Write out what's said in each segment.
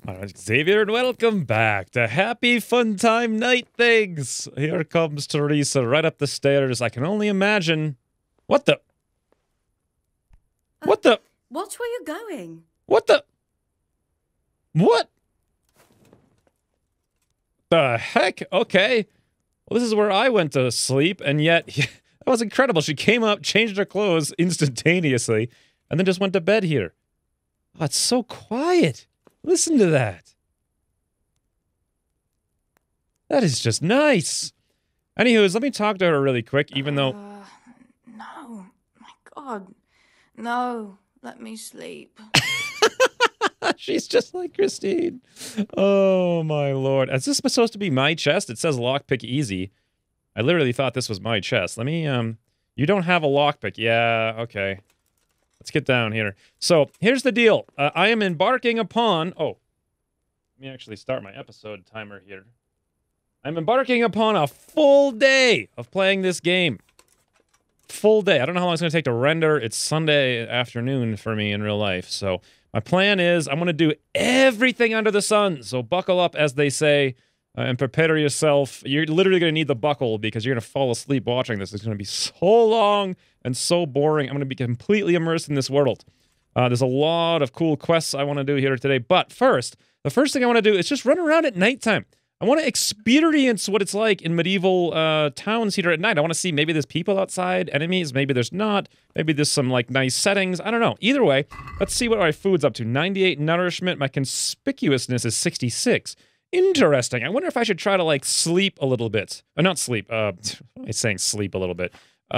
All right, Xavier, and welcome back to Happy Fun Time Night Things. Here comes Teresa right up the stairs. I can only imagine. What the? What the? Watch where you're going. What the? What? The heck? Okay. Well, this is where I went to sleep, and yet that was incredible. She came up, changed her clothes instantaneously, and then just went to bed here. Oh, it's so quiet. Listen to that. That is just nice. Anywho, let me talk to her really quick, even though... No. My God. No. Let me sleep. She's just like Christine. Oh, my lord. Is this supposed to be my chest? It says lockpick easy. I literally thought this was my chest. Let me, You don't have a lockpick. Yeah, okay. Let's get down here. So, here's the deal. I am embarking upon... Oh. Let me actually start my episode timer here. I'm embarking upon a full day of playing this game. Full day. I don't know how long it's going to take to render. It's Sunday afternoon for me in real life. So, my plan is I'm going to do everything under the sun. So, buckle up, as they say, and prepare yourself. You're literally going to need the buckle because you're going to fall asleep watching this. It's going to be so long and so boring. I'm going to be completely immersed in this world. There's a lot of cool quests I want to do here today. But first, the first thing I want to do is just run around at nighttime. I want to experience what it's like in medieval towns here at night. I want to see maybe there's people outside, enemies, maybe there's not. Maybe there's some, like, nice settings. I don't know. Either way, let's see what my food's up to. 98 nourishment. My conspicuousness is 66. Interesting. I wonder if I should try to, like, sleep a little bit. Not sleep. I'm saying sleep a little bit.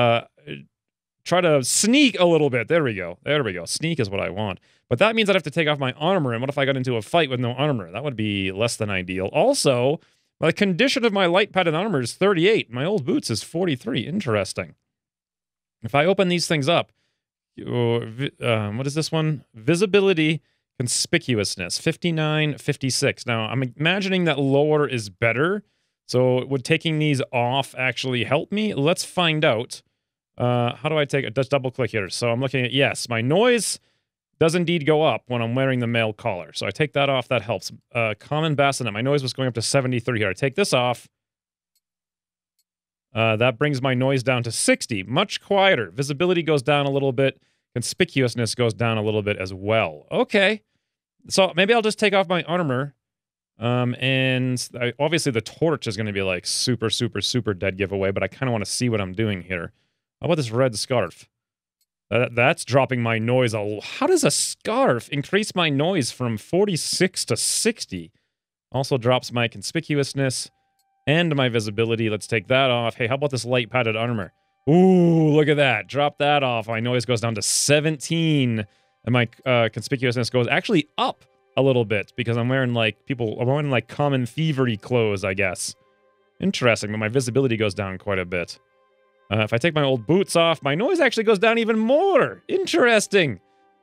Try to sneak a little bit. There we go. There we go. Sneak is what I want. But that means I'd have to take off my armor, and what if I got into a fight with no armor? That would be less than ideal. Also, the condition of my light padded armor is 38. My old boots is 43. Interesting. If I open these things up, what is this one? Visibility, conspicuousness, 59, 56. Now, I'm imagining that lower is better, so would taking these off actually help me? Let's find out. How do I take it? Just double click here. So I'm looking at, yes, my noise does indeed go up when I'm wearing the male collar. So I take that off, that helps. Common bassinet, my noise was going up to 73 here. I take this off. That brings my noise down to 60, much quieter. Visibility goes down a little bit. Conspicuousness goes down a little bit as well. Okay. So maybe I'll just take off my armor. Obviously the torch is going to be like super, super, super dead giveaway, but I kind of want to see what I'm doing here. How about this red scarf? That's dropping my noise. How does a scarf increase my noise from 46 to 60? Also drops my conspicuousness and my visibility. Let's take that off. Hey, how about this light padded armor? Ooh, look at that. Drop that off. My noise goes down to 17. And my conspicuousness goes actually up a little bit because I'm wearing like common thievery clothes, I guess. Interesting, but my visibility goes down quite a bit. If I take my old boots off, my noise actually goes down even more. Interesting.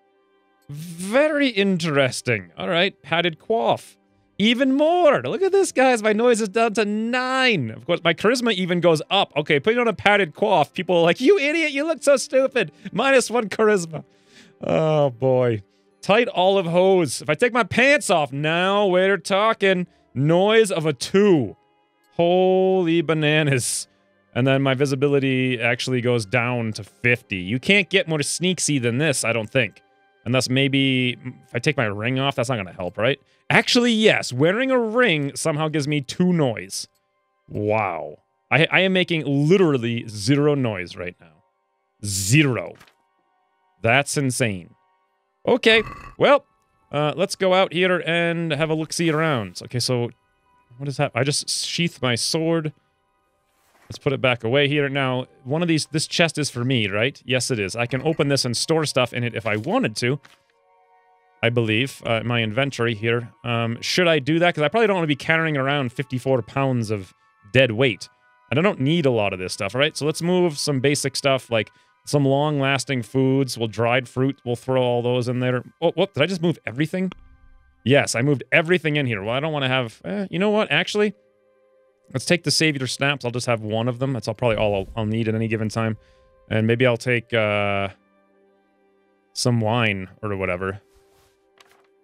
Very interesting. All right, padded coif. Even more. Look at this, guys. My noise is down to 9. Of course, my charisma even goes up. Okay, putting on a padded coif. People are like, you idiot, you look so stupid. -1 charisma. Oh, boy. Tight olive hose. If I take my pants off, now we're talking. Noise of a 2. Holy bananas. And then my visibility actually goes down to 50. You can't get more sneaksy than this, I don't think. Unless maybe if I take my ring off, that's not going to help, right? Actually, yes. Wearing a ring somehow gives me 2 noise. Wow. I am making literally 0 noise right now. 0. That's insane. Okay. Well, let's go out here and have a look-see around. Okay, so what is that? I just sheathed my sword. Let's put it back away here. Now, this chest is for me, right? Yes, it is. I can open this and store stuff in it if I wanted to. I believe, my inventory here. Should I do that? Because I probably don't want to be carrying around 54 pounds of dead weight. And I don't need a lot of this stuff, all right? So let's move some basic stuff, like some long-lasting foods. Dried fruit, we'll throw all those in there. Oh, what? Did I just move everything? Yes, I moved everything in here. Well, I don't want to have... you know what? Actually... Let's take the Savior Snaps. I'll just have 1 of them. That's probably all I'll need at any given time. And maybe I'll take some wine or whatever.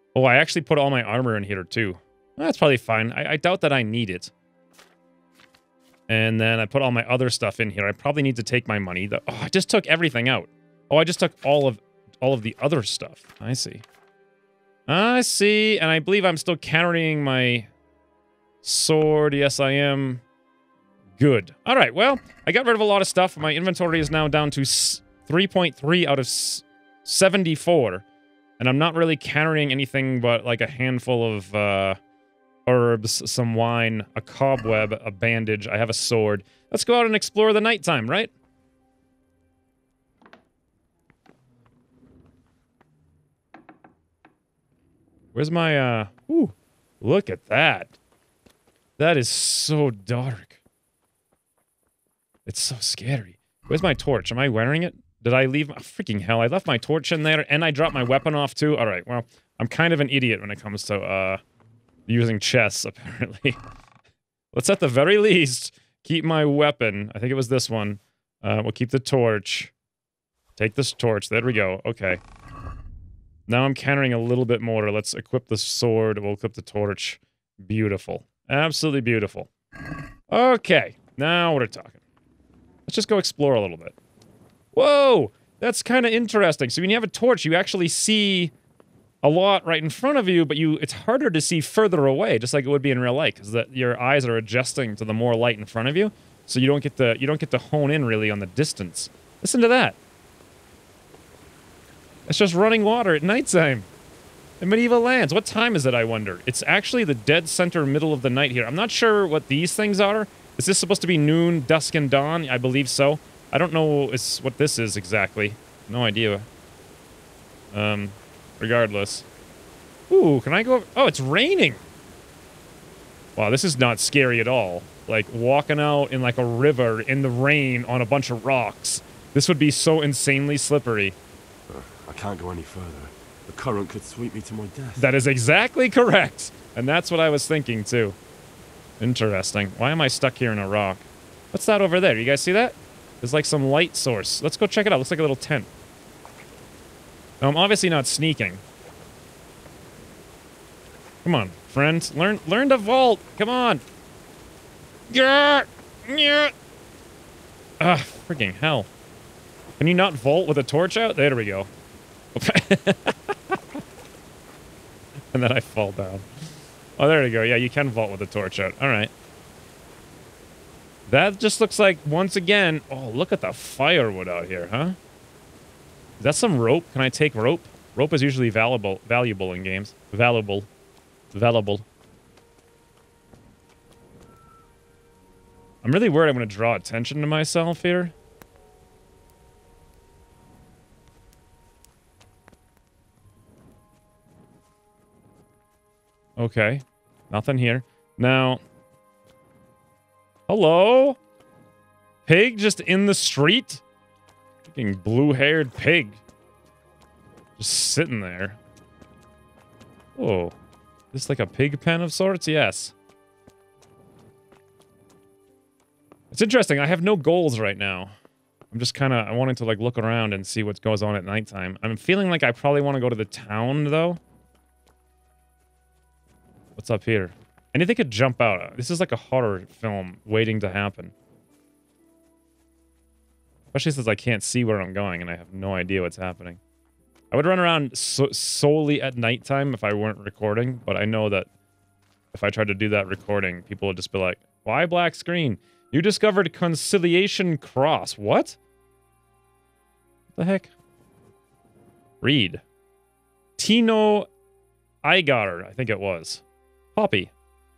Oh, I actually put all my armor in here, too. Well, that's probably fine. I doubt that I need it. And then I put all my other stuff in here. I probably need to take my money. Oh, I just took everything out. Oh, I just took all of the other stuff. I see. I see. And I believe I'm still carrying my sword. Yes, I am. Good. All right, well, I got rid of a lot of stuff. My inventory is now down to 3.3 out of 74. And I'm not really carrying anything but like a handful of herbs, some wine, a cobweb, a bandage. I have a sword. Let's go out and explore the nighttime, right? Where's my, ooh, look at that. That is so dark. It's so scary. Where's my torch? Am I wearing it? Did I leave? Oh, freaking hell, I left my torch in there, and I dropped my weapon off, too. All right, well, I'm kind of an idiot when it comes to, using chests, apparently. Let's, at the very least, keep my weapon. I think it was this one. We'll keep the torch. Take this torch. There we go. Okay. Now I'm carrying a little bit more. Let's equip the sword. We'll equip the torch. Beautiful. Absolutely beautiful. Okay. Now we're talking. Let's just go explore a little bit. Whoa! That's kind of interesting. So when you have a torch, you actually see a lot right in front of you, but it's harder to see further away, just like it would be in real life, because your eyes are adjusting to the more light in front of you, so you don't get to hone in really on the distance. Listen to that. It's just running water at nighttime. In medieval lands. What time is it, I wonder? It's actually the dead center middle of the night here. I'm not sure what these things are. Is this supposed to be noon, dusk, and dawn? I believe so. I don't know what this is exactly. No idea. Regardless. Ooh, can I go? Oh, it's raining. Wow, this is not scary at all. Like, walking out in, like, a river in the rain on a bunch of rocks. This would be so insanely slippery. I can't go any further. The current could sweep me to my death. That is exactly correct. And that's what I was thinking, too. Interesting. Why am I stuck here in a rock? What's that over there? You guys see that? There's like some light source. Let's go check it out. Looks like a little tent. Now, I'm obviously not sneaking. Come on, friends. Learn to vault. Come on. Yeah. Ah, freaking hell. Can you not vault with a torch out? There we go. And then I fall down. Oh, there we go. Yeah, you can vault with a torch out. All right. That just looks like, once again... Oh, look at the firewood out here, huh? Is that some rope? Can I take rope? Rope is usually valuable in games. Valuable. I'm really worried I'm going to draw attention to myself here. Okay. Nothing here. Now... Hello? Pig just in the street? Fucking blue-haired pig. Just sitting there. Whoa. This like a pig pen of sorts? Yes. It's interesting. I have no goals right now. I'm just kind of... I wanted to like look around and see what goes on at nighttime. I'm feeling like I probably want to go to the town, though. What's up here? Anything could jump out. This is like a horror film waiting to happen. Especially since I can't see where I'm going and I have no idea what's happening. I would run around solely at nighttime if I weren't recording, but I know that if I tried to do that recording, people would just be like, why black screen? You discovered Conciliation Cross. What? What the heck? Read. Tino Igar, I think it was. Poppy.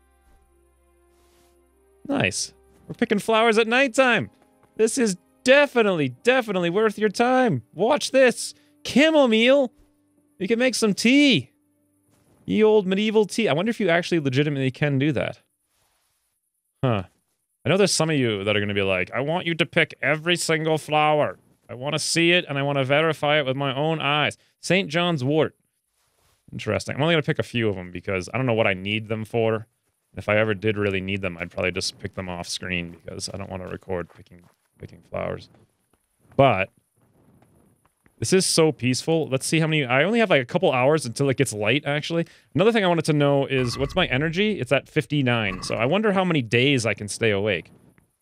Nice. We're picking flowers at nighttime. This is definitely worth your time. Watch this. Chamomile. You can make some tea. Ye old medieval tea. I wonder if you actually legitimately can do that. Huh. I know there's some of you that are going to be like, I want you to pick every single flower. I want to see it and I want to verify it with my own eyes. St. John's wort. Interesting. I'm only going to pick a few of them because I don't know what I need them for. If I ever did really need them, I'd probably just pick them off screen because I don't want to record picking flowers. But This is so peaceful. Let's see how many... I only have like a couple hours until it gets light, actually. Another thing I wanted to know is, what's my energy? It's at 59. So I wonder how many days I can stay awake.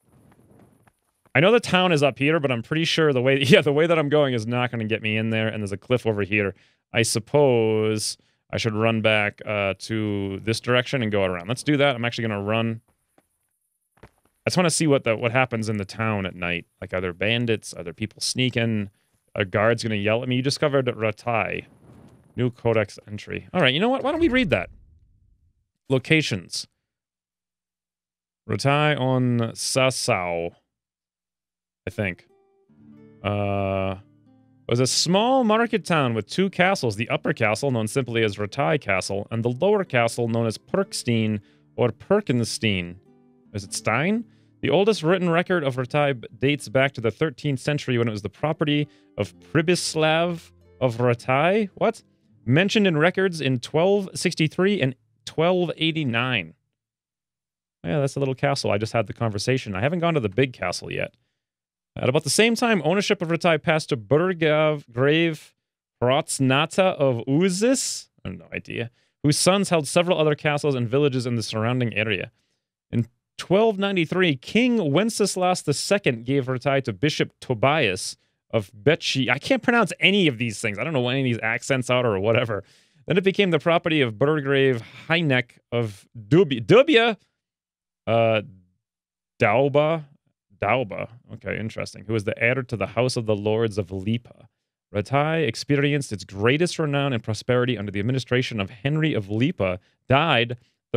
I know the town is up here, but I'm pretty sure the way... Yeah, the way that I'm going is not going to get me in there. And there's a cliff over here. I suppose I should run back to this direction and go around. Let's do that. I'm actually going to run. I just want to see what happens in the town at night. Like, are there bandits? Are there people sneaking? A guard's going to yell at me. You discovered Ratai. New codex entry. All right, you know what? Why don't we read that? Locations. Ratai on Sasau, I think. Was a small market town with two castles. The upper castle, known simply as Ratai Castle, and the lower castle, known as Perkstein or Perkenstein. Is it Stein? The oldest written record of Ratai dates back to the 13th century when it was the property of Pribislav of Ratai. What? Mentioned in records in 1263 and 1289. Yeah, that's a little castle. I just had the conversation. I haven't gone to the big castle yet. At about the same time, ownership of Ratai passed to Grave Protsnata of Uzis. I have no idea. Whose sons held several other castles and villages in the surrounding area. In 1293, King Wenceslas II gave Ratai to Bishop Tobias of Betchi. I can't pronounce any of these things. I don't know what any of these accents are or whatever. Then it became the property of Burgrave Heineck of Dubia. Dauba. Okay, interesting. Who was the heir to the House of the Lords of Lipa. Ratai experienced its greatest renown and prosperity under the administration of Henry of Lipa, died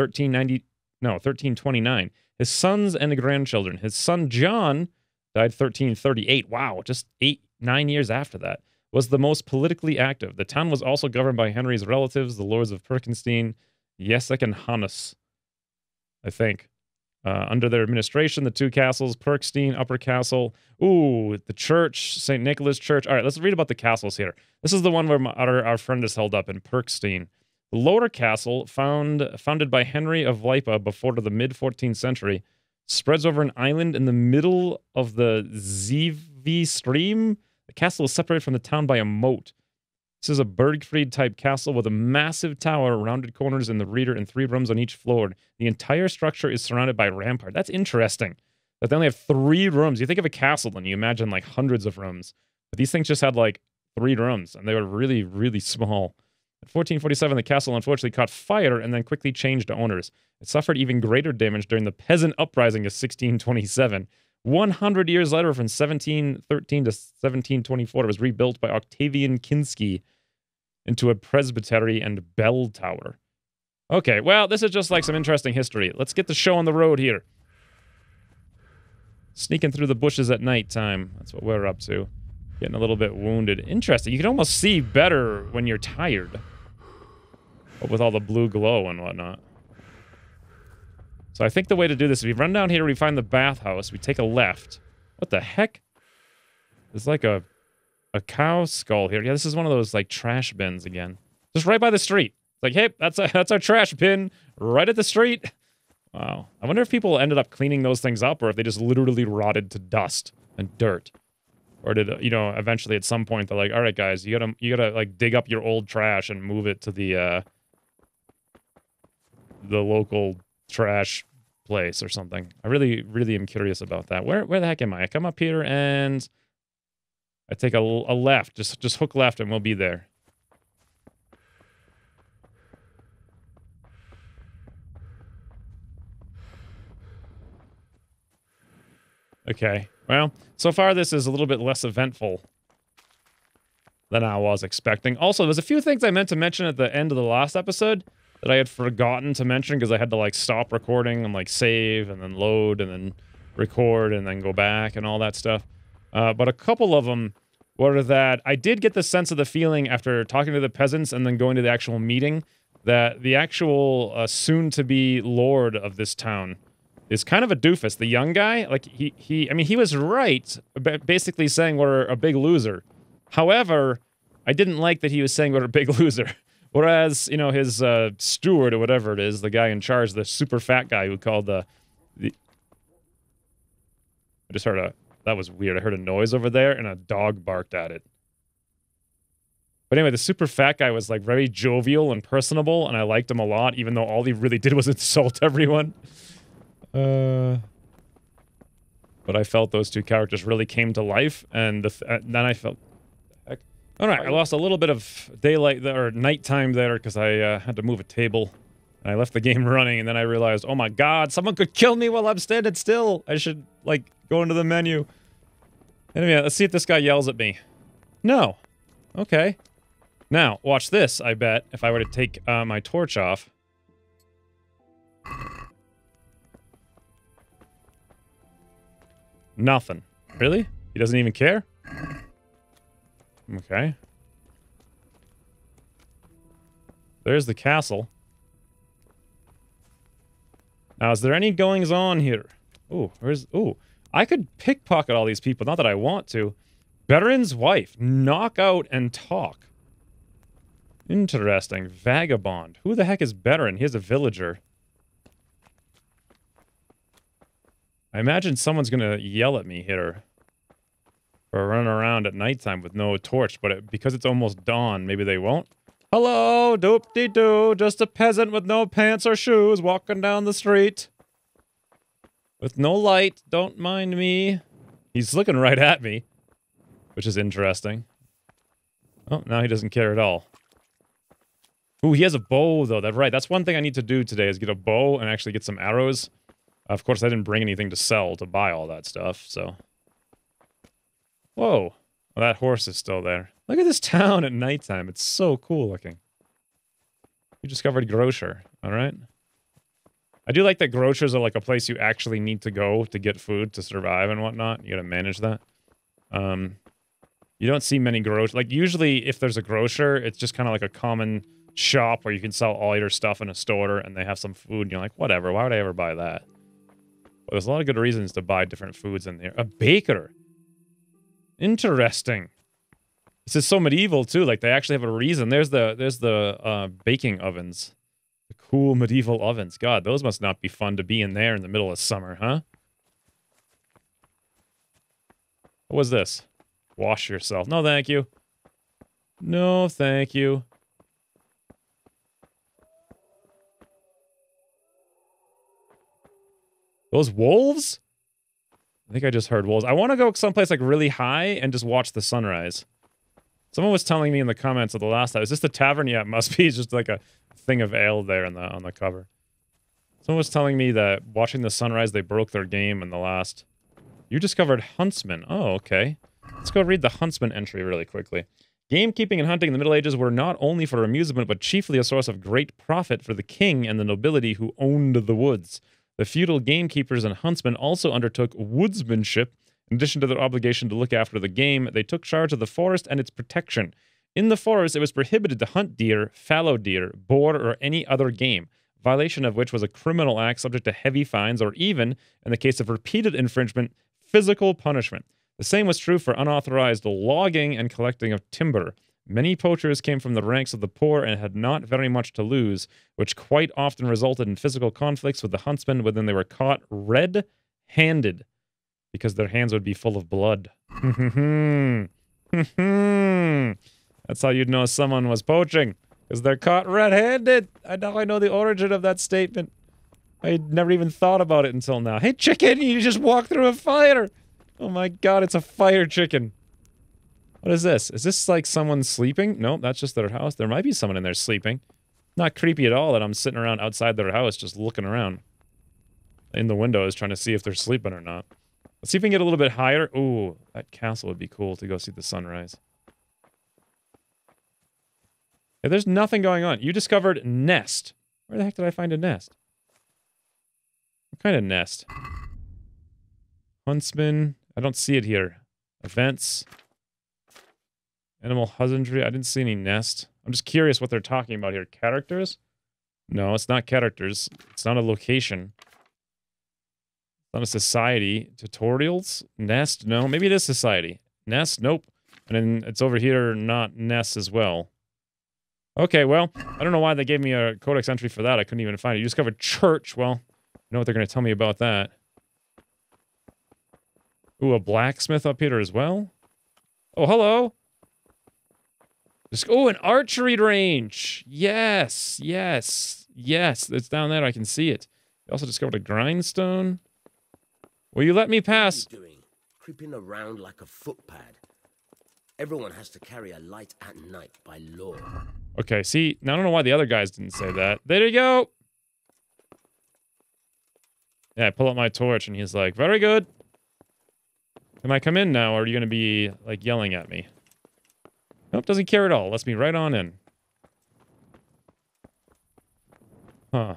1329. His sons and grandchildren. His son John died 1338. Wow, just 9 years after that. Was the most politically active. The town was also governed by Henry's relatives, the lords of Perkenstein, Yesek and Hannes, I think. Under their administration, the two castles, Perkstein, Upper Castle. Ooh, the church, St. Nicholas Church. All right, let's read about the castles here. This is the one where our friend is held up in Perkstein. The lower castle, founded by Henry of Lipa before the mid-14th century, spreads over an island in the middle of the Zivi stream. The castle is separated from the town by a moat. This is a Bergfried-type castle with a massive tower, rounded corners in the rear, and 3 rooms on each floor. The entire structure is surrounded by rampart. That's interesting, that they only have 3 rooms. You think of a castle, and you imagine, like, hundreds of rooms. But these things just had, like, 3 rooms, and they were really, really small. In 1447, the castle unfortunately caught fire and then quickly changed owners. It suffered even greater damage during the peasant uprising of 1627. 100 years later, from 1713 to 1724, it was rebuilt by Octavian Kinsky into a presbytery and bell tower. Okay, well, this is just like some interesting history. Let's get the show on the road here. Sneaking through the bushes at nighttime. That's what we're up to. Getting a little bit wounded. Interesting. You can almost see better when you're tired. But with all the blue glow and whatnot. So I think the way to do this is we run down here, we find the bathhouse, we take a left. What the heck? There's like a cow skull here. Yeah, this is one of those like trash bins again. Just right by the street. It's like, hey, that's our trash bin right at the street. Wow. I wonder if people ended up cleaning those things up or if they just literally rotted to dust and dirt. Or did, you know, eventually at some point they're like, all right, guys, you gotta like dig up your old trash and move it to the local trash place or something. I really, really am curious about that. Where the heck am I? I come up here and I take a left. Just hook left and we'll be there. Okay. Well, so far this is a little bit less eventful than I was expecting. Also, there's a few things I meant to mention at the end of the last episode that I had forgotten to mention because I had to like stop recording and like save and then load and then record and then go back and all that stuff. But a couple of them were that I did get the sense of the feeling after talking to the peasants and then going to the actual meeting that the actual soon-to-be lord of this town is kind of a doofus. The young guy, like I mean, he was right, basically saying we're a big loser. However, I didn't like that he was saying we're a big loser. Whereas, you know, his steward or whatever it is, the guy in charge, the super fat guy who called I just heard that was weird. I heard a noise over there and a dog barked at it. But anyway, the super fat guy was like very jovial and personable, and I liked him a lot, even though all he really did was insult everyone. But I felt those two characters really came to life, and then I felt... Heck. All right, I lost a little bit of daylight there, or nighttime there, because I had to move a table. And I left the game running, and then I realized, oh my god, someone could kill me while I'm standing still. I should, like, go into the menu. Anyway, let's see if this guy yells at me. No. Okay. Now, watch this, I bet, if I were to take my torch off. Nothing. Really? He doesn't even care? Okay. There's the castle. Now, is there any goings on here? Ooh, where's... Ooh, I could pickpocket all these people, not that I want to. Baron's wife. Knock out and talk. Interesting. Vagabond. Who the heck is Baron? He's a villager. I imagine someone's gonna yell at me here. Or run around at nighttime with no torch, but because it's almost dawn, maybe they won't. Hello, doop-de-doo, just a peasant with no pants or shoes walking down the street. With no light, don't mind me. He's looking right at me, which is interesting. Oh, now he doesn't care at all. Ooh, he has a bow, though. That's right. That's one thing I need to do today, is get a bow and actually get some arrows. Of course, I didn't bring anything to sell to buy all that stuff, so... Whoa. Well, that horse is still there. Look at this town at nighttime. It's so cool looking. You discovered Grocer, alright? I do like that grocers are like a place you actually need to go to get food to survive and whatnot. You gotta manage that. You don't see many grocers. Like, usually, if there's a grocer, it's just kind of like a common shop where you can sell all your stuff in a store and they have some food and you're like, whatever, why would I ever buy that? But there's a lot of good reasons to buy different foods in there. A baker! Interesting. This is so medieval too. Like, they actually have a reason. There's the baking ovens, the cool medieval ovens. God, those must not be fun to be in there in the middle of summer, huh? What was this? Wash yourself. No, thank you. No, thank you. Those wolves? I think I just heard wolves. I want to go someplace like really high and just watch the sunrise. Someone was telling me in the comments of the last time, is this the tavern? Yeah, it must be. It's just like a thing of ale there on the cover. Someone was telling me that watching the sunrise, they broke their game in the last... You discovered Huntsman. Oh, okay. Let's go read the Huntsman entry really quickly. Gamekeeping and hunting in the Middle Ages were not only for amusement, but chiefly a source of great profit for the king and the nobility who owned the woods. The feudal gamekeepers and huntsmen also undertook woodsmanship. In addition to their obligation to look after the game, they took charge of the forest and its protection. In the forest, it was prohibited to hunt deer, fallow deer, boar, or any other game, violation of which was a criminal act subject to heavy fines or even, in the case of repeated infringement, physical punishment. The same was true for unauthorized logging and collecting of timber. Many poachers came from the ranks of the poor and had not very much to lose, which quite often resulted in physical conflicts with the huntsmen when they were caught red-handed, because their hands would be full of blood. That's how you'd know someone was poaching, because they're caught red-handed. Now I know the origin of that statement. I never even thought about it until now. Hey, chicken, you just walked through a fire! Oh my god, it's a fire chicken. What is this? Is this like someone sleeping? Nope, that's just their house. There might be someone in there sleeping. Not creepy at all that I'm sitting around outside their house just looking around in the windows trying to see if they're sleeping or not. Let's see if we can get a little bit higher. Ooh, that castle would be cool to go see the sunrise. Yeah, there's nothing going on. You discovered nest. Where the heck did I find a nest? What kind of nest? Huntsman. I don't see it here. Events. Animal husbandry. I didn't see any nest. I'm just curious what they're talking about here. Characters? No, it's not characters. It's not a location. It's not a society. Tutorials? Nest? No. Maybe it is society. Nest? Nope. And then it's over here, not nest as well. Okay, well, I don't know why they gave me a codex entry for that. I couldn't even find it. You discovered church. Well, you know what they're going to tell me about that. Ooh, a blacksmith up here as well? Oh, hello! Oh, an archery range. Yes, yes, yes. It's down there. I can see it. We also discovered a grindstone. Will you let me pass? What are you doing? Creeping around like a footpad. Everyone has to carry a light at night by law. Okay, see, now I don't know why the other guys didn't say that. There you go. Yeah, I pull up my torch and he's like, very good. Can I come in now, or are you going to be, like, yelling at me? Nope, doesn't care at all. Lets me right on in. Huh.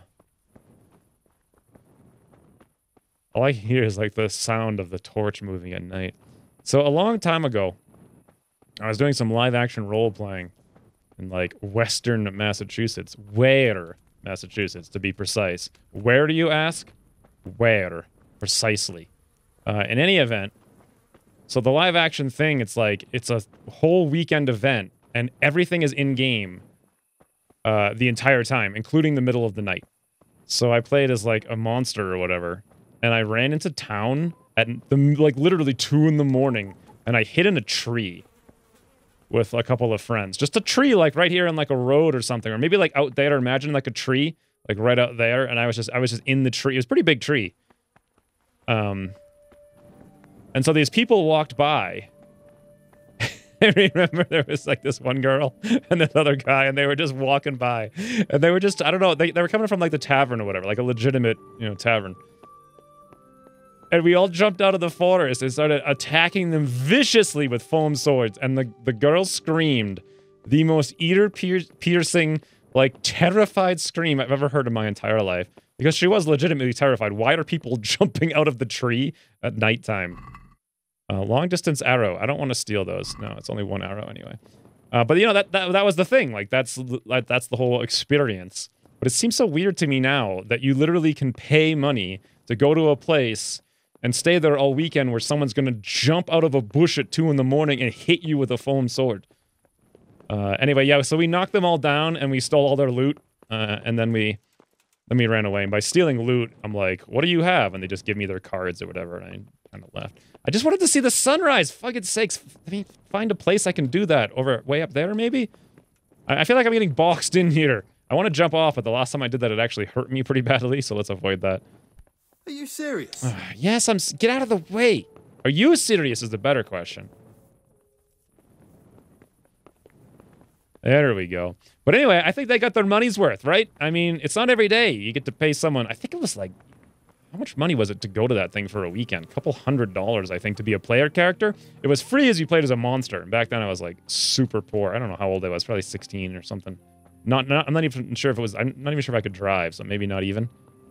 All I hear is, like, the sound of the torch moving at night. So, a long time ago, I was doing some live-action role-playing in, like, western Massachusetts. Where, Massachusetts, to be precise. Where do you ask? Where, precisely. In any event, so the live-action thing, it's like, it's a whole weekend event, and everything is in-game the entire time, including the middle of the night. So I played as, like, a monster or whatever, and I ran into town at, like, literally 2 in the morning, and I hid in a tree with a couple of friends. Just a tree, like, right here on, like, a road or something, or maybe, like, out there. Imagine, like, a tree, like, right out there, and I was just in the tree. It was a pretty big tree. And so these people walked by. I remember there was like this one girl and this other guy, and they were just walking by. And they were just, I don't know, they were coming from like the tavern or whatever, like a legitimate, you know, tavern. And we all jumped out of the forest and started attacking them viciously with foam swords. And the girl screamed the most ear-piercing, like terrified scream I've ever heard in my entire life. Because she was legitimately terrified. Why are people jumping out of the tree at nighttime? Long distance arrow. I don't want to steal those. No, it's only 1 arrow anyway. But you know, that was the thing. Like that's the whole experience. But it seems so weird to me now that you literally can pay money to go to a place and stay there all weekend where someone's gonna jump out of a bush at 2 in the morning and hit you with a foam sword. Anyway, yeah. So we knocked them all down and we stole all their loot, and then we ran away. And by stealing loot, I'm like, "What do you have?" And they just give me their cards or whatever, and I kind of left. I just wanted to see the sunrise. Fucking sakes. I mean, find a place I can do that over way up there, maybe? I feel like I'm getting boxed in here. I want to jump off, but the last time I did that, it actually hurt me pretty badly, so let's avoid that. Are you serious? Yes, get out of the way. Are you serious is the better question. There we go. But anyway, I think they got their money's worth, right? I mean, it's not every day you get to pay someone. I think it was like, how much money was it to go to that thing for a weekend? $200, I think, to be a player character. It was free as you played as a monster. And back then I was like super poor. I don't know how old I was, probably 16 or something. I'm not even sure if it was, I'm not even sure if I could drive, so maybe not even.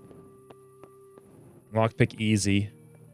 Lockpick easy.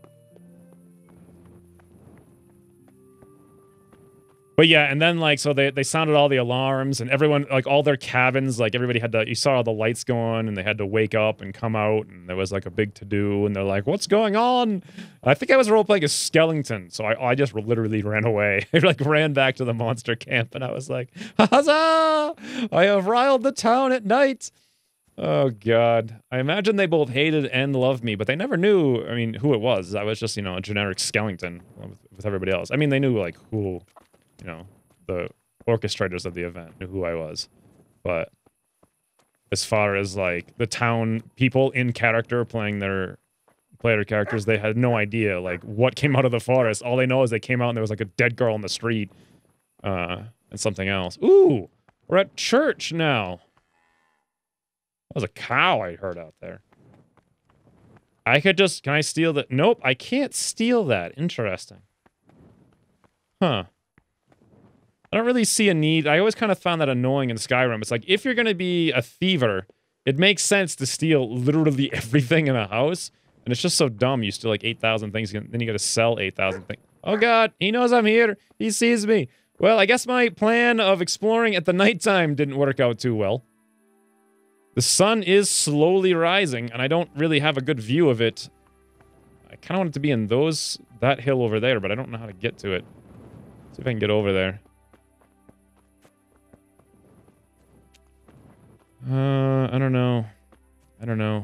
But yeah, and then like, so they sounded all the alarms and everyone, like all their cabins, like everybody had to, you saw all the lights going and they had to wake up and come out and there was like a big to-do and they're like, what's going on? I think I was role-playing a skeleton, so I just literally ran away. I like ran back to the monster camp and I was like, huzzah! I have riled the town at night. Oh God. I imagine they both hated and loved me, but they never knew, I mean, who it was. I was just, you know, a generic skeleton with everybody else. I mean, they knew like who, you know, the orchestrators of the event knew who I was. But as far as like the town people in character playing their player characters, they had no idea like what came out of the forest. All they know is they came out and there was like a dead girl on the street and something else. Ooh, we're at church now. That was a cow I heard out there. I could just, can I steal that? Nope, I can't steal that. Interesting. Huh. I don't really see a need. I always kind of found that annoying in Skyrim. It's like, if you're going to be a thiever, it makes sense to steal literally everything in a house. And it's just so dumb. You steal like 8,000 things, then you got to sell 8,000 things. Oh God, he knows I'm here. He sees me. Well, I guess my plan of exploring at the nighttime didn't work out too well. The sun is slowly rising, and I don't really have a good view of it. I kind of want it to be in that hill over there, but I don't know how to get to it. See if I can get over there. I don't know. I don't know.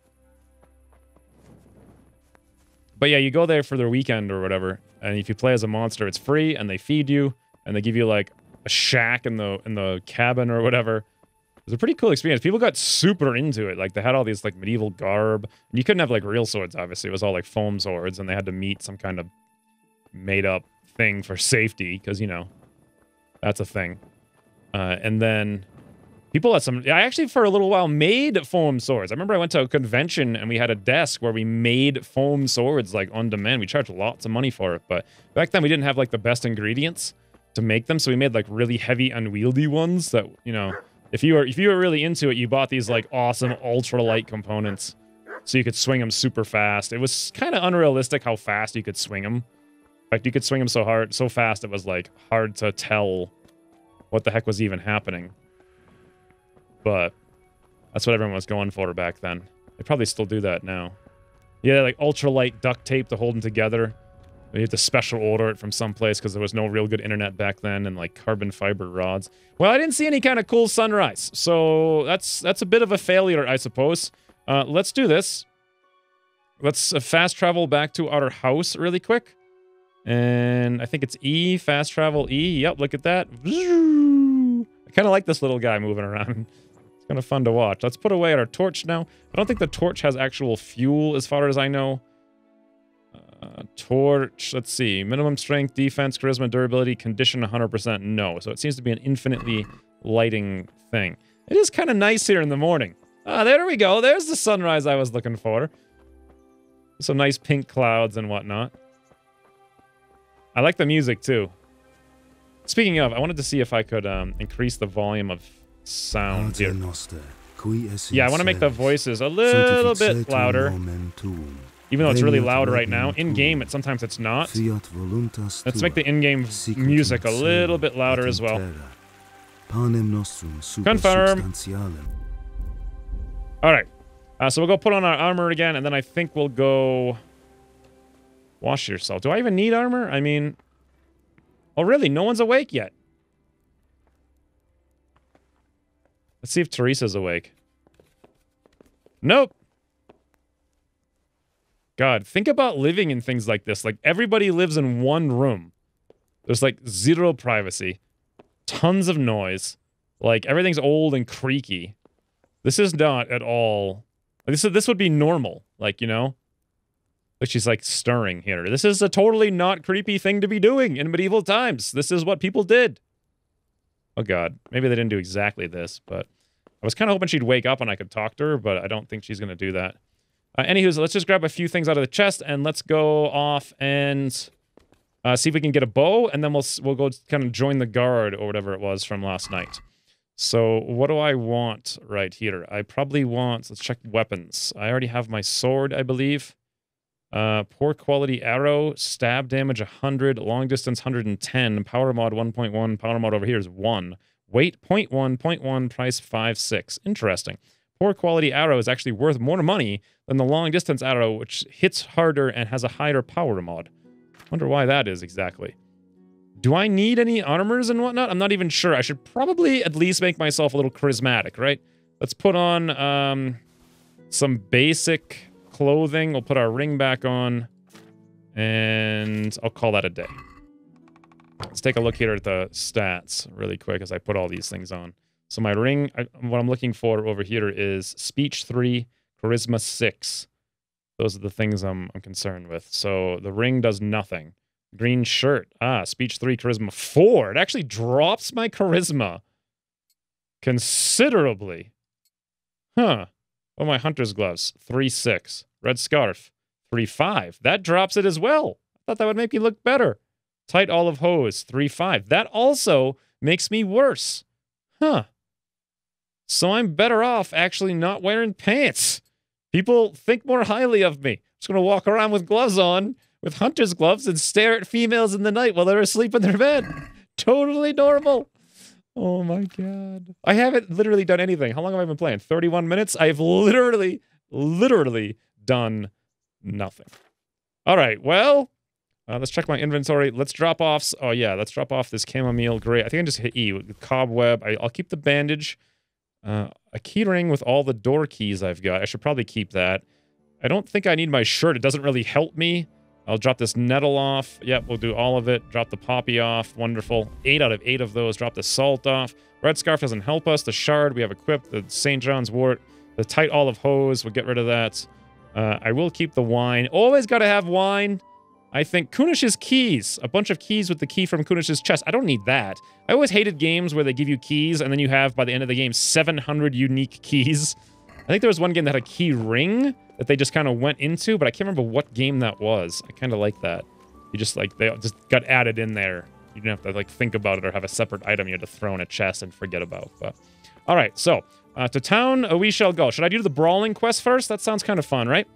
But yeah, you go there for their weekend or whatever, and if you play as a monster, it's free, and they feed you, and they give you, like, a shack in the cabin or whatever. It was a pretty cool experience. People got super into it. Like, they had all these, like, medieval garb. And you couldn't have, like, real swords, obviously. It was all, like, foam swords, and they had to meet some kind of made-up thing for safety, because, you know, that's a thing. And then people had some... I actually, for a little while, made foam swords. I remember I went to a convention, and we had a desk where we made foam swords, like, on demand. We charged lots of money for it, but back then we didn't have, like, the best ingredients to make them, so we made, like, really heavy, unwieldy ones that, you know... If you were really into it, you bought these, like, awesome ultralight components so you could swing them super fast. It was kind of unrealistic how fast you could swing them. In fact, you could swing them so fast it was, like, hard to tell what the heck was even happening. But that's what everyone was going for back then. They probably still do that now. Yeah, like, ultralight duct tape to hold them together. You had to special order it from someplace because there was no real good internet back then, and, like, carbon fiber rods. Well, I didn't see any kind of cool sunrise, so that's a bit of a failure, I suppose. Let's do this. Let's fast travel back to our house really quick. And I think it's E, fast travel E. Yep, look at that. I kind of like this little guy moving around. It's kind of fun to watch. Let's put away our torch now. I don't think the torch has actual fuel as far as I know. Torch, let's see. Minimum strength, defense, charisma, durability, condition 100%. No. So it seems to be an infinitely lighting thing. It is kind of nice here in the morning. Ah, there we go. There's the sunrise I was looking for. Some nice pink clouds and whatnot. I like the music too. Speaking of, I wanted to see if I could increase the volume of sound here. Yeah, I want to make the voices a little bit louder. Even though it's really loud right now. In-game, sometimes it's not. Let's make the in-game music a little bit louder as well. Confirm. Alright. So we'll go put on our armor again, and then I think we'll go... wash yourself. Do I even need armor? I mean... Oh, really? No one's awake yet. Let's see if Teresa's awake. Nope. God, think about living in things like this. Like, everybody lives in one room. There's, like, zero privacy. Tons of noise. Like, everything's old and creaky. This is not at all... This would be normal. Like, you know? Like, she's, like, stirring here. This is a totally not creepy thing to be doing in medieval times. This is what people did. Oh, God. Maybe they didn't do exactly this, but... I was kind of hoping she'd wake up and I could talk to her, but I don't think she's going to do that. Anywho, let's just grab a few things out of the chest, and let's go off and see if we can get a bow, and then we'll go kind of join the guard or whatever it was from last night. So what do I want right here? I probably want... Let's check weapons. I already have my sword, I believe. Poor quality arrow, stab damage 100, long distance 110, power mod 1.1, power mod over here is 1. Weight 0.1, 0.1, price 5.6. Interesting. Poor quality arrow is actually worth more money than the long distance arrow, which hits harder and has a higher power mod. Wonder why that is exactly. Do I need any armors and whatnot? I'm not even sure. I should probably at least make myself a little charismatic, right? Let's put on some basic clothing. We'll put our ring back on, and I'll call that a day. Let's take a look here at the stats really quick as I put all these things on. So my ring, what I'm looking for over here is speech 3, charisma 6. Those are the things I'm concerned with. So the ring does nothing. Green shirt. Speech 3, charisma 4. It actually drops my charisma considerably. Huh. Oh, my hunter's gloves. 3.6. Red scarf. 3.5. That drops it as well. I thought that would make me look better. Tight olive hose. 3.5. That also makes me worse. Huh. So I'm better off actually not wearing pants. People think more highly of me. I'm just going to walk around with gloves on, with hunter's gloves, and stare at females in the night while they're asleep in their bed. Totally normal. Oh my God. I haven't literally done anything. How long have I been playing? 31 minutes? I've literally done nothing. All right, well, let's check my inventory. Let's drop off. Oh yeah, let's drop off this chamomile gray. I think I just hit E with the cobweb. I'll keep the bandage. A key ring with all the door keys I've got. I should probably keep that. I don't think I need my shirt. It doesn't really help me I'll drop this nettle off. Yep, we'll do all of it. Drop the poppy off. Wonderful. 8 out of 8 of those. Drop the salt off. Red scarf doesn't help us. The shard we have equipped. The St. John's wort. The tight olive hose. We'll get rid of that. I will keep the wine. Always got to have wine. I think Kunish's keys. A bunch of keys with the key from Kunish's chest. I don't need that. I always hated games where they give you keys and then you have, by the end of the game, 700 unique keys. I think there was one game that had a key ring that they just kind of went into, but I can't remember what game that was. I kind of like that. You just, like, they just got added in there. You didn't have to, like, think about it or have a separate item you had to throw in a chest and forget about. But all right, so to town we shall go. Should I do the brawling quest first? That sounds kind of fun, right?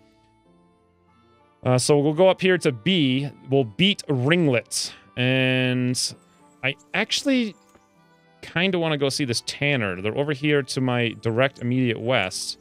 So we'll go up here to B. We'll beat Ringlet. And I actually kind of want to go see this tanner. They're over here to my direct immediate west.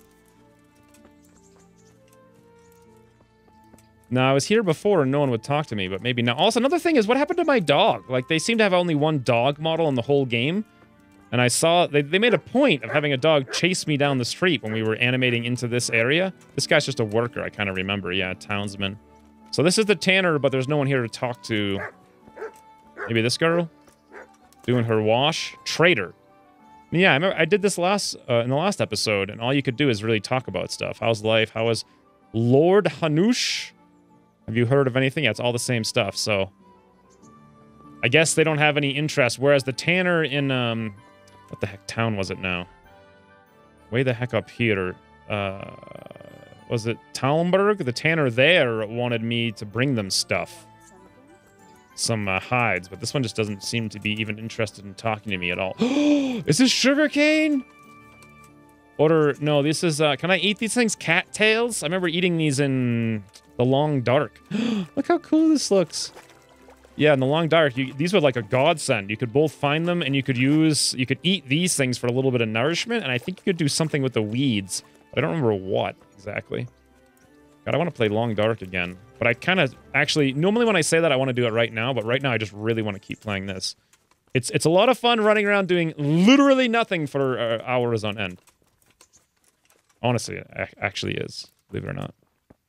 Now, I was here before and no one would talk to me, but maybe now. Also, another thing is, what happened to my dog? Like, they seem to have only one dog model in the whole game. And I saw, they made a point of having a dog chase me down the street when we were animating into this area. This guy's just a worker, I kind of remember. Yeah, townsman. So this is the tanner, but there's no one here to talk to. Maybe this girl? Doing her wash? Trader. Yeah, I remember I did this in the last episode, and all you could do is really talk about stuff. How's life? How is Lord Hanush? Have you heard of anything? Yeah, it's all the same stuff, so I guess they don't have any interest, whereas the tanner in, what the heck town was it now? Way the heck up here. Was it Talmberg? The tanner there wanted me to bring them stuff. Some hides, but this one just doesn't seem to be even interested in talking to me at all. Is this sugarcane? Or, no, this is, can I eat these things? Cattails? I remember eating these in the Long Dark. Look how cool this looks. Yeah, in the Long Dark, these were like a godsend. You could both find them and you could eat these things for a little bit of nourishment, and I think you could do something with the weeds. But I don't remember what exactly. God, I want to play Long Dark again. But I kind of, actually, normally when I say that, I want to do it right now, but right now I just really want to keep playing this. It's a lot of fun running around doing literally nothing for hours on end. Honestly, it actually is, believe it or not.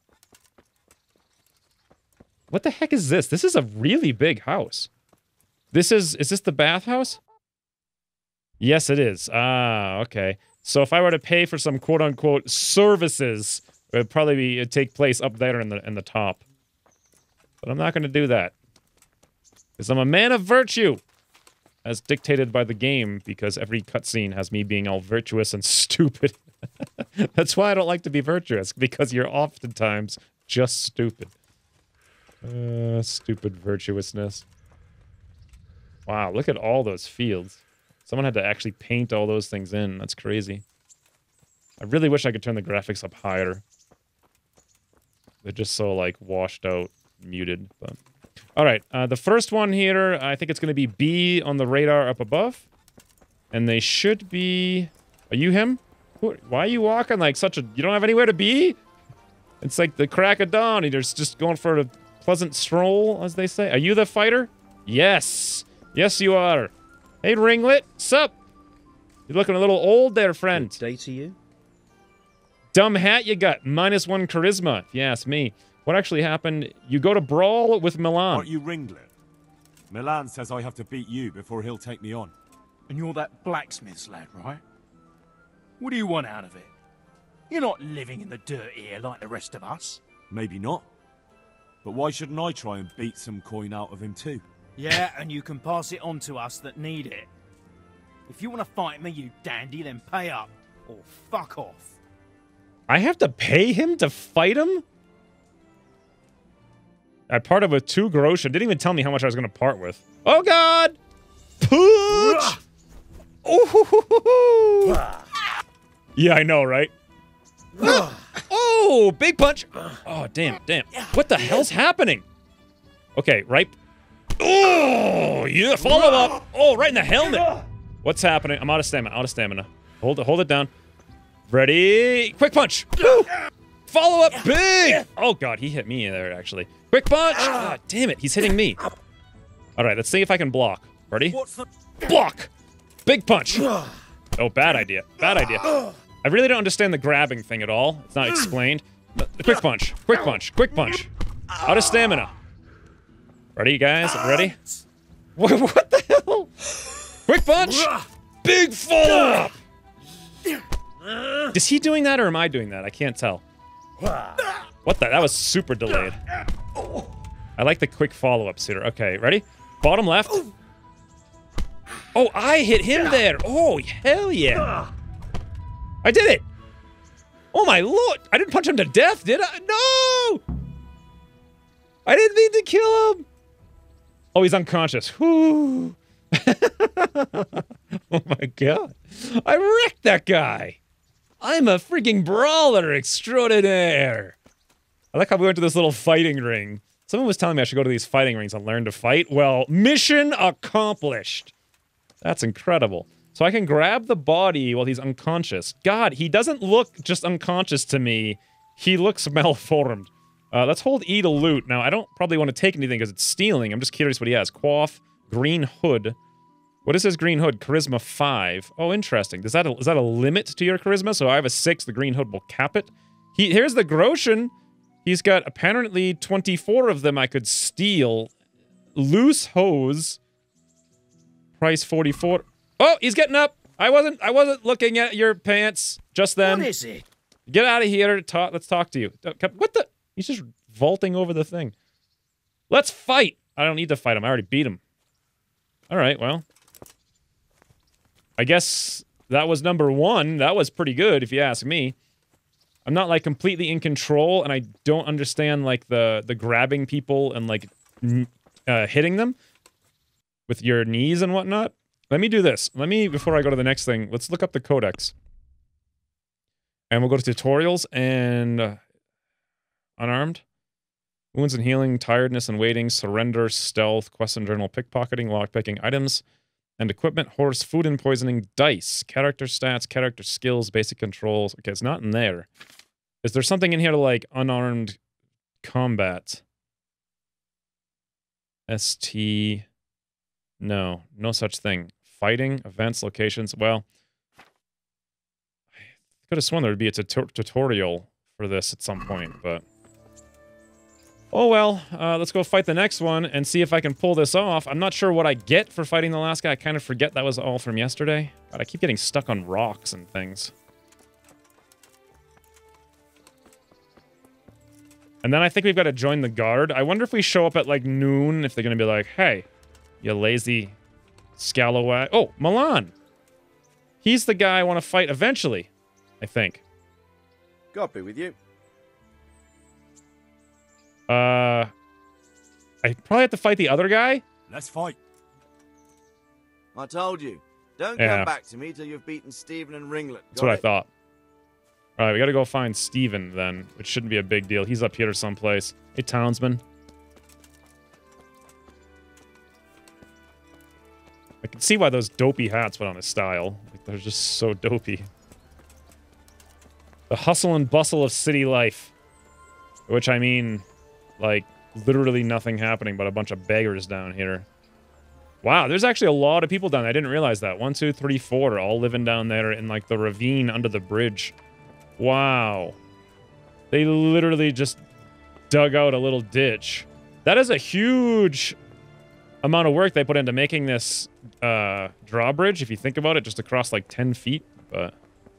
What the heck is this? This is a really big house. Is this the bathhouse? Yes, it is. Ah, okay. So if I were to pay for some quote-unquote services, it would probably take place up there in the top. But I'm not going to do that. Because I'm a man of virtue. As dictated by the game, because every cutscene has me being all virtuous and stupid. That's why I don't like to be virtuous, because you're oftentimes just stupid. Stupid virtuousness. Wow, look at all those fields. Someone had to actually paint all those things in. That's crazy. I really wish I could turn the graphics up higher. They're just so, like, washed out, muted. But all right, the first one here, I think it's going to be B on the radar up above. And they should be... Are you him? Why are you walking like such a... You don't have anywhere to be? It's like the crack of dawn. You're just going for a pleasant stroll, as they say. Are you the fighter? Yes. Yes, you are. Hey, Ringlet. Sup? You're looking a little old there, friend. Good day to you. Dumb hat you got. -1 charisma, if you ask me. What actually happened? You go to brawl with Milan. Aren't you Ringlet? Milan says I have to beat you before he'll take me on. And you're that blacksmith's lad, right? What do you want out of it? You're not living in the dirt here like the rest of us. Maybe not. But why shouldn't I try and beat some coin out of him too? Yeah, and you can pass it on to us that need it. If you want to fight me, you dandy, then pay up. Or fuck off. I have to pay him to fight him? I parted with 2 groschen. Didn't even tell me how much I was going to part with. Oh, God! Pooch! Oh, yeah, I know, right? Oh, big punch! Oh, damn. What the hell's happening? Okay, right. Oh, yeah, follow up. Oh, right in the helmet. What's happening? I'm out of stamina. Hold it down. Ready? Quick punch. Woo. Follow up big. Oh, God, he hit me there, actually. Quick punch. Ah, damn it, he's hitting me. All right, let's see if I can block. Ready? Block. Big punch. Oh, bad idea. I really don't understand the grabbing thing at all. It's not explained. Quick punch. Out of stamina. Ready, guys? Ready? What the hell? Quick punch! Big follow-up! Is he doing that or am I doing that? I can't tell. What the? That was super delayed. I like the quick follow-ups here. Okay, ready? Bottom left. Oh, I hit him there. Oh, hell yeah. I did it. Oh my lord. I didn't punch him to death, did I? No! I didn't mean to kill him. Oh, he's unconscious. Whew. Oh my god. I wrecked that guy. I'm a freaking brawler extraordinaire. I like how we went to this little fighting ring. Someone was telling me I should go to these fighting rings and learn to fight. Well, mission accomplished. That's incredible. So I can grab the body while he's unconscious. God, he doesn't look just unconscious to me. He looks malformed. Let's hold E to loot. Now, I don't probably want to take anything because it's stealing. I'm just curious what he has. Quaff, green hood. What is his green hood? Charisma 5. Oh, interesting. Is that a limit to your charisma? So I have a 6. The green hood will cap it. Here's the Groshen. He's got apparently 24 of them I could steal. Loose hose. Price 44. Oh, he's getting up. I wasn't looking at your pants just then. What is it? Get out of here. Let's talk to you. What the? He's just vaulting over the thing. Let's fight. I don't need to fight him. I already beat him. All right, well. I guess that was number 1. That was pretty good, if you ask me. I'm not, like, completely in control, and I don't understand, like, the grabbing people and, like, hitting them with your knees and whatnot. Let me do this. Before I go to the next thing, let's look up the codex. And we'll go to tutorials and unarmed. Wounds and healing, tiredness and waiting, surrender, stealth, quest and journal, pickpocketing, lockpicking, items and equipment, horse, food and poisoning, dice, character stats, character skills, basic controls. Okay, it's not in there. Is there something in here to, like, unarmed combat? ST... No, no such thing. Fighting, events, locations. Well, I could have sworn there would be a tutorial for this at some point, but... Oh well, let's go fight the next one and see if I can pull this off. I'm not sure what I get for fighting the last guy. I kind of forget that was all from yesterday. God, I keep getting stuck on rocks and things. And then I think we've got to join the guard. I wonder if we show up at, like, noon, if they're going to be like, hey, you lazy scalawag. Oh, Milan! He's the guy I want to fight eventually, I think. God be with you. I probably have to fight the other guy? Let's fight. I told you. Don't Yeah. come back to me till you've beaten Stephen and Ringlet. That's what I thought. Alright, we gotta go find Steven then, which shouldn't be a big deal. He's up here someplace. Hey, townsman. I can see why those dopey hats put on his style. Like, they're just so dopey. The hustle and bustle of city life. Which I mean, like, literally nothing happening but a bunch of beggars down here. Wow, there's actually a lot of people down there. I didn't realize that. 1, 2, 3, 4, all living down there in, like, the ravine under the bridge. Wow. They literally just dug out a little ditch. That is a huge amount of work they put into making this drawbridge, if you think about it, just across, like, 10 feet. But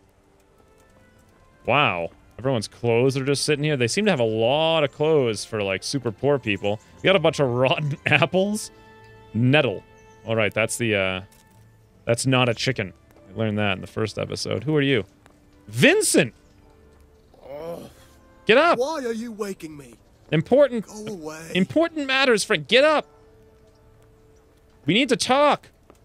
wow. Everyone's clothes are just sitting here. They seem to have a lot of clothes for, like, super poor people. We got a bunch of rotten apples. Nettle. All right, that's the, that's not a chicken. I learned that in the first episode. Who are you? Vincent! Get up! Why are you waking me? Important. Go away. Important matters, Frank. Get up! We need to talk.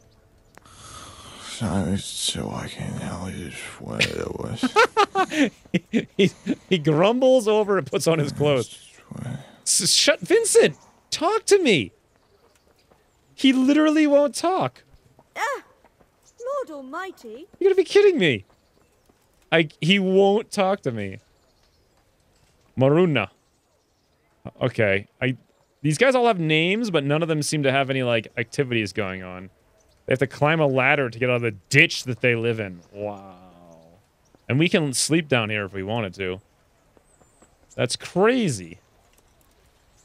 So I can tell you what it was. he grumbles over and puts on his clothes. Shut, Vincent! Talk to me! He literally won't talk. Ah! Lord Almighty! You're gonna be kidding me. He won't talk to me. Maruna. Okay. These guys all have names, but none of them seem to have any, like, activities going on. They have to climb a ladder to get out of the ditch that they live in. Wow. And we can sleep down here if we wanted to. That's crazy.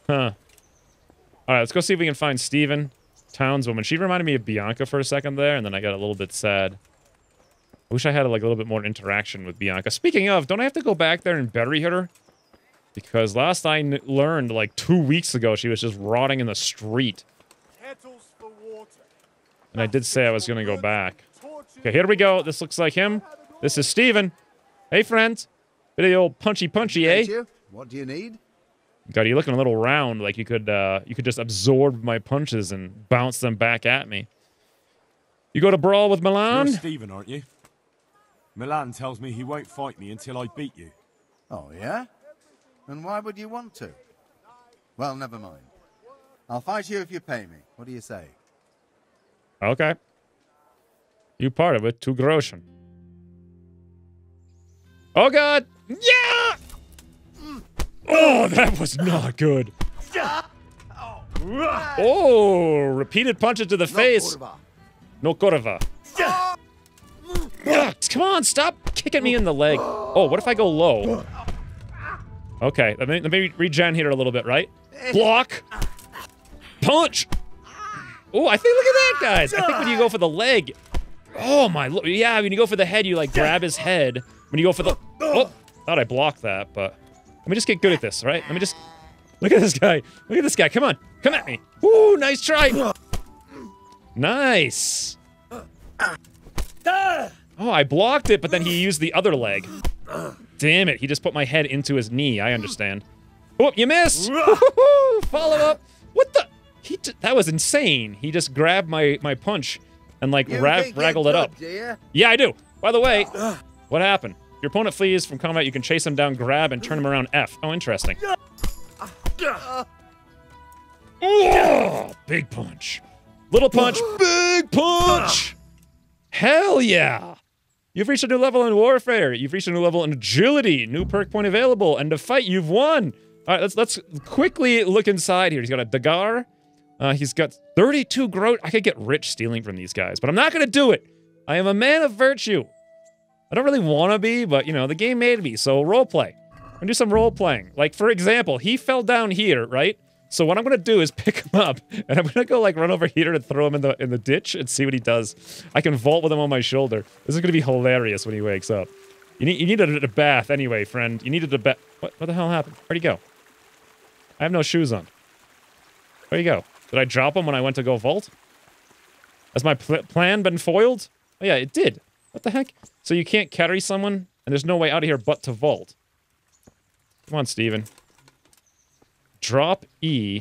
Huh. Alright, let's go see if we can find Stephen, townswoman. She reminded me of Bianca for a second there, and then I got a little bit sad. I wish I had like a little bit more interaction with Bianca. Speaking of, don't I have to go back there and bury her? Because last I learned, like 2 weeks ago, she was just rotting in the street. And I did say I was going to go back. Okay, here we go. This looks like him. This is Stephen. Hey, friends. Bit of the old punchy, eh? What do you need? God, you're looking a little round, like you could just absorb my punches and bounce them back at me. You go to brawl with Milan? You're Stephen, aren't you? Milan tells me he won't fight me until I beat you. Oh, yeah? And why would you want to? Well, never mind. I'll fight you if you pay me. What do you say? Okay. You part of it, 2 groschen. Oh, God! Yeah! Oh, that was not good. Oh, repeated punches to the face. No Corva. Come on, stop kicking me in the leg. Oh, what if I go low? Okay, let me regen here a little bit, right? Block. Punch. Oh, I think, look at that, guys. I think when you go for the leg. Oh, my. Yeah, when you go for the head, you, like, grab his head. When you go for the... Oh, thought I blocked that, but... Let me just get good at this, right? Let me just... Look at this guy. Look at this guy. Come on. Come at me. Ooh, nice try. Nice. Oh, I blocked it, but then he used the other leg. Damn it. He just put my head into his knee. I understand. Oh, you missed. Follow up. What the... That was insane. He just grabbed my punch and, like, raggled it up. Yeah, I do. By the way, what happened? If your opponent flees from combat, you can chase him down, grab, and turn him around F. Oh, interesting. Oh, big punch. Little punch, big punch. Hell yeah. You've reached a new level in warfare. You've reached a new level in agility. New perk point available. And to fight, you've won. All right, let's quickly look inside here. He's got a Dagar. He's got 32 groat. I could get rich stealing from these guys, but I'm not going to do it. I am a man of virtue. I don't really want to be, but, you know, the game made me, so roleplay. I'm going to do some role-playing. Like, for example, he fell down here, right? So what I'm going to do is pick him up, and I'm going to go, like, run over here and throw him in the ditch and see what he does. I can vault with him on my shoulder. This is going to be hilarious when he wakes up. You needed a bath anyway, friend. You needed a bath. What the hell happened? Where'd he go? I have no shoes on. Where'd he go? Did I drop him when I went to go vault? Has my plan been foiled? Oh, yeah, it did. What the heck? So you can't carry someone, and there's no way out of here but to vault. Come on, Steven. Drop E.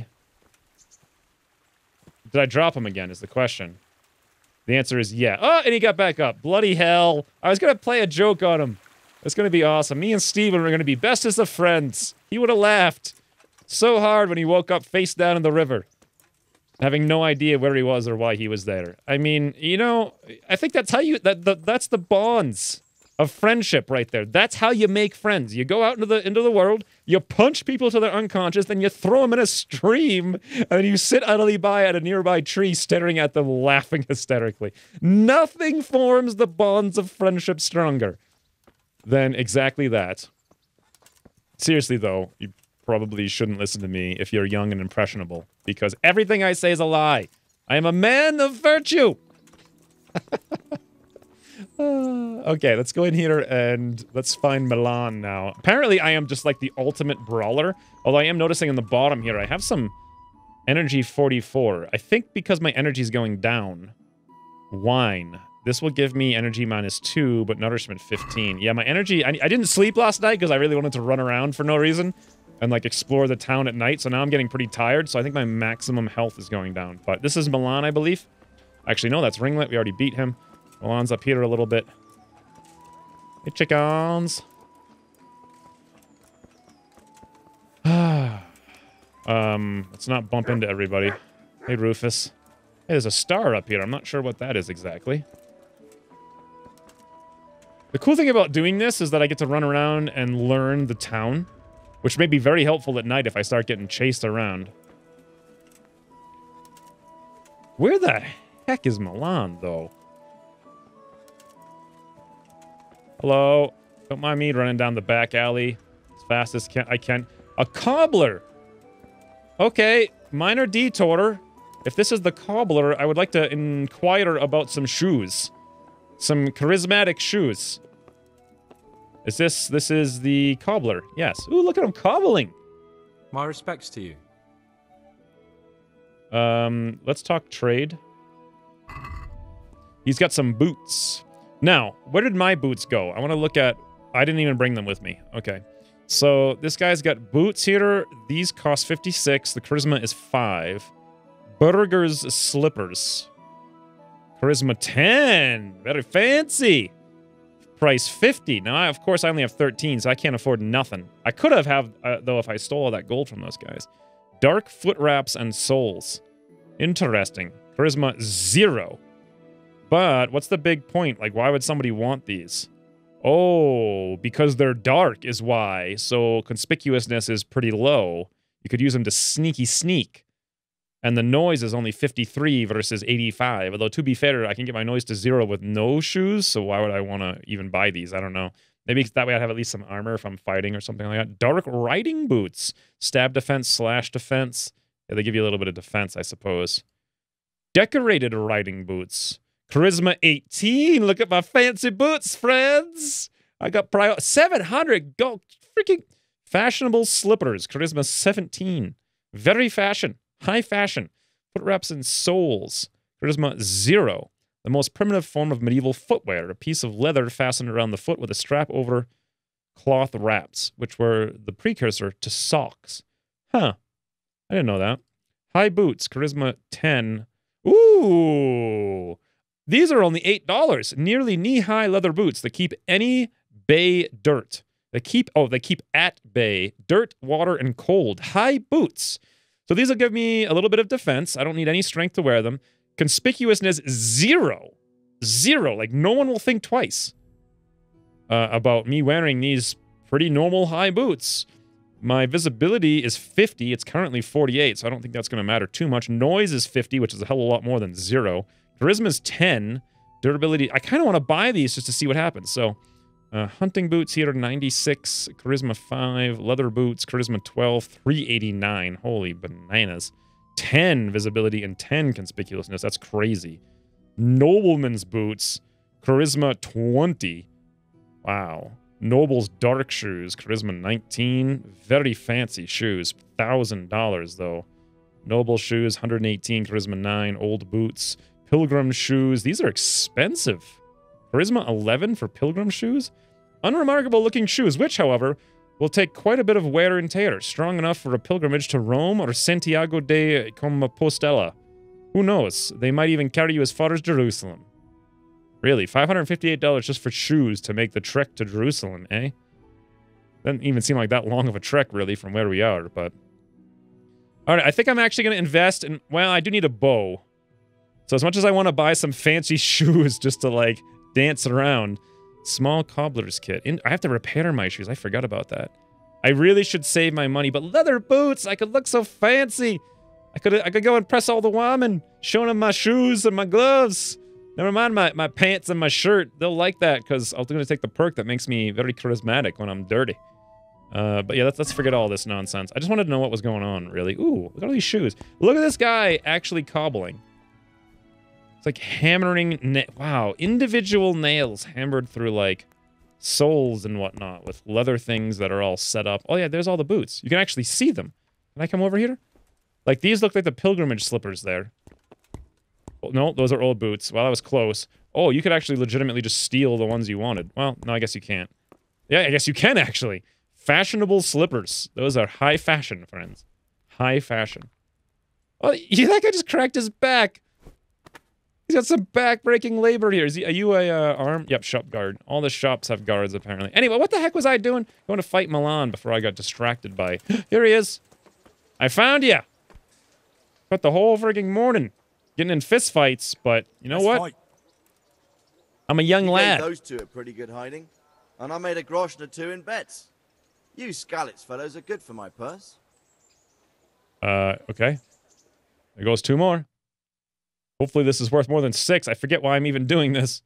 Did I drop him again is the question. The answer is yeah. Oh, and he got back up. Bloody hell. I was going to play a joke on him. It's going to be awesome. Me and Steven are going to be bestest of friends. He would have laughed so hard when he woke up face down in the river, having no idea where he was or why he was there. I mean, you know, I think that's how you... That's the bonds of friendship right there. That's how you make friends. You go out into the world, you punch people till they're unconscious, then you throw them in a stream, and then you sit idly by at a nearby tree staring at them, laughing hysterically. Nothing forms the bonds of friendship stronger than exactly that. Seriously, though, you probably shouldn't listen to me if you're young and impressionable, because everything I say is a lie. I am a man of virtue. Okay, let's go in here and let's find Milan now. Apparently, I am just like the ultimate brawler, although I am noticing in the bottom here, I have some energy 44. I think because my energy is going down. Wine. This will give me energy -2, but nourishment 15. Yeah, my energy... I didn't sleep last night because I really wanted to run around for no reason and, like, explore the town at night, so now I'm getting pretty tired, so I think my maximum health is going down. But this is Milan, I believe. Actually, no, that's Ringlet. We already beat him. Milan's up here a little bit. Hey, chickens. Let's not bump into everybody. Hey, Rufus. Hey, there's a star up here. I'm not sure what that is exactly. The cool thing about doing this is that I get to run around and learn the town, which may be very helpful at night if I start getting chased around. Where the heck is Milan, though? Hello? Don't mind me running down the back alley as fast as I can. A cobbler! Okay, minor detour. If this is the cobbler, I would like to inquire about some shoes. Some charismatic shoes. Is this is the cobbler? Yes. Ooh, look at him cobbling. My respects to you. Let's talk trade. He's got some boots. Now, where did my boots go? I want to look at... I didn't even bring them with me. Okay. So, this guy's got boots here. These cost 56. The charisma is 5. Burger's slippers. Charisma 10. Very fancy. Price 50. Now, of course, I only have 13, so I can't afford nothing. I could have, though, if I stole all that gold from those guys. Dark foot wraps and soles. Interesting. Charisma 0. But what's the big point? Like, why would somebody want these? Oh, because they're dark is why. So conspicuousness is pretty low. You could use them to sneaky sneak. And the noise is only 53 versus 85. Although, to be fair, I can get my noise to 0 with no shoes. So why would I want to even buy these? I don't know. Maybe that way I'd have at least some armor if I'm fighting or something like that. Dark riding boots. Stab defense, slash defense. Yeah, they give you a little bit of defense, I suppose. Decorated riding boots. Charisma 18. Look at my fancy boots, friends. I got 700 gold. Freaking fashionable slippers. Charisma 17. Very fashion. High fashion. Foot wraps and soles. Charisma 0. The most primitive form of medieval footwear. A piece of leather fastened around the foot with a strap over cloth wraps, which were the precursor to socks. Huh. I didn't know that. High boots. Charisma 10. Ooh. These are only $8. Nearly knee-high leather boots that keep any bay dirt. They keep at bay dirt, water, and cold. High boots. So these will give me a little bit of defense. I don't need any strength to wear them. Conspicuousness 0. 0. Like, no one will think twice about me wearing these pretty normal high boots. My visibility is 50. It's currently 48, so I don't think that's going to matter too much. Noise is 50, which is a hell of a lot more than 0. Charisma is 10. Durability, I kind of want to buy these just to see what happens. So, hunting boots here, 96. Charisma 5. Leather boots, charisma 12. 389. Holy bananas. 10 visibility and 10 conspicuousness. That's crazy. Nobleman's boots, charisma 20. Wow. Noble's dark shoes, charisma 19. Very fancy shoes. $1,000 though. Noble shoes, 118. Charisma 9. Old boots. Pilgrim shoes. These are expensive. Charisma 11 for pilgrim shoes? Unremarkable looking shoes, which, however, will take quite a bit of wear and tear. Strong enough for a pilgrimage to Rome or Santiago de Compostela. Who knows? They might even carry you as far as Jerusalem. Really, $558 just for shoes to make the trek to Jerusalem, eh? Doesn't even seem like that long of a trek, really, from where we are, but... Alright, I think I'm actually going to invest in... Well, I do need a bow. So as much as I want to buy some fancy shoes just to, like, dance around... Small cobbler's kit. I have to repair my shoes. I forgot about that. I really should save my money, but leather boots! I could look so fancy! I could go and press all the women, showing them my shoes and my gloves. Never mind my pants and my shirt. They'll like that, because I'm going to take the perk that makes me very charismatic when I'm dirty. But yeah, let's forget all this nonsense. I just wanted to know what was going on, really. Ooh, look at all these shoes. Look at this guy actually cobbling. It's like hammering... Wow, individual nails hammered through, like, soles and whatnot with leather things that are all set up. Oh, yeah, there's all the boots. You can actually see them. Can I come over here? Like, these look like the pilgrimage slippers there. Oh, no, those are old boots. Well, that was close. Oh, you could actually legitimately just steal the ones you wanted. Well, no, I guess you can't. Yeah, I guess you can, actually. Fashionable slippers. Those are high fashion, friends. High fashion. Oh, that guy just cracked his back. He's got some back-breaking labor here. Are you a arm? Yep, shop guard. All the shops have guards, apparently. Anyway, what the heck was I doing? Going to fight Milan before I got distracted by... Here he is. I found you. Spent the whole frigging morning getting in fistfights, but you know what? Fight. I'm a young lad. Those two are pretty good hiding, and I made a grosh and a 2 in bets. You Scalitz fellows are good for my purse. Okay. There goes 2 more. Hopefully this is worth more than 6. I forget why I'm even doing this.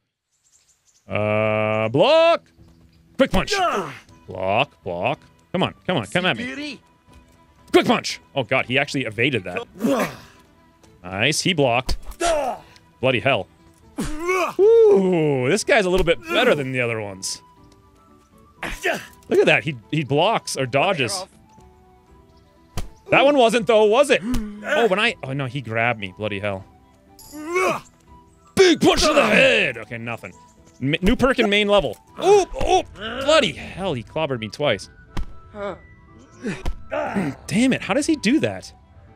Block! Quick punch! Block, block. Come on, come at me. Quick punch! Oh god, he actually evaded that. Nice, he blocked. Bloody hell. Ooh, this guy's a little bit better than the other ones. Look at that, he blocks or dodges. That one wasn't though, was it? Oh no, he grabbed me, bloody hell. Big punch to the head! Okay, nothing. New perk in main level. Oh, bloody hell, he clobbered me twice. Damn it, how does he do that?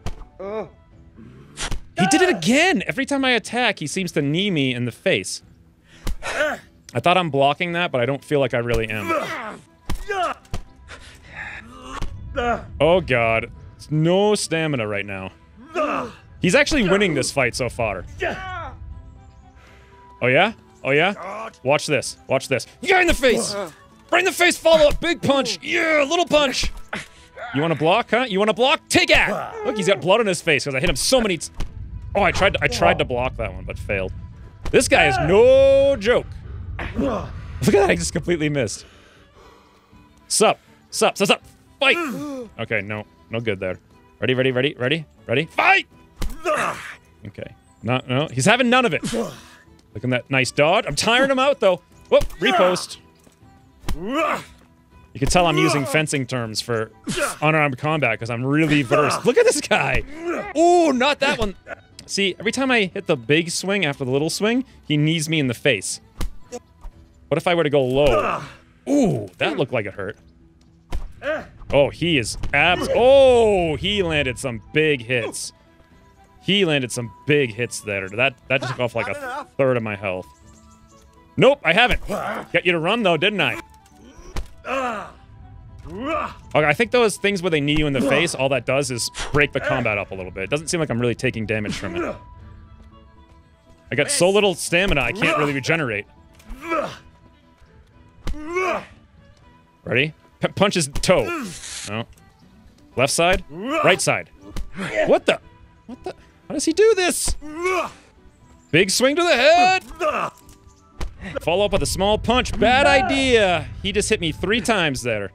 He did it again! Every time I attack, he seems to knee me in the face. I thought I'm blocking that, but I don't feel like I really am. Oh god. No stamina right now. He's actually winning this fight so far. Oh yeah? Oh yeah? Watch this. Watch this. Yeah, in the face! Right in the face, follow up, big punch! Yeah, little punch! You wanna block, huh? You wanna block? Take it! Look, he's got blood on his face because I hit him so many Oh, I tried to block that one, but failed. This guy is no joke. Look at that, I just completely missed. Sup. Fight! Okay, no good there. Ready? Fight! Okay. No, he's having none of it. Look at that nice dodge. I'm tiring him out, though. Whoop, repost. You can tell I'm using fencing terms for unarmed combat because I'm really versed. Look at this guy. Ooh, not that one. See, every time I hit the big swing after the little swing, he knees me in the face. What if I were to go low? Ooh, that looked like it hurt. Oh, he is Oh, he landed some big hits. He landed some big hits there. That just took off like a third of my health. Nope, I haven't. Got you to run though, didn't I? Okay, I think those things where they knee you in the face, all that does is break the combat up a little bit. It doesn't seem like I'm really taking damage from it. I got so little stamina, I can't really regenerate. Ready? Punch his toe. No. Left side? Right side. What the? How does he do this? Big swing to the head! Follow up with a small punch. Bad idea. He just hit me 3 times there.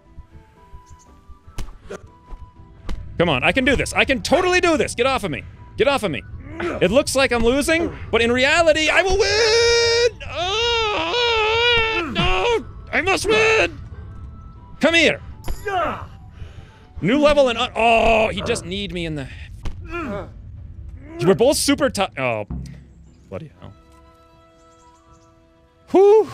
Come on, I can do this. I can totally do this. Get off of me. Get off of me. It looks like I'm losing, but in reality, I will win! Oh, no! I must win! Come here. New level and oh, he just kneed me in the... We're both super tough. Oh, bloody hell. Whew.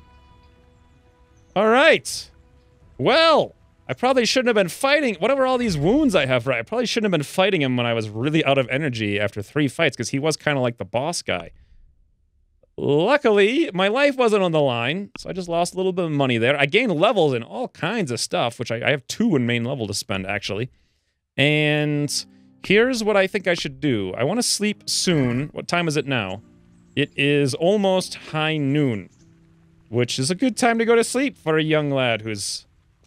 All right. Well, I probably shouldn't have been fighting. Whatever all these wounds I have, right? I probably shouldn't have been fighting him when I was really out of energy after 3 fights because he was kind of like the boss guy. Luckily, my life wasn't on the line, so I just lost a little bit of money there. I gained levels and all kinds of stuff, which I have 2 in main level to spend, actually. And here's what I think I should do. I want to sleep soon. What time is it now? It is almost high noon, which is a good time to go to sleep for a young lad who's,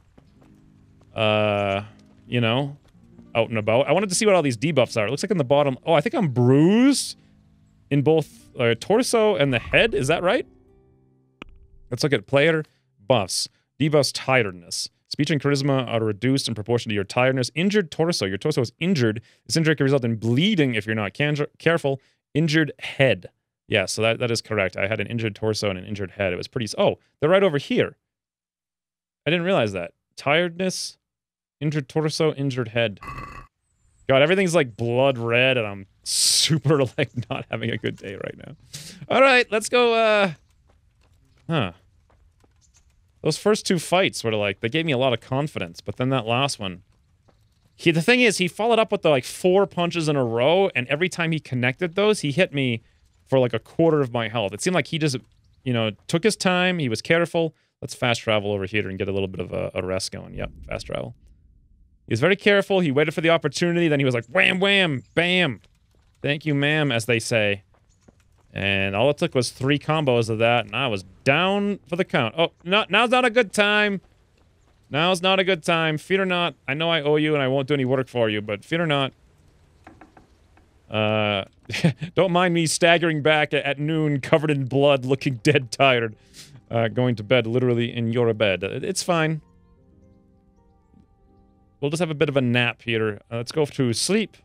you know, out and about. I wanted to see what all these debuffs are. It looks like in the bottom. Oh, I think I'm bruised in both torso and the head. Is that right? Let's look at player buffs. Debuffs tiredness. Speech and charisma are reduced in proportion to your tiredness. Injured torso. Your torso is injured. This injury can result in bleeding if you're not careful. Injured head. Yeah, so that is correct. I had an injured torso and an injured head. It was pretty... Oh, they're right over here. I didn't realize that. Tiredness, injured torso, injured head. God, everything's like blood red and I'm super like not having a good day right now. All right, let's go, Those first 2 fights were like, they gave me a lot of confidence, but then that last one... the thing is, he followed up with the like 4 punches in a row, and every time he connected those, he hit me for like a quarter of my health. It seemed like he just, you know, took his time, he was careful. Let's fast travel over here and get a little bit of a rest going. Yep, fast travel. He was very careful, he waited for the opportunity, then he was like, wham, wham, bam. Thank you, ma'am, as they say. And all it took was 3 combos of that, and I was down for the count. Oh, now's not a good time. Now's not a good time. Fear not. I know I owe you and I won't do any work for you, but fear not. Don't mind me staggering back at noon, covered in blood, looking dead tired. Going to bed literally in your bed. It's fine. we'll just have a bit of a nap here. Let's go to sleep.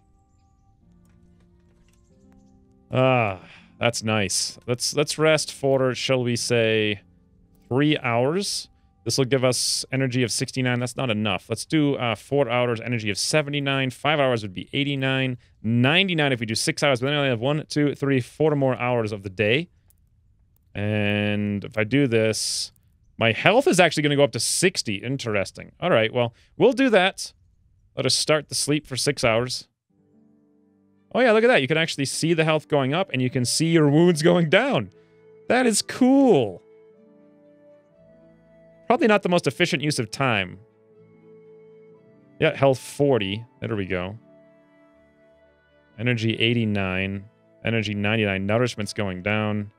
Ah, that's nice. Let's rest for, shall we say, 3 hours. This will give us energy of 69. That's not enough. Let's do 4 hours, energy of 79. 5 hours would be 89. 99 if we do 6 hours. But then I only have 1, 2, 3, 4 more hours of the day. And if I do this, my health is actually going to go up to 60. Interesting. All right, well, we'll do that. Let us start the sleep for 6 hours. Oh yeah, look at that. You can actually see the health going up, and you can see your wounds going down. That is cool. Probably not the most efficient use of time. Yeah, health 40. There we go. Energy 89. Energy 99. Nourishment's going down.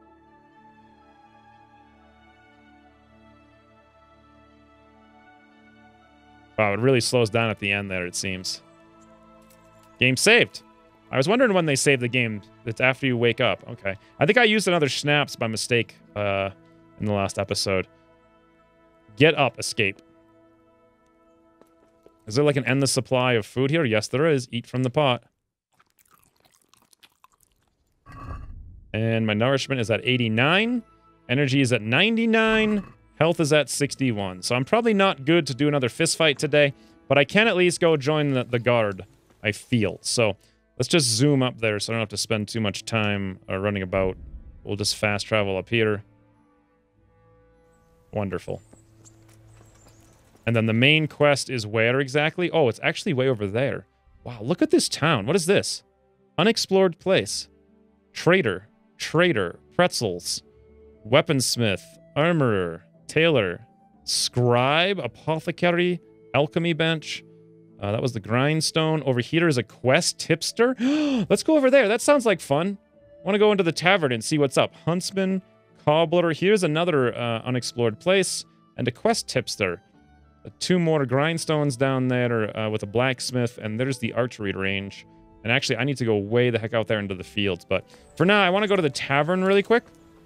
Wow, it really slows down at the end there, it seems. Game saved. I was wondering when they save the game. It's after you wake up. Okay. I think I used another schnapps by mistake in the last episode. Get up, escape. Is there like an endless supply of food here? Yes, there is. Eat from the pot. And my nourishment is at 89. Energy is at 99. Health is at 61. So I'm probably not good to do another fist fight today, but I can at least go join the guard, I feel. So let's just zoom up there so I don't have to spend too much time running about. We'll just fast travel up here. Wonderful. And then the main quest is where exactly? Oh, it's actually way over there. Wow, look at this town. What is this? Unexplored place. Trader. Trader. Pretzels. Weaponsmith. Armorer. Tailor. Scribe. Apothecary. Alchemy bench. That was the grindstone. Over here is a quest tipster. Let's go over there. That sounds like fun. I want to go into the tavern and see what's up. Huntsman. Cobbler. Here's another unexplored place. And a quest tipster. 2 more grindstones down there with a blacksmith, and there's the archery range. And actually, I need to go way the heck out there into the fields. But for now, I want to go to the tavern really quick.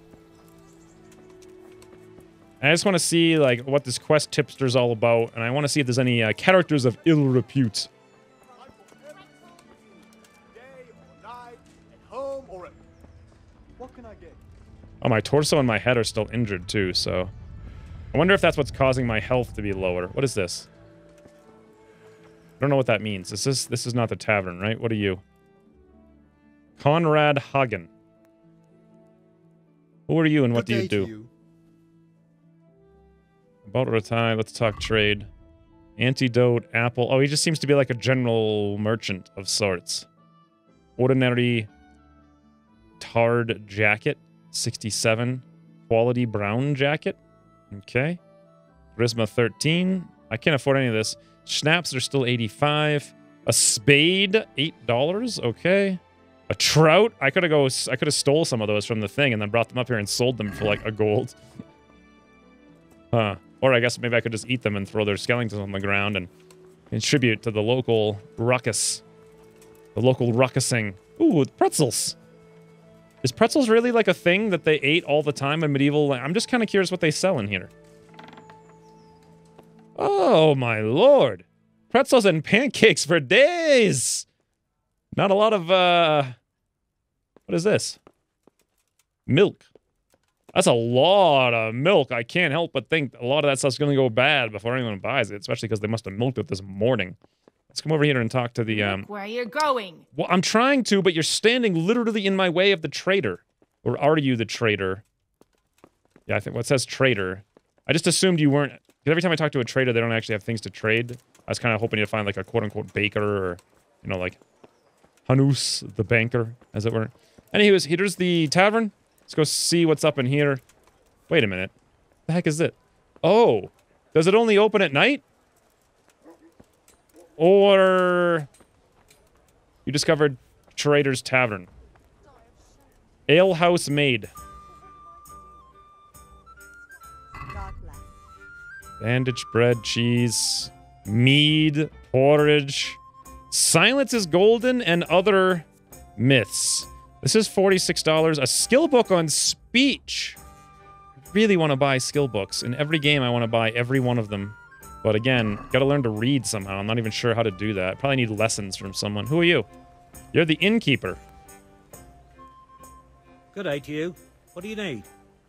I just want to see like what this quest tipster's all about, and I want to see if there's any characters of ill repute. Oh, my torso and my head are still injured too, so I wonder if that's what's causing my health to be lower. What is this? I don't know what that means. This is not the tavern, right? What are you? Conrad Hagen. Who are you and what do you do? About a time. Let's talk trade. Antidote, apple. Oh, he just seems to be like a general merchant of sorts. Ordinary tarred jacket, 67. Quality brown jacket. Okay. Charisma 13. I can't afford any of this. Schnapps are still 85. A spade, $8. Okay. A trout. I could have stole some of those from the thing and then brought them up here and sold them for like a gold. Huh. Or I guess maybe I could just eat them and throw their skeletons on the ground and contribute to the local ruckus. The local ruckusing. Ooh, pretzels. Is pretzels really like a thing that they ate all the time in medieval? I'm just kind of curious what they sell in here. Oh, my lord. Pretzels and pancakes for days. Not a lot of, what is this? Milk. That's a lot of milk. I can't help but think a lot of that stuff's going to go bad before anyone buys it, especially because they must have milked it this morning. Let's come over here and talk to the, Where you're going. Well, I'm trying to, but you're standing literally in my way of the trader. Or are you the trader? Yeah, I think what says trader. I just assumed you weren't, because every time I talk to a trader, they don't actually have things to trade. I was kind of hoping to find like a quote-unquote baker or, you know, like Hanus, the banker, as it were. Anyways, here's the tavern. Let's go see what's up in here. Wait a minute. What the heck is it? Oh, does it only open at night? Or you discovered Trader's Tavern. Alehouse Maid. Bandage bread, cheese, mead, porridge. Silence is golden and other myths. This is $46. A skill book on speech. I really want to buy skill books. In every game, I want to buy every one of them. But again, gotta learn to read somehow. I'm not even sure how to do that. Probably need lessons from someone. Who are you? You're the innkeeper. Good day to you. What do you need?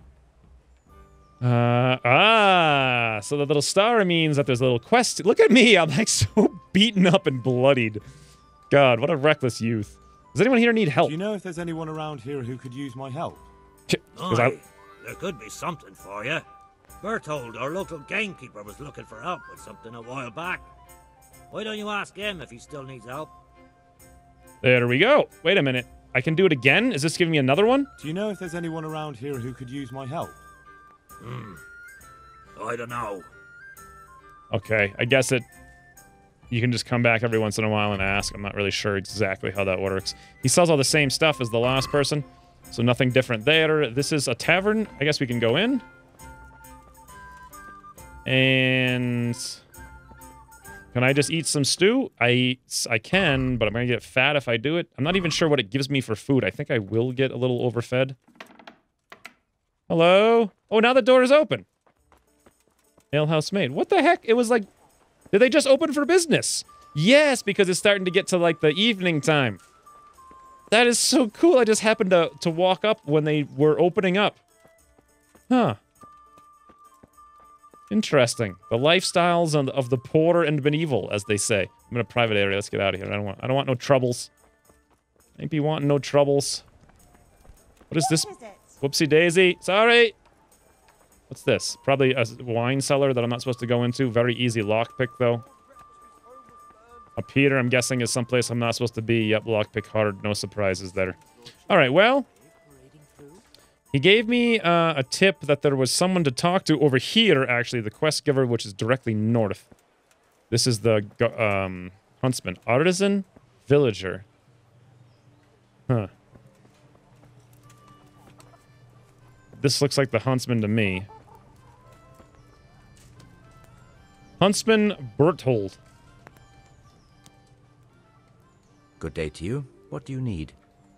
So the little star means that there's a little quest. Look at me, I'm like so beaten up and bloodied. God, what a reckless youth. Does anyone here need help? Do you know if there's anyone around here who could use my help? Aye, there could be something for you. Berthold, our local gamekeeper, was looking for help with something a while back. Why don't you ask him if he still needs help? There we go. Wait a minute. I can do it again? Is this giving me another one? Do you know if there's anyone around here who could use my help? I don't know. Okay, I guess you can just come back every once in a while and ask. I'm not really sure exactly how that works. He sells all the same stuff as the last person, so nothing different there. This is a tavern. I guess we can go in. And can I just eat some stew? I can, but I'm going to get fat if I do it. I'm not even sure what it gives me for food. I think I will get a little overfed. Hello? Oh, now the door is open. Alehouse maid. What the heck? It was like... Did they just open for business? Yes, because it's starting to get to, like, the evening time. That is so cool. I just happened to walk up when they were opening up. Huh. Interesting. The lifestyles of the poor and medieval, as they say. I'm in a private area. Let's get out of here. I don't want no troubles. Ain't be wanting no troubles. What is this? Whoopsie daisy. Sorry. What's this? Probably a wine cellar that I'm not supposed to go into. Very easy lockpick, though. Up here, I'm guessing, is someplace I'm not supposed to be. Yep, lockpick hard. No surprises there. All right, well. He gave me a tip that there was someone to talk to over here, actually. The quest giver, which is directly north. This is the huntsman. Artisan, villager. Huh. This looks like the huntsman to me. Huntsman Berthold. Good day to you. What do you need?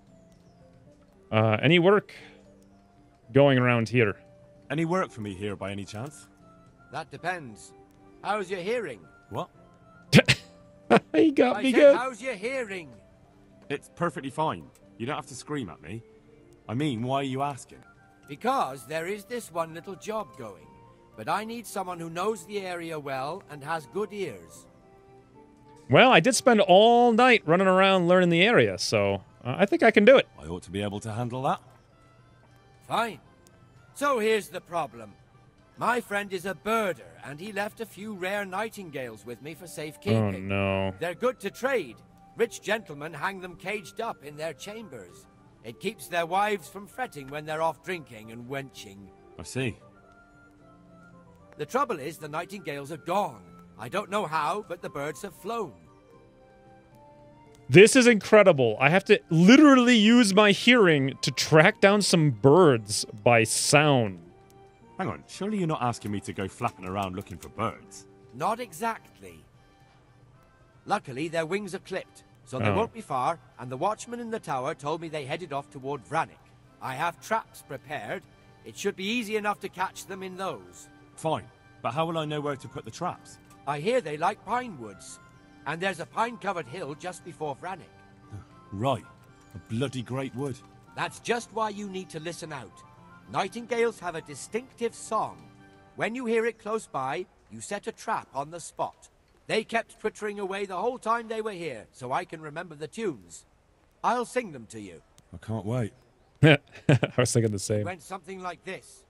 Any work going around here? Any work for me here by any chance? That depends. How's your hearing? What? He got me said, good. how's your hearing? It's perfectly fine. You don't have to scream at me. I mean, why are you asking? Because there is this one little job going. But I need someone who knows the area well and has good ears. Well, I did spend all night running around learning the area, so I think I can do it. I ought to be able to handle that. Fine. So here's the problem. My friend is a birder, and he left a few rare nightingales with me for safekeeping. Oh, no. They're good to trade. Rich gentlemen hang them caged up in their chambers. It keeps their wives from fretting when they're off drinking and wenching. I see. The trouble is, the nightingales are gone. I don't know how, but the birds have flown. This is incredible. I have to literally use my hearing to track down some birds by sound. Hang on, surely you're not asking me to go flapping around looking for birds? Not exactly. Luckily, their wings are clipped, so they won't be far, and the watchman in the tower told me they headed off toward Vranik. I have traps prepared. It should be easy enough to catch them in those. Fine, but how will I know where to put the traps? I hear they like pine woods, and there's a pine-covered hill just before Vranik. Right, a bloody great wood. That's just why you need to listen out. Nightingales have a distinctive song. When you hear it close by, you set a trap on the spot. They kept twittering away the whole time they were here, so I can remember the tunes. I'll sing them to you. I can't wait. I was thinking the same. It went something like this.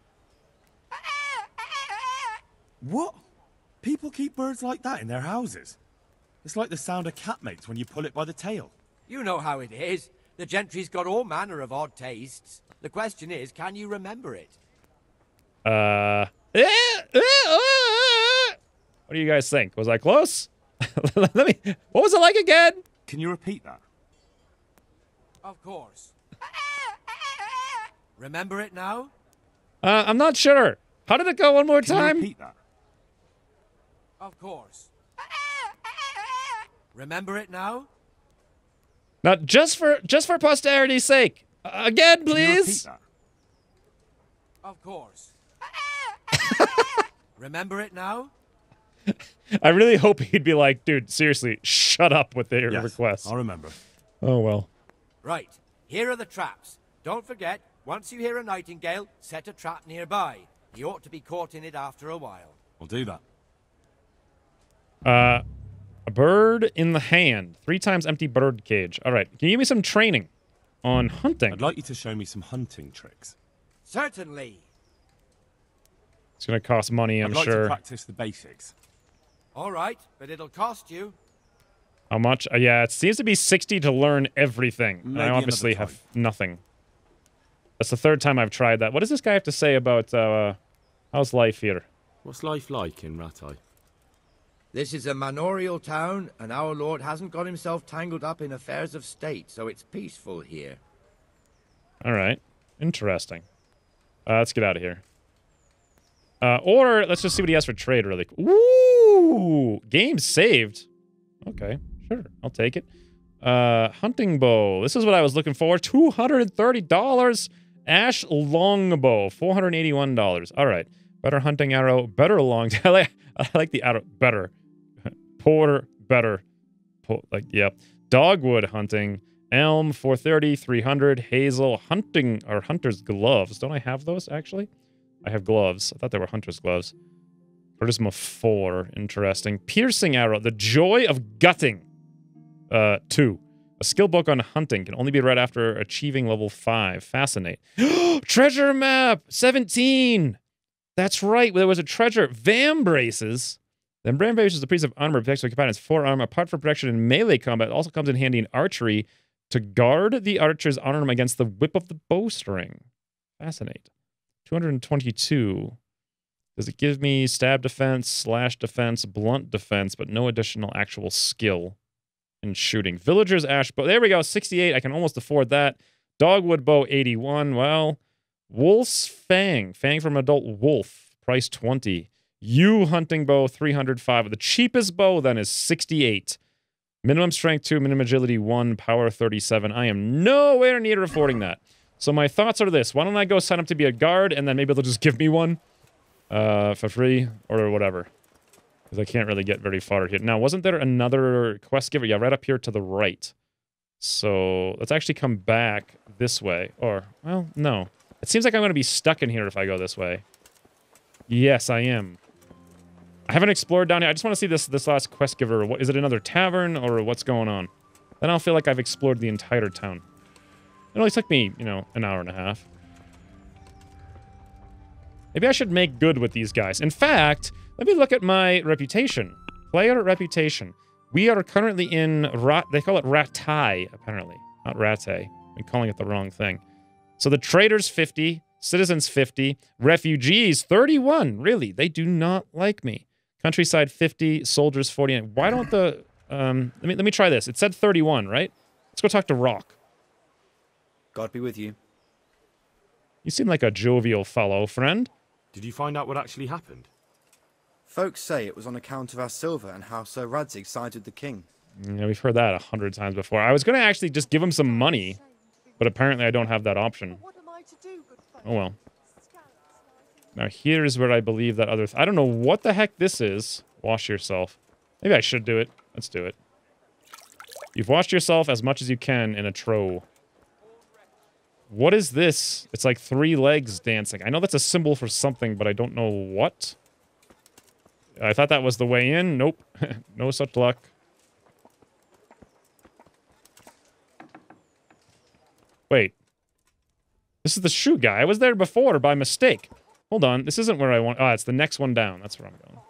What? People keep birds like that in their houses? It's like the sound a cat makes when you pull it by the tail. You know how it is. The gentry's got all manner of odd tastes. The question is, can you remember it? What do you guys think? Was I close? What was it like again? Can you repeat that? Of course. Remember it now? I'm not sure. How did it go one more time? Can you repeat that? Of course. Remember it now? Now, just for posterity's sake, again, please. Can you repeat that? Of course. Remember it now? I really hope he'd be like, dude, seriously, shut up with their requests. I'll remember. Oh, well. Right, here are the traps. Don't forget, once you hear a nightingale, set a trap nearby. He ought to be caught in it after a while. I'll do that. A bird in the hand. 3 times empty bird cage. All right, can you give me some training on hunting? I'd like you to show me some hunting tricks. Certainly. It's going to cost money, I'm I'd like sure. to practice the basics. All right, but it'll cost you. How much? Yeah, it seems to be 60 to learn everything. Maybe I obviously another have nothing. That's the 3rd time I've tried that. What does this guy have to say about how's life here? What's life like in Rattay? This is a manorial town, and our lord hasn't got himself tangled up in affairs of state, so it's peaceful here. All right. Interesting. Let's get out of here. Or let's just see what he has for trade really quick. Ooh! Game saved. Okay, sure. I'll take it. Hunting bow. This is what I was looking for. $230. Ash longbow. $481. All right. Better hunting arrow. Better long... I like the arrow. Better. Porter. Better. Yep. Dogwood hunting. Elm. 430. 300. Hazel. Hunting... Or hunter's gloves. Don't I have those, actually? I have gloves. I thought they were hunter's gloves. Charisma 4. Interesting. Piercing arrow. The joy of gutting. 2. A skill book on hunting can only be read after achieving level 5. Fascinate. Treasure map! 17! That's right. There was a treasure. Vambraces. The Vambraces is the piece of armor protects the combatant's forearm. Apart from protection in melee combat, it also comes in handy in archery to guard the archer's arm against the whip of the bowstring. Fascinate. 222. Does it give me stab defense, slash defense, blunt defense, but no additional actual skill in shooting? Villager's ash bow. There we go. 68. I can almost afford that. Dogwood bow, 81. Well, Wolf's fang. Fang from adult wolf. Price 20. Yew hunting bow, 305. The cheapest bow then is 68. Minimum strength 2, minimum agility 1, power 37. I am nowhere near affording that. So my thoughts are this. Why don't I go sign up to be a guard, and then maybe they'll just give me one for free or whatever. Because I can't really get very far here. Now, wasn't there another quest giver? Yeah, right up here to the right. So let's actually come back this way. Or, well, no. It seems like I'm going to be stuck in here if I go this way. Yes, I am. I haven't explored down here. I just want to see this last quest giver. What, is it another tavern or what's going on? Then I'll feel like I've explored the entire town. It only took me, you know, an hour and a half. Maybe I should make good with these guys. In fact, let me look at my reputation. Player reputation. We are currently in... They call it Rattay, apparently. Not Rattay. I'm calling it the wrong thing. So the traders, 50. Citizens, 50. Refugees, 31. Really, they do not like me. Countryside, 50. Soldiers, 49. Why don't the... let me try this. It said 31, right? Let's go talk to Rock. God be with you. You seem like a jovial fellow, friend. Did you find out what actually happened? Folks say it was on account of our silver and how Sir Radzig sided with the king. Yeah, we've heard that 100 times before. I was going to actually just give him some money, but apparently I don't have that option. Oh well. Now here's where I believe that other... I don't know what the heck this is. Wash yourself. Maybe I should do it. Let's do it. You've washed yourself as much as you can in a trough. What is this? It's like 3 legs dancing. I know that's a symbol for something, but I don't know what. I thought that was the way in. Nope. No such luck. Wait. This is the shoe guy. I was there before by mistake. Hold on. This isn't where I want... it's the next one down. That's where I'm going.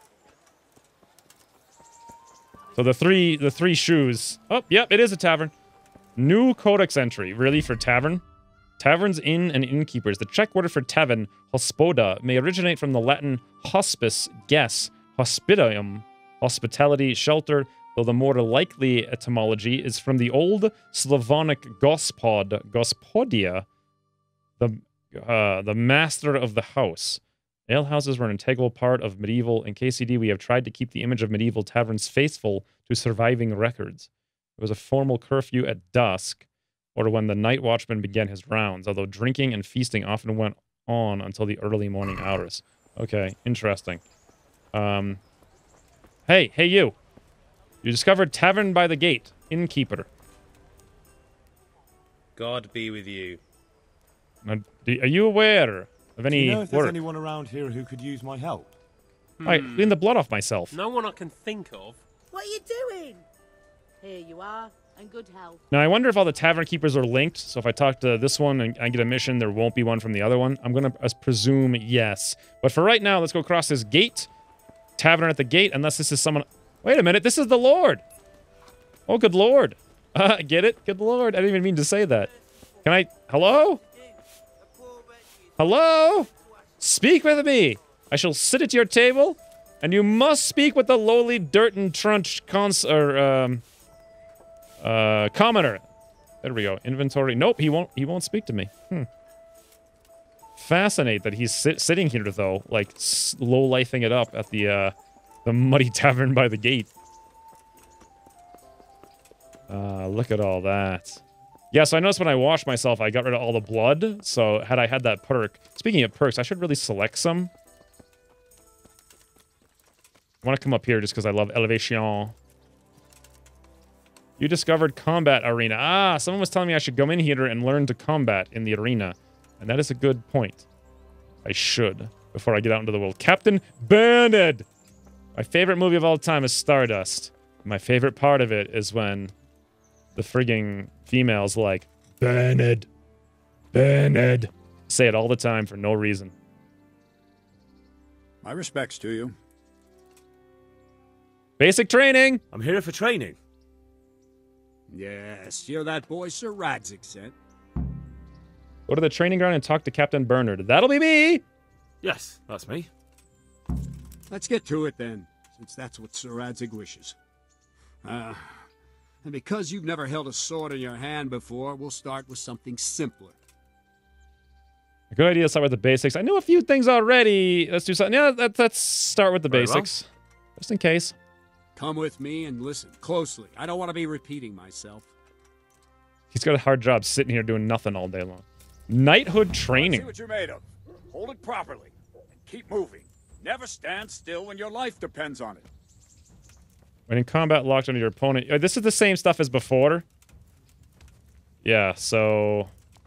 So the three shoes... Oh, yep, it is a tavern. New codex entry. Really, for tavern? Taverns, inn, and innkeepers. The Czech word for tavern, hospoda, may originate from the Latin hospice, guest, hospitium, hospitality, shelter, though the more likely etymology is from the old Slavonic gospod, gospodia, the master of the house. Alehouses were an integral part of medieval. In KCD, we have tried to keep the image of medieval taverns faithful to surviving records. It was a formal curfew at dusk, or when the night watchman began his rounds, although drinking and feasting often went on until the early morning hours. Okay, interesting. Hey, you. You discovered Tavern by the Gate. Innkeeper. God be with you. Now, are you aware of any Do you know if there's work? anyone around here who could use my help? I clean the blood off myself. No one I can think of. What are you doing? Here you are, and good health. Now, I wonder if all the tavern keepers are linked. So if I talk to this one and I get a mission, there won't be one from the other one. I'm going to presume yes. But for right now, let's go across this gate. Tavern at the gate, unless this is someone... Wait a minute, this is the Lord. Oh, good Lord. Get it? Good Lord. I didn't even mean to say that. Can I... Hello? Hello? Speak with me. I shall sit at your table, and you must speak with the lowly dirt and trunch commoner. There we go. Inventory. Nope, he won't speak to me. Fascinate that he's sitting here though, like low-lifing it up at the muddy tavern by the gate. Look at all that. Yeah, so I noticed when I washed myself, I got rid of all the blood. So had I had that perk, speaking of perks, I should really select some. I want to come up here just because I love elevation. You discovered combat arena. Ah, someone was telling me I should go in here and learn to combat in the arena. And that is a good point. I should, before I get out into the world. Captain Bernard! My favorite movie of all time is Stardust. My favorite part of it is when the frigging female's like, Bernard, Bernard. Say it all the time for no reason. My respects to you. Basic training! I'm here for training. Yes, you're that boy Sir Radzig sent. Go to the training ground and talk to Captain Bernard. That'll be me! Yes, that's me. Let's get to it then, since that's what Sir Radzig wishes. And because you've never held a sword in your hand before, we'll start with something simpler. A good idea to start with the basics. I know a few things already. Let's do something. Yeah, let's start with the basics. Well. Just in case. Come with me and listen closely. I don't want to be repeating myself. He's got a hard job sitting here doing nothing all day long. Knighthood training. See what you're made of. Hold it properly. And keep moving. Never stand still when your life depends on it. When in combat locked onto your opponent. This is the same stuff as before. Yeah, so...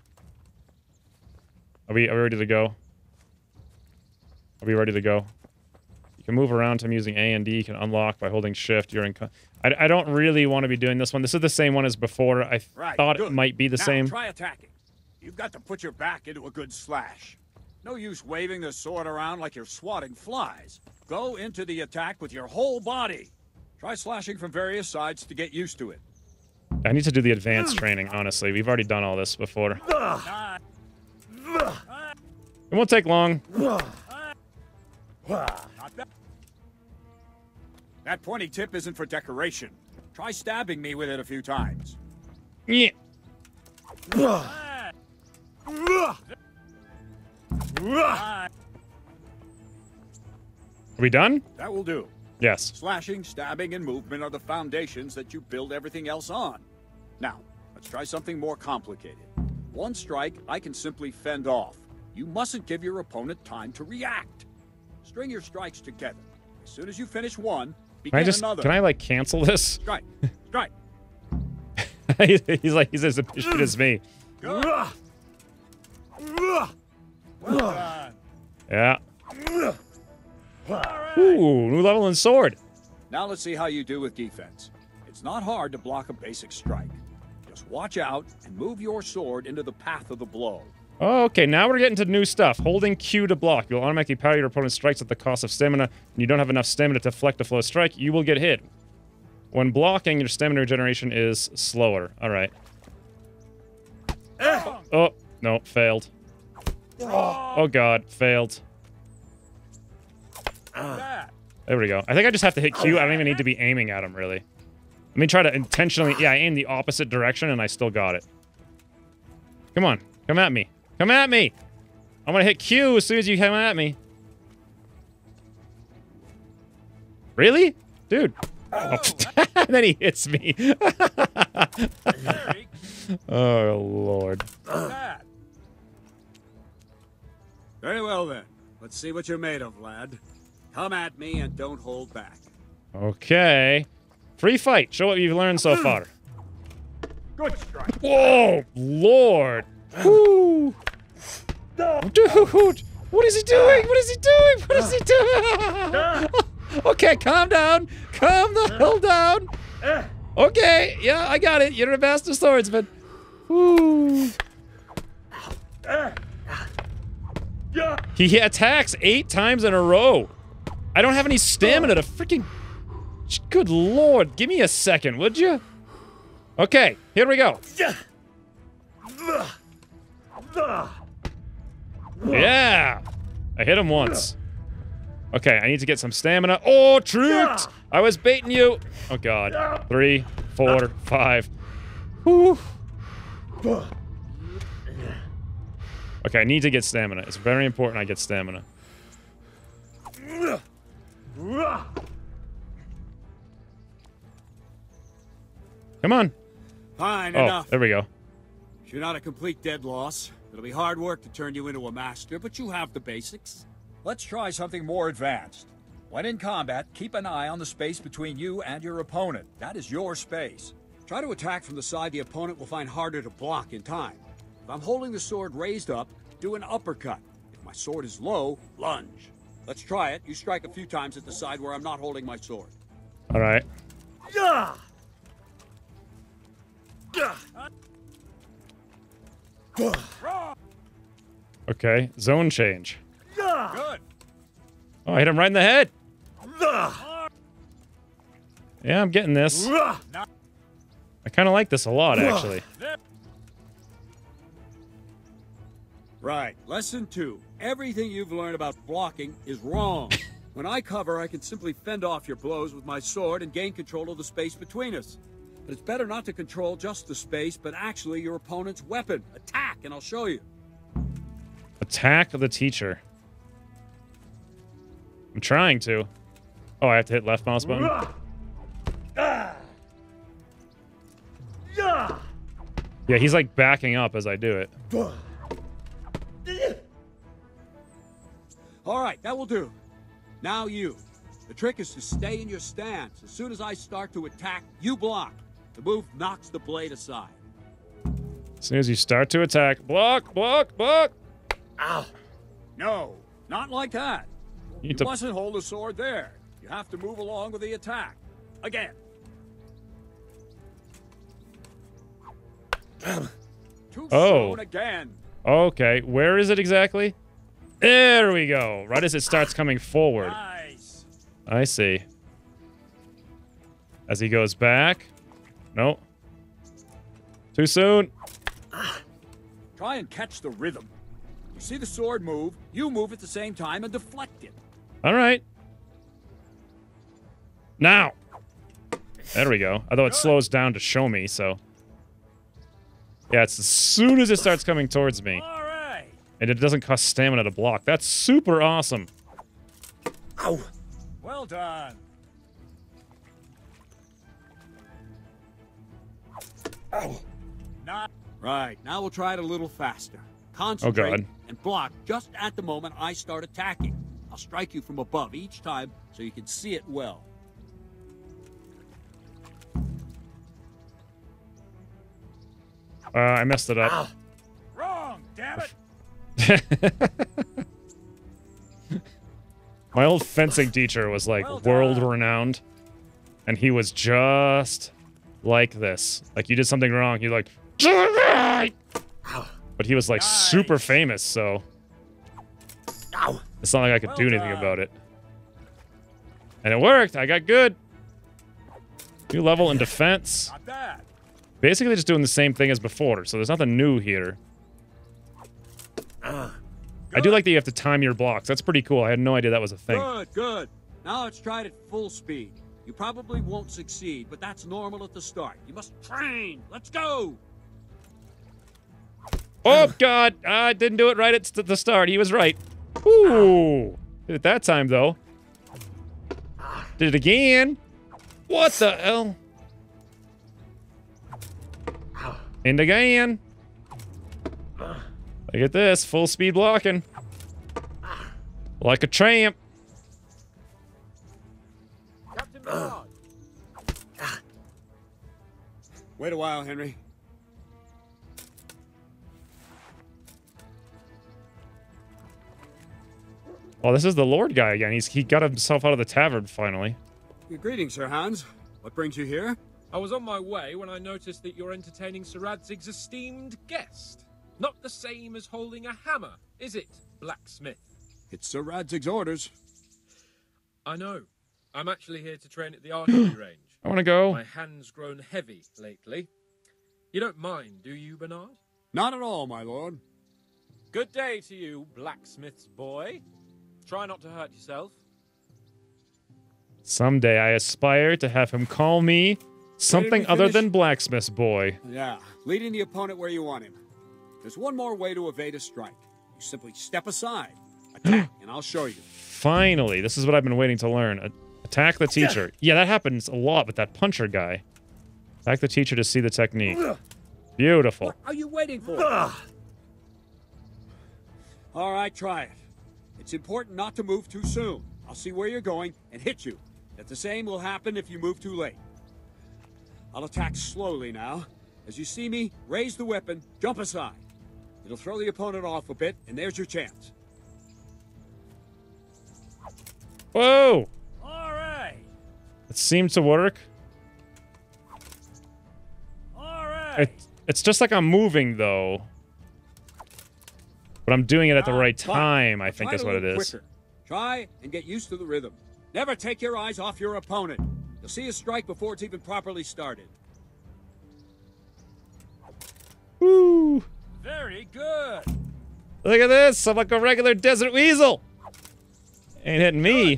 Are we ready to go? Are we ready to go? You can move around. I'm using A and D. You can unlock by holding shift. You're in... I don't really want to be doing this one. This is the same one as before. I thought it might be the same. Try attacking. You've got to put your back into a good slash. No use waving the sword around like you're swatting flies. Go into the attack with your whole body. Try slashing from various sides to get used to it. I need to do the advanced training, honestly. We've already done all this before. It won't take long. That pointy tip isn't for decoration. Try stabbing me with it a few times. Yeah. Are we done? That will do. Yes. Slashing, stabbing, and movement are the foundations that you build everything else on. Now, let's try something more complicated. One strike I can simply fend off. You mustn't give your opponent time to react. String your strikes together. As soon as you finish one, begin another. Can I, like, cancel this? Strike. Strike. he's as efficient as me. Good. Well done. Yeah. Ooh, new level in sword. Now let's see how you do with defense. It's not hard to block a basic strike. Just watch out and move your sword into the path of the blow. Okay, now we're getting to new stuff. Holding Q to block. You'll automatically parry your opponent's strikes at the cost of stamina, and you don't have enough stamina to deflect a flow strike, you will get hit. When blocking, your stamina regeneration is slower. Alright. Oh, no, failed. Oh god, failed. There we go. I think I just have to hit Q. I don't even need to be aiming at him, really. Let me try to intentionally... Yeah, I aim the opposite direction, and I still got it. Come on. Come at me. Come at me! I'm gonna hit Q as soon as you come at me. Really? Dude. Oh. And then he hits me. Oh, Lord. Very well, then. Let's see what you're made of, lad. Come at me and don't hold back. Okay. Free fight. Show what you've learned so far. Good strike. Whoa, Lord. Woo. Dude, what is he doing? What is he doing? What is he doing? Okay, calm down. Calm the hell down. Okay, yeah, I got it. You're a master swordsman. Woo. He attacks 8 times in a row. I don't have any stamina to freaking... Good Lord, give me a second, would you? Okay, here we go. Yeah! I hit him once. Okay, I need to get some stamina. Oh, tricked! I was baiting you. Oh, God. 3, 4, 5. Whew. Okay, I need to get stamina. It's very important I get stamina. Come on. Fine, Oh, enough. there we go. You're not a complete dead loss. It'll be hard work to turn you into a master, but you have the basics. Let's try something more advanced. When in combat, keep an eye on the space between you and your opponent. That is your space. Try to attack from the side the opponent will find harder to block in time. If I'm holding the sword raised up, do an uppercut. If my sword is low, lunge. Let's try it. You strike a few times at the side where I'm not holding my sword. All right. Yeah. Okay, zone change. Good. Oh, I hit him right in the head. Yeah, I'm getting this. I kind of like this a lot, actually. Right. Lesson 2. Everything you've learned about blocking is wrong. When I cover, I can simply fend off your blows with my sword and gain control of the space between us. But it's better not to control just the space, but actually your opponent's weapon. Attack, and I'll show you. Attack the teacher. I'm trying to. Oh, I have to hit left mouse button? Yeah, he's like backing up as I do it. All right, that will do. Now you. The trick is to stay in your stance. As soon as I start to attack, you block. The move knocks the blade aside. As soon as you start to attack, block, block, block. Ow. No, not like that. You to... mustn't hold the sword there. You have to move along with the attack. Again. Too soon again. Okay, where is it exactly? There we go. Right as it starts coming forward. Nice. I see. As he goes back. No. Too soon. Try and catch the rhythm. You see the sword move, you move at the same time and deflect it. All right. Now. There we go. Although it slows down to show me, so. Yeah, it's as soon as it starts coming towards me. All right. And it doesn't cost stamina to block. That's super awesome. Ow. Well done. Ow. Not right. Now we'll try it a little faster. Concentrate God. and block just at the moment I start attacking. I'll strike you from above each time so you can see it well. I messed it up. Ow. Wrong, damn it. My old fencing teacher was like world renowned, and he was just like this. Like you did something wrong, he's like, but he was like super famous, so it's not like I could do anything about it. And it worked. I got good. New level in defense. Not bad. Basically just doing the same thing as before, so there's nothing new here. I do like that you have to time your blocks. That's pretty cool. I had no idea that was a thing. Good, good. Now let's try it at full speed. You probably won't succeed, but that's normal at the start. You must train. Let's go. Oh, God. I didn't do it right at the start. He was right. Ooh. Did it that time, though. Did it again. What the hell? And again. Look at this. Full speed blocking. Like a champ. Wait a while, Henry. Well, this is the Lord guy again. He got himself out of the tavern finally. Greetings, Sir Hans. What brings you here? I was on my way when I noticed that you're entertaining Sir Radzig's esteemed guest. Not the same as holding a hammer, is it, blacksmith? It's Sir Radzig's orders. I know. I'm actually here to train at the archery range. I want to go. My hand's grown heavy lately. You don't mind, do you, Bernard? Not at all, my lord. Good day to you, blacksmith's boy. Try not to hurt yourself. Someday I aspire to have him call me something other than blacksmith's boy. Yeah, leading the opponent where you want him. There's one more way to evade a strike. You simply step aside, attack, and I'll show you. Finally, this is what I've been waiting to learn. Attack the teacher. Yeah, that happens a lot with that puncher guy. Attack the teacher to see the technique. Beautiful. What are you waiting for? All right, try it. It's important not to move too soon. I'll see where you're going and hit you. That the same will happen if you move too late. I'll attack slowly now. As you see me, raise the weapon, jump aside. It'll throw the opponent off a bit, and there's your chance. Whoa! All right. It seemed to work. All right. It's just like I'm moving, though. But I'm doing it at the right time, I think is what it is. Quicker. Try and get used to the rhythm. Never take your eyes off your opponent. You'll see a strike before it's even properly started. Woo! Very good. Look at this! I'm like a regular desert weasel! Ain't hitting me.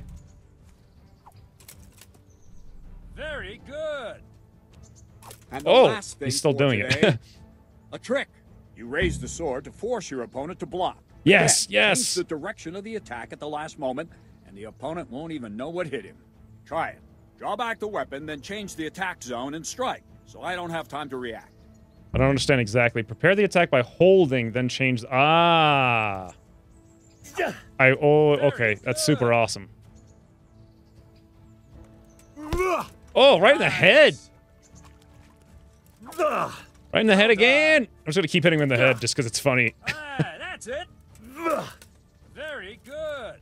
Very good. And the Oh, last thing he's still for doing today, it. a trick. You raise the sword to force your opponent to block. Yes, Then yes. Change the direction of the attack at the last moment, and the opponent won't even know what hit him. Try it. Draw back the weapon, then change the attack zone and strike, so I don't have time to react. I don't understand exactly. Prepare the attack by holding, then change... Ah! Oh, okay. That's super awesome. Oh, right in the head! Right in the head again! I'm just gonna keep hitting him in the head just because it's funny. That's it. Very good.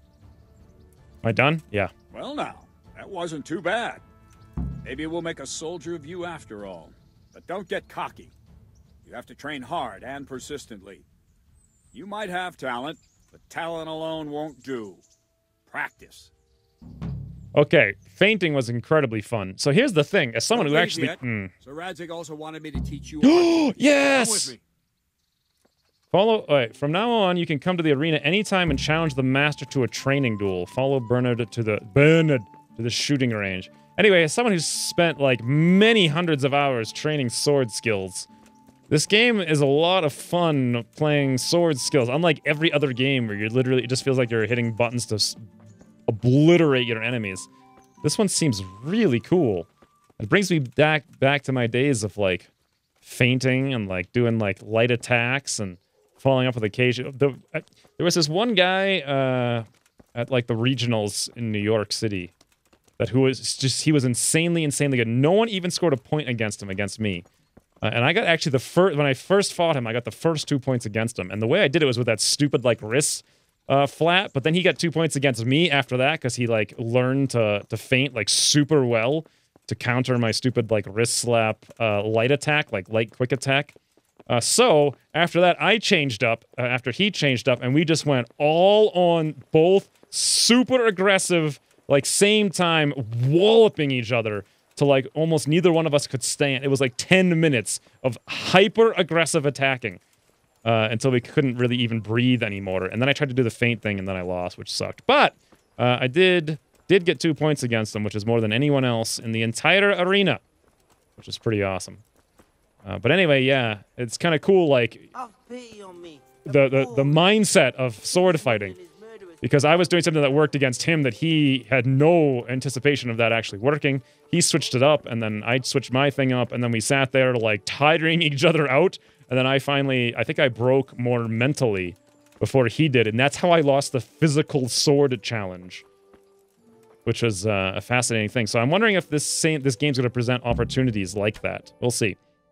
Am I done? Yeah. Well now, that wasn't too bad. Maybe we'll make a soldier of you after all. But don't get cocky. You have to train hard and persistently. You might have talent, but talent alone won't do. Practice. Okay, fainting was incredibly fun. So here's the thing, as someone who Don't leave actually... yet. Sir Radzig also wanted me to teach you. Yes! Come with me. Follow. Alright, from now on, you can come to the arena anytime and challenge the master to a training duel. Follow Bernard to the shooting range. Anyway, as someone who's spent like many hundreds of hours training sword skills, this game is a lot of fun playing sword skills. Unlike every other game where you're literally, it just feels like you're hitting buttons to obliterate your enemies. This one seems really cool. It brings me back to my days of like fainting and like doing like light attacks and following up with occasion. There was this one guy at like the regionals in New York City who was insanely good. No one even scored a point against him, against me. And I got actually when I first fought him, I got the first 2 points against him. And the way I did it was with that stupid like wrist flat, but then he got 2 points against me after that because he like learned to feint like super well to counter my stupid like wrist slap light attack, like light quick attack. So after that, I changed up after he changed up, and we just went all on both super aggressive, like same time walloping each other to like almost neither one of us could stand. It was like 10 minutes of hyper aggressive attacking until we couldn't really even breathe anymore. And then I tried to do the feint thing, and then I lost, which sucked. But I did get 2 points against him, which is more than anyone else in the entire arena, which is pretty awesome. But anyway, yeah, it's kind of cool, like, the mindset of sword fighting. Because I was doing something that worked against him that he had no anticipation of that actually working. He switched it up, and then I switched my thing up, and then we sat there, like, tiring each other out. And then I think I broke more mentally before he did, and that's how I lost the physical sword challenge. which was a fascinating thing. So I'm wondering if this game's going to present opportunities like that. We'll see.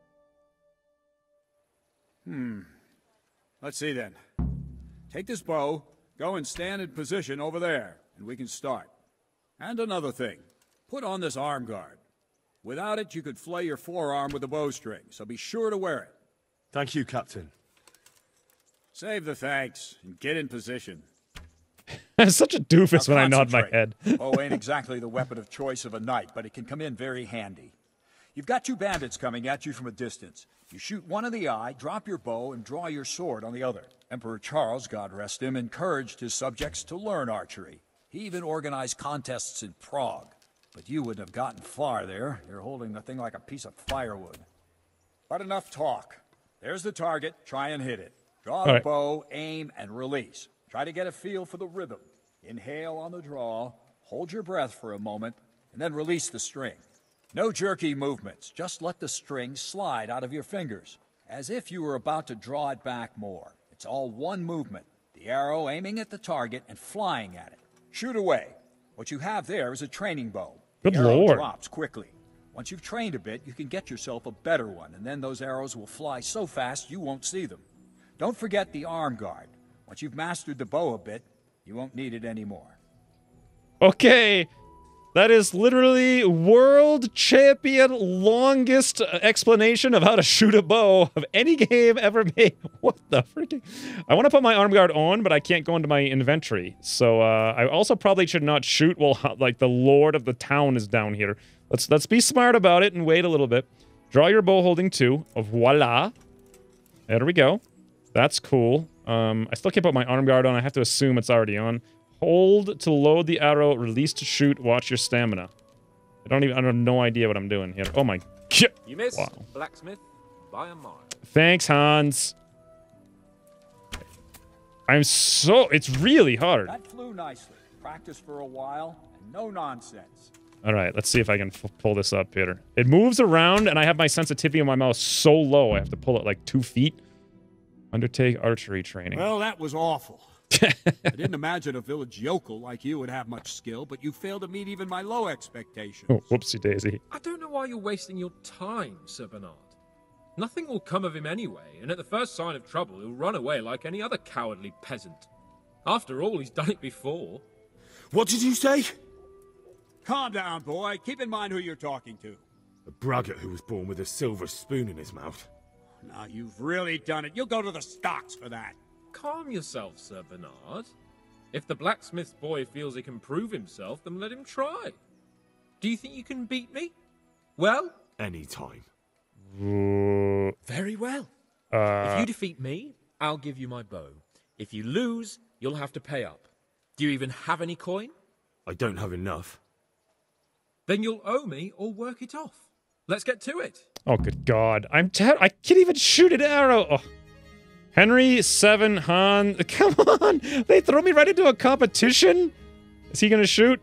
Let's see then. Take this bow, go and stand in position over there, and we can start. And another thing, put on this arm guard. Without it, you could flay your forearm with a bowstring, so be sure to wear it. Thank you, Captain. Save the thanks, and get in position. I'm such a doofus when I nod my head. Bow ain't exactly the weapon of choice of a knight, but it can come in very handy. You've got 2 bandits coming at you from a distance. You shoot one in the eye, drop your bow, and draw your sword on the other. Emperor Charles, God rest him, encouraged his subjects to learn archery. He even organized contests in Prague. But you wouldn't have gotten far there. You're holding the thing like a piece of firewood. But enough talk. There's the target. Try and hit it. Draw the bow, aim, and release. Try to get a feel for the rhythm. Inhale on the draw, hold your breath for a moment, and then release the string. No jerky movements. Just let the string slide out of your fingers, as if you were about to draw it back more. It's all one movement. The arrow aiming at the target and flying at it. Shoot away. What you have there is a training bow. Good The arrow Lord. drops quickly. Once you've trained a bit, you can get yourself a better one, and then those arrows will fly so fast you won't see them. Don't forget the arm guard. Once you've mastered the bow a bit, you won't need it anymore. Okay. That is literally world champion longest explanation of how to shoot a bow of any game ever made. What the freaking... I want to put my arm guard on, but I can't go into my inventory. So I also probably should not shoot while like the lord of the town is down here. Let's be smart about it and wait a little bit. Draw your bow holding 2. Voila. There we go. That's cool. I still can't put my arm guard on. I have to assume it's already on. Hold to load the arrow, release to shoot, watch your stamina. I have no idea what I'm doing here. Oh my god. You missed, wow. blacksmith, by a mile. Thanks, Hans. It's really hard. That flew nicely. Practice for a while, and no nonsense. All right, let's see if I can pull this up, Peter. It moves around, and I have my sensitivity on my mouse so low, I have to pull it like 2 feet. Undertake archery training. Well, that was awful. I didn't imagine a village yokel like you would have much skill, but you failed to meet even my low expectations. Oh, whoopsie daisy. I don't know why you're wasting your time, Sir Bernard. Nothing will come of him anyway, and at the first sign of trouble, he'll run away like any other cowardly peasant. After all, he's done it before. What did you say? Calm down, boy. Keep in mind who you're talking to. A braggart who was born with a silver spoon in his mouth. Now, you've really done it. You'll go to the stocks for that. Calm yourself, Sir Bernard. If the blacksmith's boy feels he can prove himself, then let him try. Do you think you can beat me? Well? Anytime. Very well. If you defeat me, I'll give you my bow. If you lose, you'll have to pay up. Do you even have any coin? I don't have enough. Then you'll owe me or work it off. Let's get to it. Oh, good God. I can't even shoot an arrow. Oh. Henry, 7, Han. Come on. They throw me right into a competition? Is he going to shoot?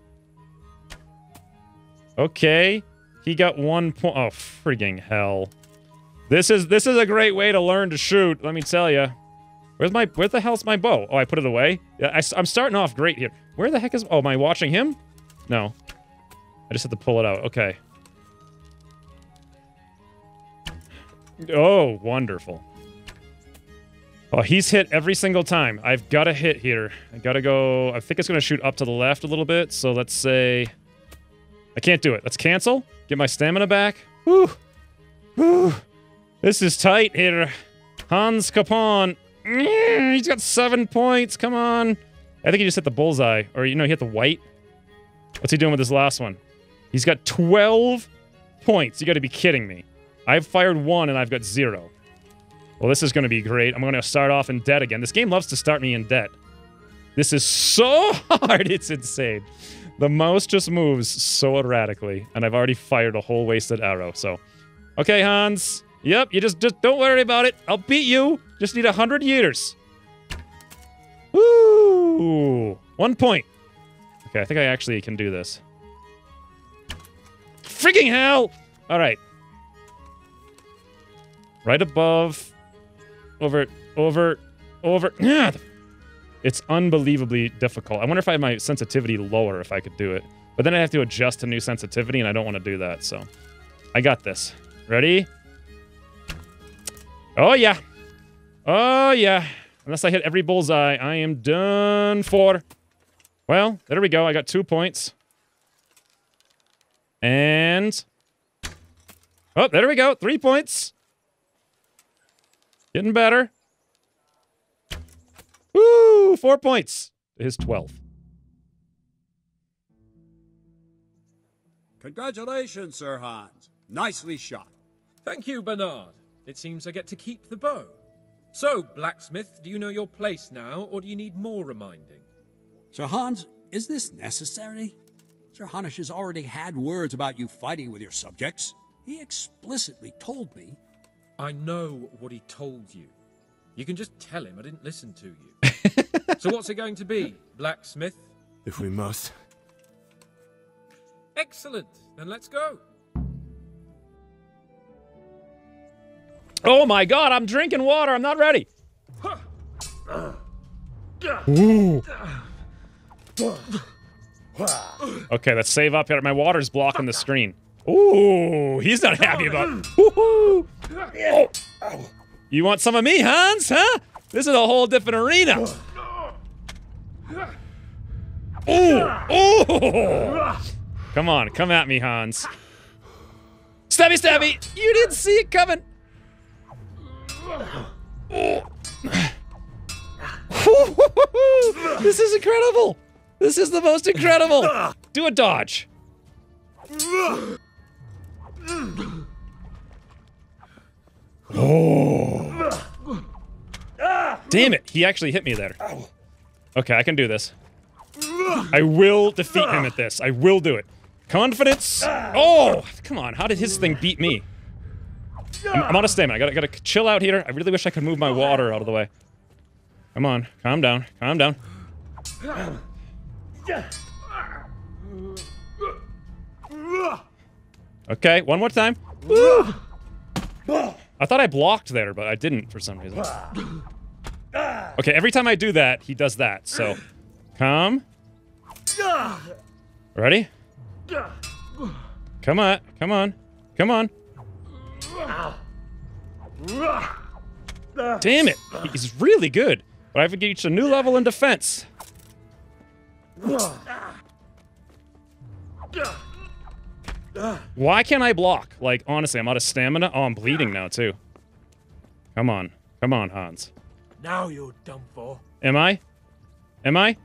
Okay. He got 1 point. Oh, frigging hell. This is a great way to learn to shoot, let me tell you. Where the hell's my bow? Oh, I put it away? Yeah, I'm starting off great here. Where the heck is... Oh, am I watching him? No. I just have to pull it out. Okay. Oh, wonderful. Oh, he's hit every single time. I've got to hit here. I got to go... I think it's going to shoot up to the left a little bit. So let's say... I can't do it. Let's cancel. Get my stamina back. Whew. Whew. This is tight here. Hans Capon. He's got 7 points. Come on. I think he just hit the bullseye. Or, you know, he hit the white. What's he doing with this last one? He's got 12 points. You got to be kidding me. I've fired 1 and I've got 0. Well, this is going to be great. I'm going to start off in debt again. This game loves to start me in debt. This is so hard. It's insane. The mouse just moves so erratically. And I've already fired a whole wasted arrow. So, okay, Hans. Yep, you just don't worry about it. I'll beat you. Just need 100 years. Woo! 1 point. Okay, I think I actually can do this. Freaking hell! All right. Right above. Over. It's unbelievably difficult. I wonder if I had my sensitivity lower if I could do it. But then I have to adjust to new sensitivity, and I don't want to do that, so... I got this. Ready? Oh, yeah. Oh, yeah. Unless I hit every bullseye, I am done for. Well, there we go. I got 2 points. And... oh, there we go. 3 points. Getting better. Woo! 4 points. His 12. Congratulations, Sir Hans. Nicely shot. Thank you, Bernard. It seems I get to keep the bow. So, blacksmith, do you know your place now, or do you need more reminding? Sir Hans, is this necessary? Sir Hanush has already had words about you fighting with your subjects. He explicitly told me. I know what he told you. You can just tell him I didn't listen to you. So what's it going to be, blacksmith? If we must. Excellent. Then let's go. Oh my god, I'm drinking water. I'm not ready. Ooh. Okay, let's save up here. My water's blocking the screen. Ooh, he's not happy about it. Woohoo! Oh. You want some of me, Hans? Huh? This is a whole different arena. Ooh! Ooh! Come on, come at me, Hans. Stabby, stabby! You didn't see it coming. This is incredible. This is the most incredible. Do a dodge. Oh. Damn it, he actually hit me there. Okay, I can do this. I will defeat him at this. I will do it. Confidence. Oh, come on. How did his thing beat me? I'm out of stamina. I gotta chill out here. I really wish I could move my water out of the way. Come on. Calm down. Calm down. Okay, one more time. Woo! I thought I blocked there, but I didn't for some reason. Okay, every time I do that, he does that, so... Come. Ready? Come on, come on, come on. Damn it, he's really good. But I've reached a new level in defense. Why can't I block? Like, honestly, I'm out of stamina. Oh, I'm bleeding now, too. Come on. Come on, Hans. Now you're done for. Am I? Am I?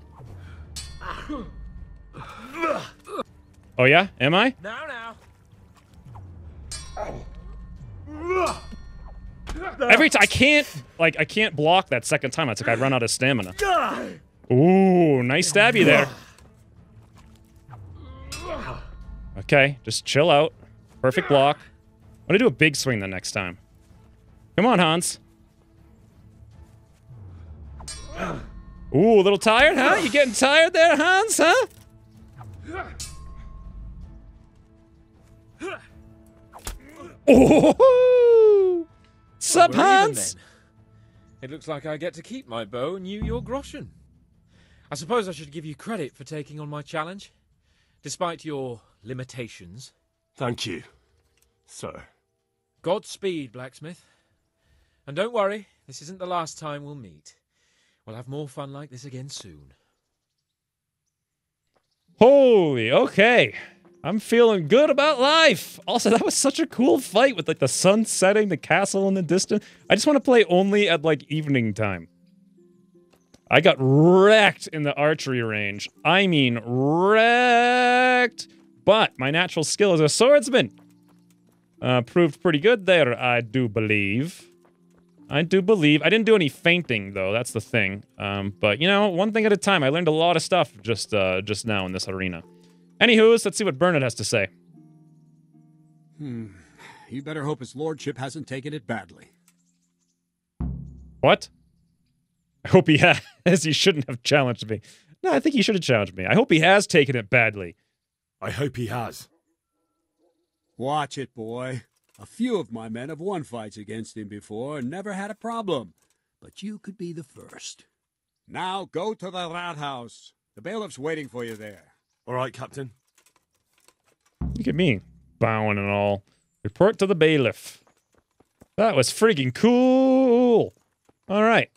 Oh, yeah? Am I? Now. Every time, I can't block that second time. It's like I run out of stamina. Ooh, nice stabby there. Okay, just chill out. Perfect block. I'm gonna do a big swing the next time. Come on, Hans. Ooh, a little tired, huh? You getting tired there, Hans, huh? Oh! Sup, Hans? It looks like I get to keep my bow and you your groschen. I suppose I should give you credit for taking on my challenge, despite your limitations. Thank you, sir. Godspeed, blacksmith. And don't worry, this isn't the last time we'll meet. We'll have more fun like this again soon. Holy, okay. I'm feeling good about life. Also, that was such a cool fight with like the sun setting, the castle in the distance. I just want to play only at like evening time. I got wrecked in the archery range. I mean, wrecked. But my natural skill as a swordsman proved pretty good there, I do believe. I do believe. I didn't do any fainting, though. That's the thing. But, you know, one thing at a time. I learned a lot of stuff just now in this arena. Anywho, let's see what Bernard has to say. You better hope his lordship hasn't taken it badly. What? I hope he has. He shouldn't have challenged me. No, I think he should have challenged me. I hope he has taken it badly. I hope he has. Watch it, boy. A few of my men have won fights against him before and never had a problem. But you could be the first. Now go to the rat house. The bailiff's waiting for you there. All right, Captain. Look at me, bowing and all. Report to the bailiff. That was freaking cool. All right.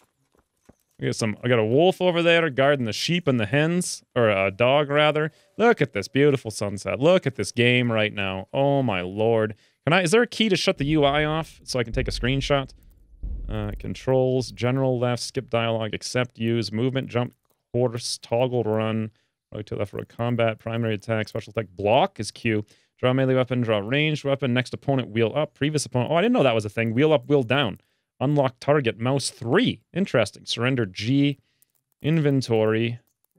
I got a wolf over there guarding the sheep and the hens, or a dog rather. Look at this beautiful sunset. Look at this game right now. Oh my lord. Is there a key to shut the UI off so I can take a screenshot? Controls, general left, skip dialogue, accept, use, movement, jump, course, toggle, run, right to left for a combat, primary attack, special attack, block is Q. Draw melee weapon, draw ranged weapon, next opponent, wheel up, previous opponent. Oh, I didn't know that was a thing. Wheel up, wheel down. Unlock target, mouse 3. Interesting. Surrender G. Inventory.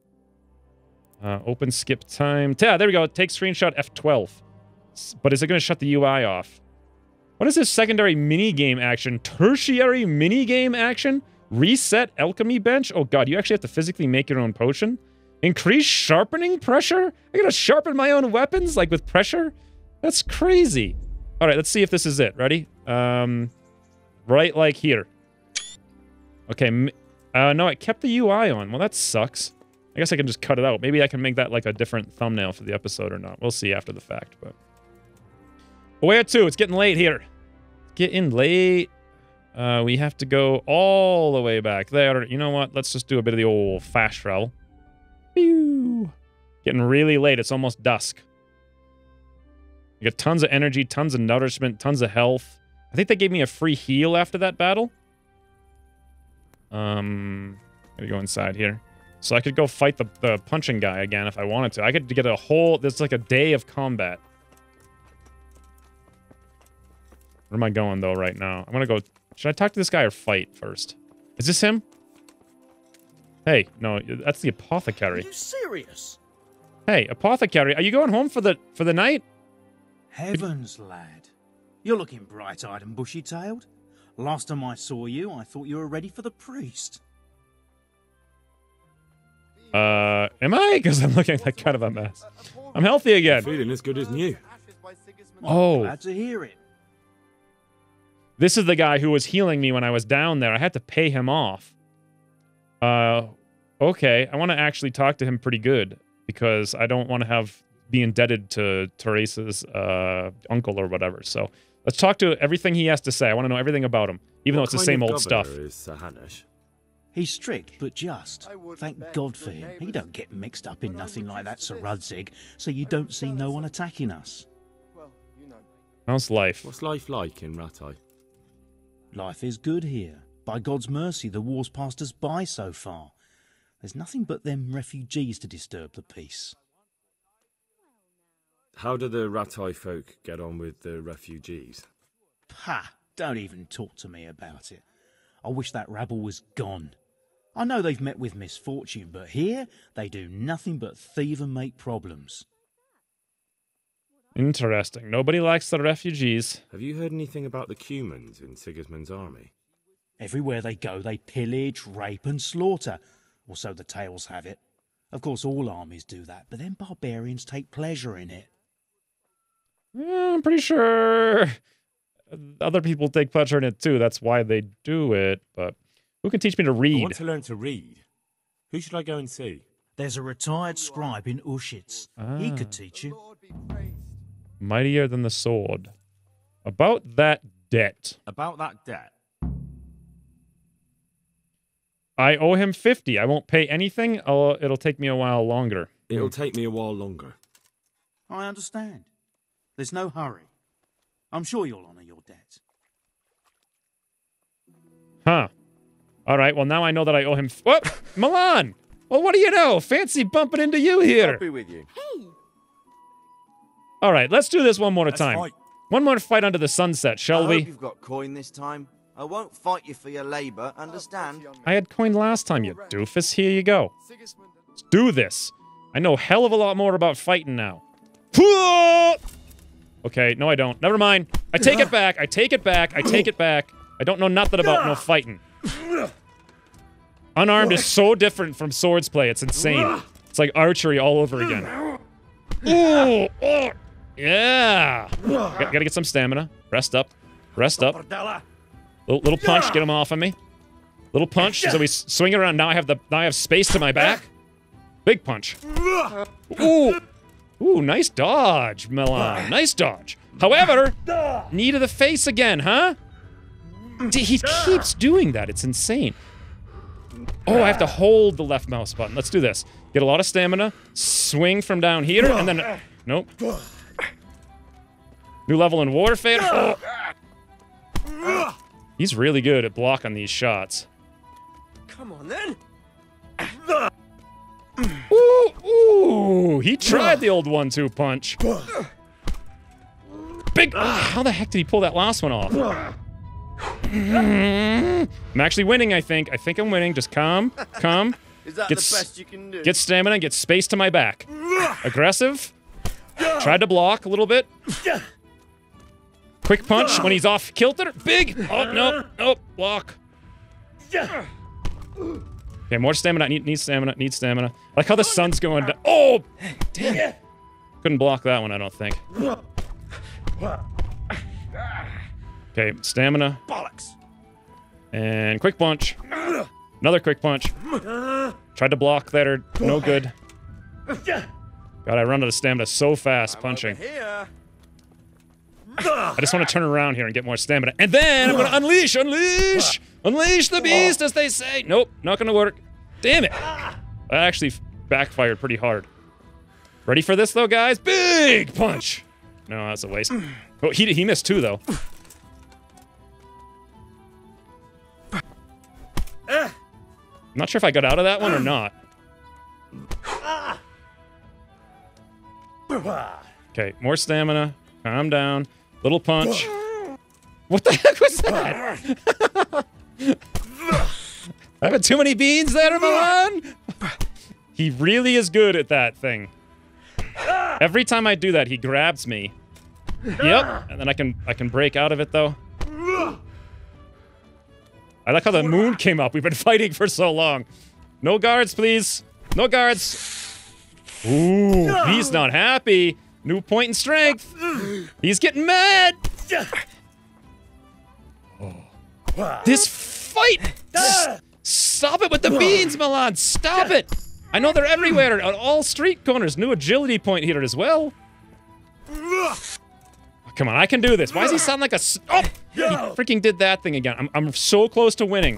Open skip time. Yeah, there we go. Take screenshot F12. But is it going to shut the UI off? What is this secondary minigame action? Tertiary minigame action? Reset alchemy bench? Oh god, you actually have to physically make your own potion? Increase sharpening pressure? I gotta sharpen my own weapons, like with pressure? That's crazy. Alright, let's see if this is it. Ready? Right like here. Okay, no, it kept the UI on. Well, that sucks. I guess I can just cut it out. Maybe I can make that like a different thumbnail for the episode or not. We'll see after the fact, but... Where to? It's getting late here. Getting late. We have to go all the way back there. You know what? Let's just do a bit of the old fast travel. Pew. Getting really late. It's almost dusk. You got tons of energy, tons of nourishment, tons of health. I think they gave me a free heal after that battle. Gotta go inside here. So I could go fight the punching guy again if I wanted to. I could get a whole... There's like a day of combat. Where am I going, though, right now? I'm gonna go... Should I talk to this guy or fight first? Is this him? Hey, no, that's the apothecary. Are you serious? Hey, apothecary, are you going home for the night? Heavens, lad. You're looking bright-eyed and bushy-tailed. Last time I saw you, I thought you were ready for the priest. Am I? Because I'm looking like kind of a mess. I'm healthy again. Feeling as good as new. Oh. Glad to hear it. This is the guy who was healing me when I was down there. I had to pay him off. Okay. I want to actually talk to him pretty good because I don't want to be indebted to Teresa's uncle or whatever. So let's talk to everything he has to say. I want to know everything about him, even though it's the same old stuff. Is Sir Hanush? He's strict, but just. Thank God for him. He don't get mixed up in nothing like that, Sir Rudzig, so you don't see no one attacking us. How's life? What's life like in Rattay? Life is good here. By God's mercy, the war's passed us by so far. There's nothing but them refugees to disturb the peace. How do the Rattay folk get on with the refugees? Pah! Don't even talk to me about it. I wish that rabble was gone. I know they've met with misfortune, but here they do nothing but thieve and make problems. Interesting. Nobody likes the refugees. Have you heard anything about the Xwynns in Sigismund's army? Everywhere they go, they pillage, rape and slaughter. Or so the tales have it. Of course, all armies do that, but then barbarians take pleasure in it. Yeah, I'm pretty sure other people take pleasure in it too. That's why they do it. But who can teach me to read? I want to learn to read. Who should I go and see? There's a retired scribe in Ushitz. He could teach you. Mightier than the sword. About that debt. About that debt? I owe him 50. I won't pay anything. It'll take me a while longer. It'll take me a while longer. I understand. There's no hurry. I'm sure you'll honour your debt. Huh. All right, well, now I know that I owe him... What? Milan! Well, what do you know? Fancy bumping into you here. I'll be with you. Hey! All right, let's do this one more time. Fight. One more fight under the sunset, shall I we? hope you've got coin this time. I won't fight you for your labour, understand? I had coin last time, you doofus. Here you go. Let's do this. I know a hell of a lot more about fighting now. Okay, no I don't. Never mind. I take it back. I take it back. I take it back. I don't know nothing about no fighting. Unarmed is so different from swords play. It's insane. It's like archery all over again. Ooh, oh, yeah. Gotta get some stamina. Rest up. Rest up. Little punch. Get him off of me. Little punch. So we swing it around. Now I have space to my back. Big punch. Ooh. Ooh, nice dodge, Milan. Nice dodge. However, knee to the face again, huh? He keeps doing that. It's insane. Oh, I have to hold the left mouse button. Let's do this. Get a lot of stamina. Swing from down here, and then... Nope. New level in warfare. Oh. He's really good at blocking these shots. Come on, then. Ooh, he tried the old 1-2 punch. Big. How the heck did he pull that last one off? I'm actually winning, I think. I think I'm winning. Just calm. Is that the best you can do? Get stamina, get space to my back. Aggressive. Tried to block a little bit. Quick punch when he's off kilter. Big. Oh, no. Block. Okay, more stamina. Need stamina. Need stamina. I like how the sun's going down. Oh, damn it. Couldn't block that one, I don't think. Okay, stamina. Bollocks. And quick punch. Another quick punch. Tried to block there. No good. God, I run out of stamina so fast punching. I just want to turn around here and get more stamina. And then I'm going to unleash the beast, as they say. Nope, not going to work. Damn it. That actually backfired pretty hard. Ready for this, though, guys? Big punch. No, that's a waste. Oh, he missed two, though. I'm not sure if I got out of that one or not. Okay, more stamina. Calm down. Little punch. What the heck was that? Having too many beans there, Milan? He really is good at that thing. Every time I do that, he grabs me. Yep, and then I can break out of it, though. I like how the moon came up. We've been fighting for so long. No guards, please. No guards. Ooh, he's not happy. New point in strength. He's getting mad. This fight. Stop it with the beans, Milan. Stop it. I know they're everywhere on all street corners. New agility point here as well. Come on, I can do this. Why does he sound like a... Oh! He freaking did that thing again. I'm so close to winning.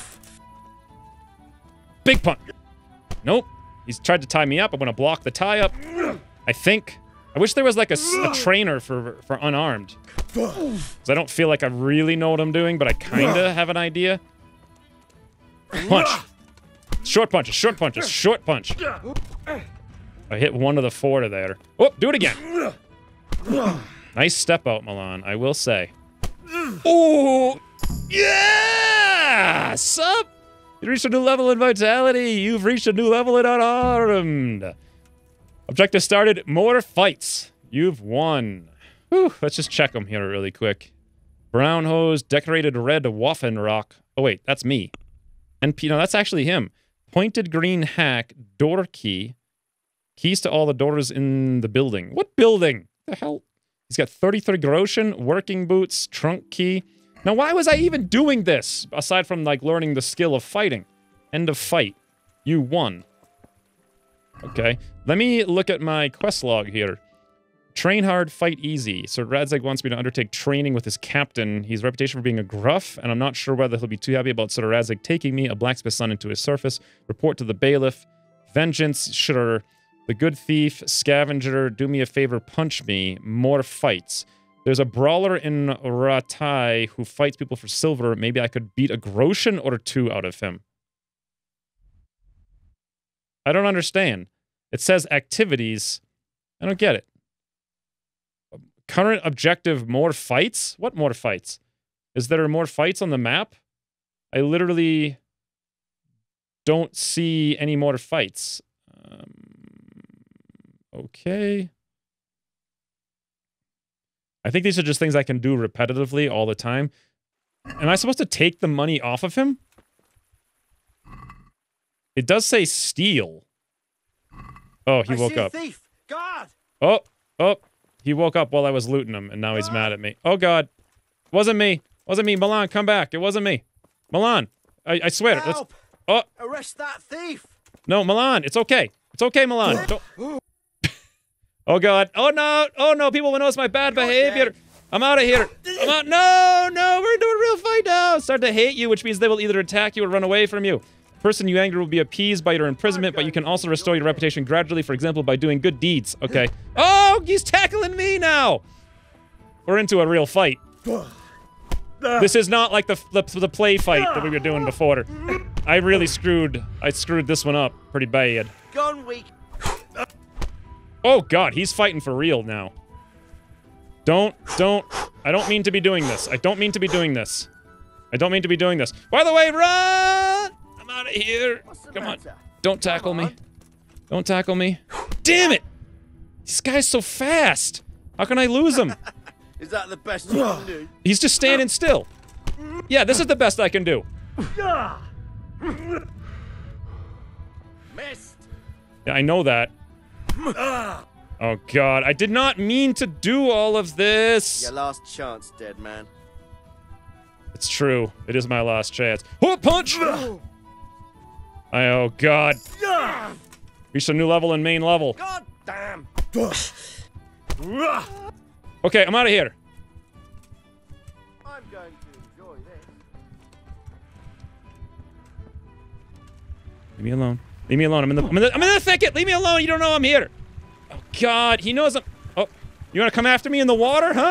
Big punch. Nope. He's tried to tie me up. I'm gonna block the tie-up. I think. I wish there was like a trainer for unarmed. Because I don't feel like I really know what I'm doing, but I kinda have an idea. Punch. Short punches, short punches, short punch. I hit one of the four there. Oh, do it again. Nice step out, Milan, I will say. Ooh! Yeah! Sup? You reached a new level in vitality. You've reached a new level in unarmed. Objective started. More fights. You've won. Whew, let's just check them here really quick. Brown hose, decorated red waffen rock. Oh wait, that's me. NP, no, that's actually him. Pointed green hack, door key. Keys to all the doors in the building. What building? The hell? He's got 33 groschen, working boots, trunk key. Now, why was I even doing this? Aside from, like, learning the skill of fighting. End of fight. You won. Okay. Let me look at my quest log here. Train hard, fight easy. Sir Radzig wants me to undertake training with his captain. He's reputation for being a gruff, and I'm not sure whether he'll be too happy about Sir Radzig taking me, a blacksmith's son, into his service. Report to the bailiff. Vengeance, sure. The good thief, scavenger, do me a favor, punch me. More fights. There's a brawler in Ratai who fights people for silver. Maybe I could beat a groschen or two out of him. I don't understand. It says activities. I don't get it. Current objective, more fights? What more fights? Is there more fights on the map? I literally don't see any more fights. Okay. I think these are just things I can do repetitively all the time. Am I supposed to take the money off of him? It does say steal. Oh, he woke up. Thief. God. Oh, he woke up while I was looting him, and now he's mad at me. Oh, God. Wasn't me. Wasn't me. Milan, come back. It wasn't me. Milan, I swear. Help. Oh. Arrest that thief. No, Milan, it's okay. It's okay, Milan. Don't... Oh god. Oh no. Oh no. People will notice my bad behavior. I'm out of here. I'm out. No, no. We're into a real fight now. Start to hate you, which means they will either attack you or run away from you. The person you anger will be appeased by your imprisonment, but you can also restore your reputation gradually, for example, by doing good deeds. Okay. Oh, he's tackling me now. We're into a real fight. This is not like the play fight that we were doing before. I really screwed this one up pretty bad. Gone weak. Oh god, he's fighting for real now. I don't mean to be doing this. I don't mean to be doing this. I don't mean to be doing this. By the way, run! I'm out of here. Come on. Don't tackle me. Don't tackle me. Damn it! This guy's so fast. How can I lose him? Is that the best you can do? He's just standing still. Yeah, this is the best I can do. Missed. Yeah, I know that. Oh god, I did not mean to do all of this. Your last chance, dead man. It's true. It is my last chance. Oh, punch! Oh god. Reached a new level in main level. God damn. Okay, I'm out of here. I'm going to enjoy this. Leave me alone. Leave me alone. I'm in the thicket. Leave me alone. You don't know I'm here. Oh god, he knows I'm. Oh, you want to come after me in the water, huh?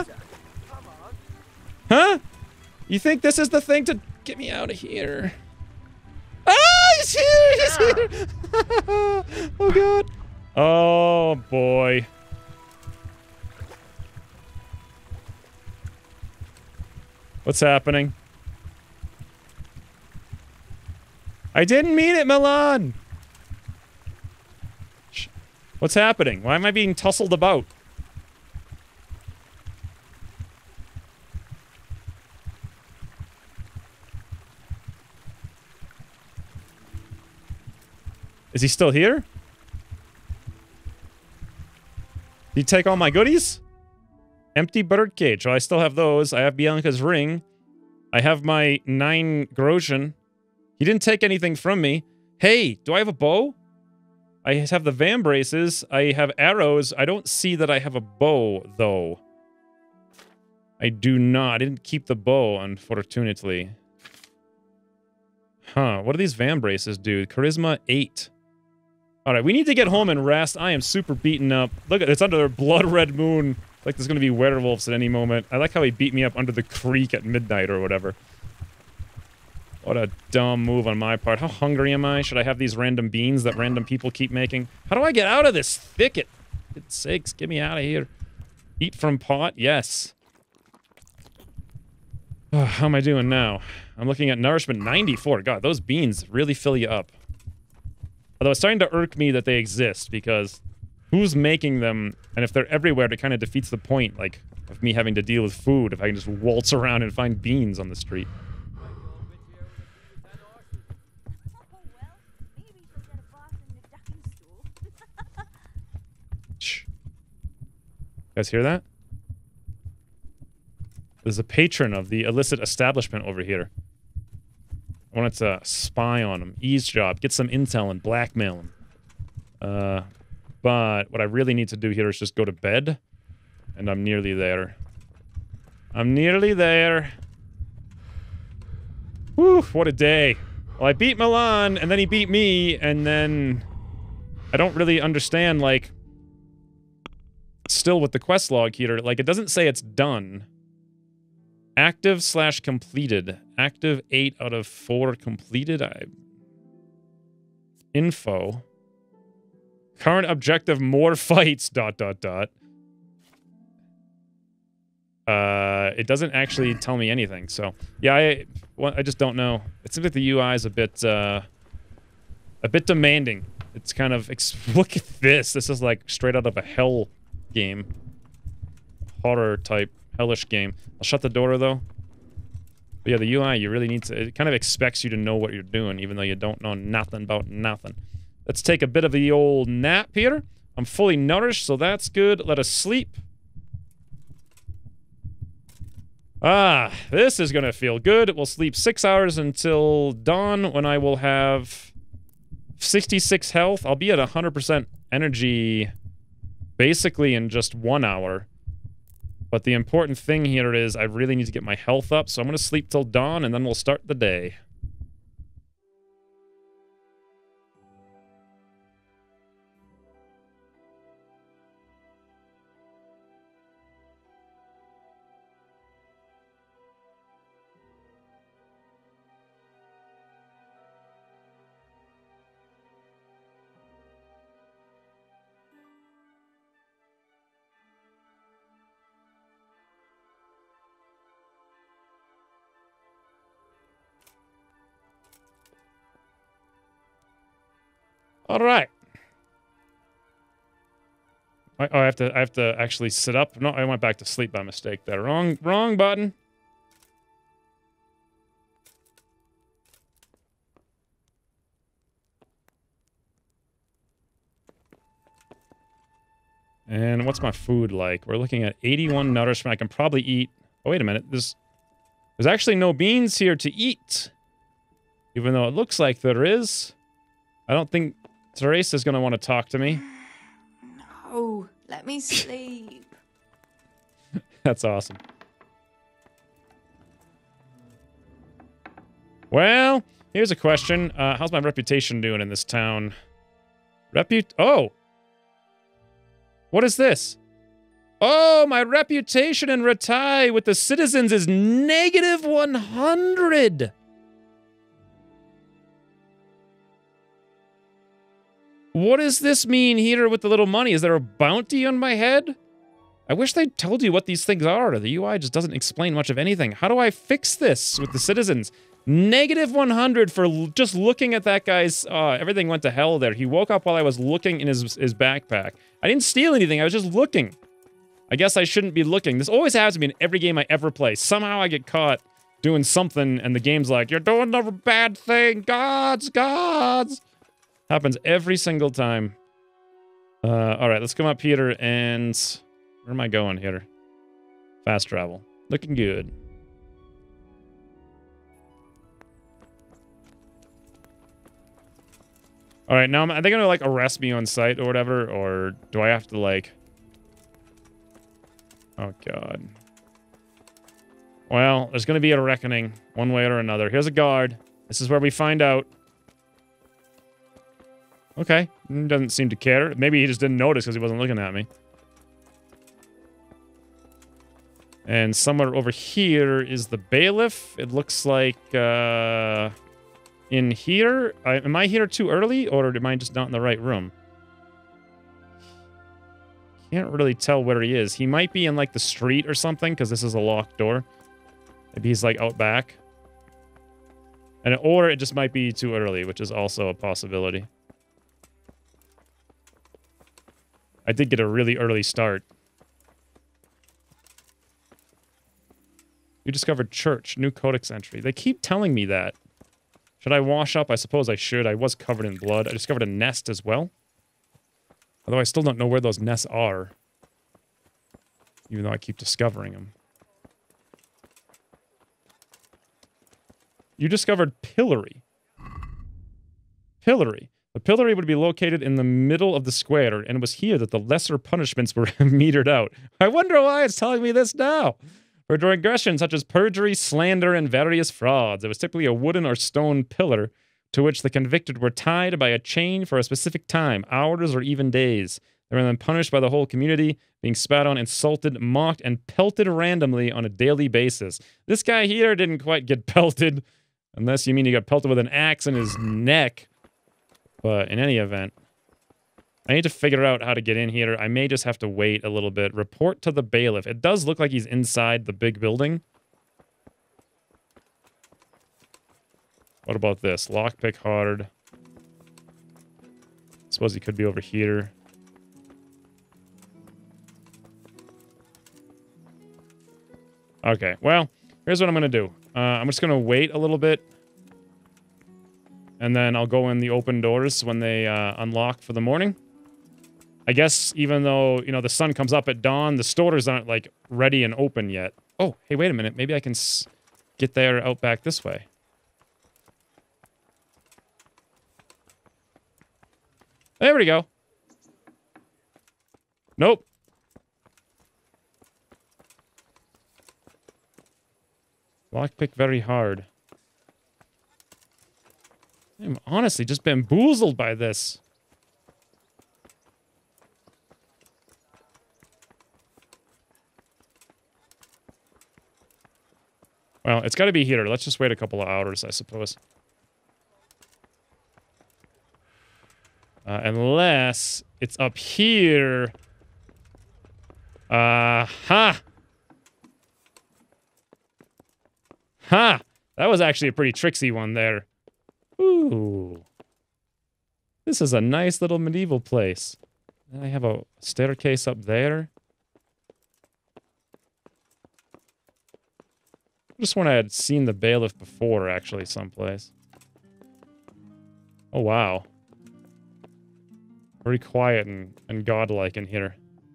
Huh? You think this is the thing to get me out of here? Ah, he's here. He's here. Oh god. Oh boy. What's happening? I didn't mean it, Milan! What's happening? Why am I being tussled about? Is he still here? Did he take all my goodies? Empty buttered cage. Well, I still have those. I have Bianca's ring. I have my 9 groschen. He didn't take anything from me. Hey, do I have a bow? I have the vambraces. I have arrows. I don't see that I have a bow, though. I do not. I didn't keep the bow, unfortunately. Huh. What do these vambraces do? Charisma 8. Alright, we need to get home and rest. I am super beaten up. Look, it's under their blood red moon. Like there's gonna be werewolves at any moment. I like how he beat me up under the creek at midnight or whatever. What a dumb move on my part. How hungry am I? Should I have these random beans that random people keep making? How do I get out of this thicket? For God's sakes, get me out of here. Eat from pot? Yes. Oh, how am I doing now? I'm looking at nourishment 94. God, those beans really fill you up. Although it's starting to irk me that they exist because who's making them? And if they're everywhere, it kind of defeats the point, like, of me having to deal with food if I can just waltz around and find beans on the street. Shh. You guys hear that? There's a patron of the illicit establishment over here. I wanted to spy on him, eavesdrop, get some intel and blackmail him. But what I really need to do here is just go to bed. And I'm nearly there. I'm nearly there. Whew, what a day. Well, I beat Milan, and then he beat me, and then... I don't really understand, like... Still with the quest log here, like, it doesn't say it's done. Active/completed. Active 8 out of 4 completed. Info. Current objective, more fights, ... It doesn't actually tell me anything, so... Yeah, I just don't know. It seems like the UI is a bit demanding. It's kind of... Look at this! This is like straight out of a hell game. Horror-type, hellish game. I'll shut the door, though. But yeah, the UI, you really need to... It kind of expects you to know what you're doing, even though you don't know nothing about nothing. Let's take a bit of the old nap here. I'm fully nourished, so that's good. Let us sleep. Ah, this is gonna feel good. We'll sleep 6 hours until dawn, when I will have 66 health. I'll be at 100% energy basically in just 1 hour. But the important thing here is I really need to get my health up, so I'm going to sleep till dawn, and then we'll start the day. All right. Oh, I have to actually sit up. No, I went back to sleep by mistake there. Wrong button. And what's my food like? We're looking at 81 nourishment. I can probably eat. Oh, wait a minute. There's actually no beans here to eat. Even though it looks like there is. I don't think Teresa's going to want to talk to me. No, let me sleep. That's awesome. Well, here's a question. How's my reputation doing in this town? Oh! What is this? Oh, my reputation in Ratai with the citizens is negative 100! What does this mean here with the little money? Is there a bounty on my head? I wish they told you what these things are. The UI just doesn't explain much of anything. How do I fix this with the citizens? Negative 100 for just looking at that guy's... everything went to hell there. He woke up while I was looking in his backpack. I didn't steal anything. I was just looking. I guess I shouldn't be looking. This always happens to me in every game I ever play. Somehow I get caught doing something and the game's like, you're doing the bad thing. Gods, gods. Happens every single time. All right, let's come up here and... Where am I going here? Fast travel. Looking good. All right, now are they gonna like arrest me on sight or whatever, or do I have to like? Oh God. Well, there's gonna be a reckoning one way or another. Here's a guard. This is where we find out. Okay, doesn't seem to care. Maybe he just didn't notice because he wasn't looking at me. And somewhere over here is the bailiff. It looks like in here. Am I here too early, or am I just not in the right room? Can't really tell where he is. He might be in like the street or something, because this is a locked door. Maybe he's like out back. Or it just might be too early, which is also a possibility. I did get a really early start. You discovered church, new codex entry. They keep telling me that. Should I wash up? I suppose I should. I was covered in blood. I discovered a nest as well. Although I still don't know where those nests are. Even though I keep discovering them. You discovered pillory. Pillory. The pillory would be located in the middle of the square, and it was here that the lesser punishments were metered out. I wonder why it's telling me this now. For transgressions such as perjury, slander, and various frauds, it was typically a wooden or stone pillar to which the convicted were tied by a chain for a specific time, hours, or even days. They were then punished by the whole community, being spat on, insulted, mocked, and pelted randomly on a daily basis. This guy here didn't quite get pelted, unless you mean he got pelted with an axe in his neck. But in any event, I need to figure out how to get in here. I may just have to wait a little bit. Report to the bailiff. It does look like he's inside the big building. What about this? Lockpick hard. Suppose he could be over here. Okay, well, here's what I'm going to do. I'm just going to wait a little bit. And then I'll go in the open doors when they unlock for the morning. I guess even though, you know, the sun comes up at dawn, the stores aren't, like, ready and open yet. Oh, hey, wait a minute. Maybe I can get there out back this way. There we go. Nope. Lockpick very hard. I'm honestly just bamboozled by this. Well, it's got to be here. Let's just wait a couple of hours, I suppose. Unless it's up here. Ha! Ha! That was actually a pretty tricksy one there. Ooh. This is a nice little medieval place. And I have a staircase up there. Just when I had seen the bailiff before, actually, someplace. Oh, wow. Very quiet and godlike in here.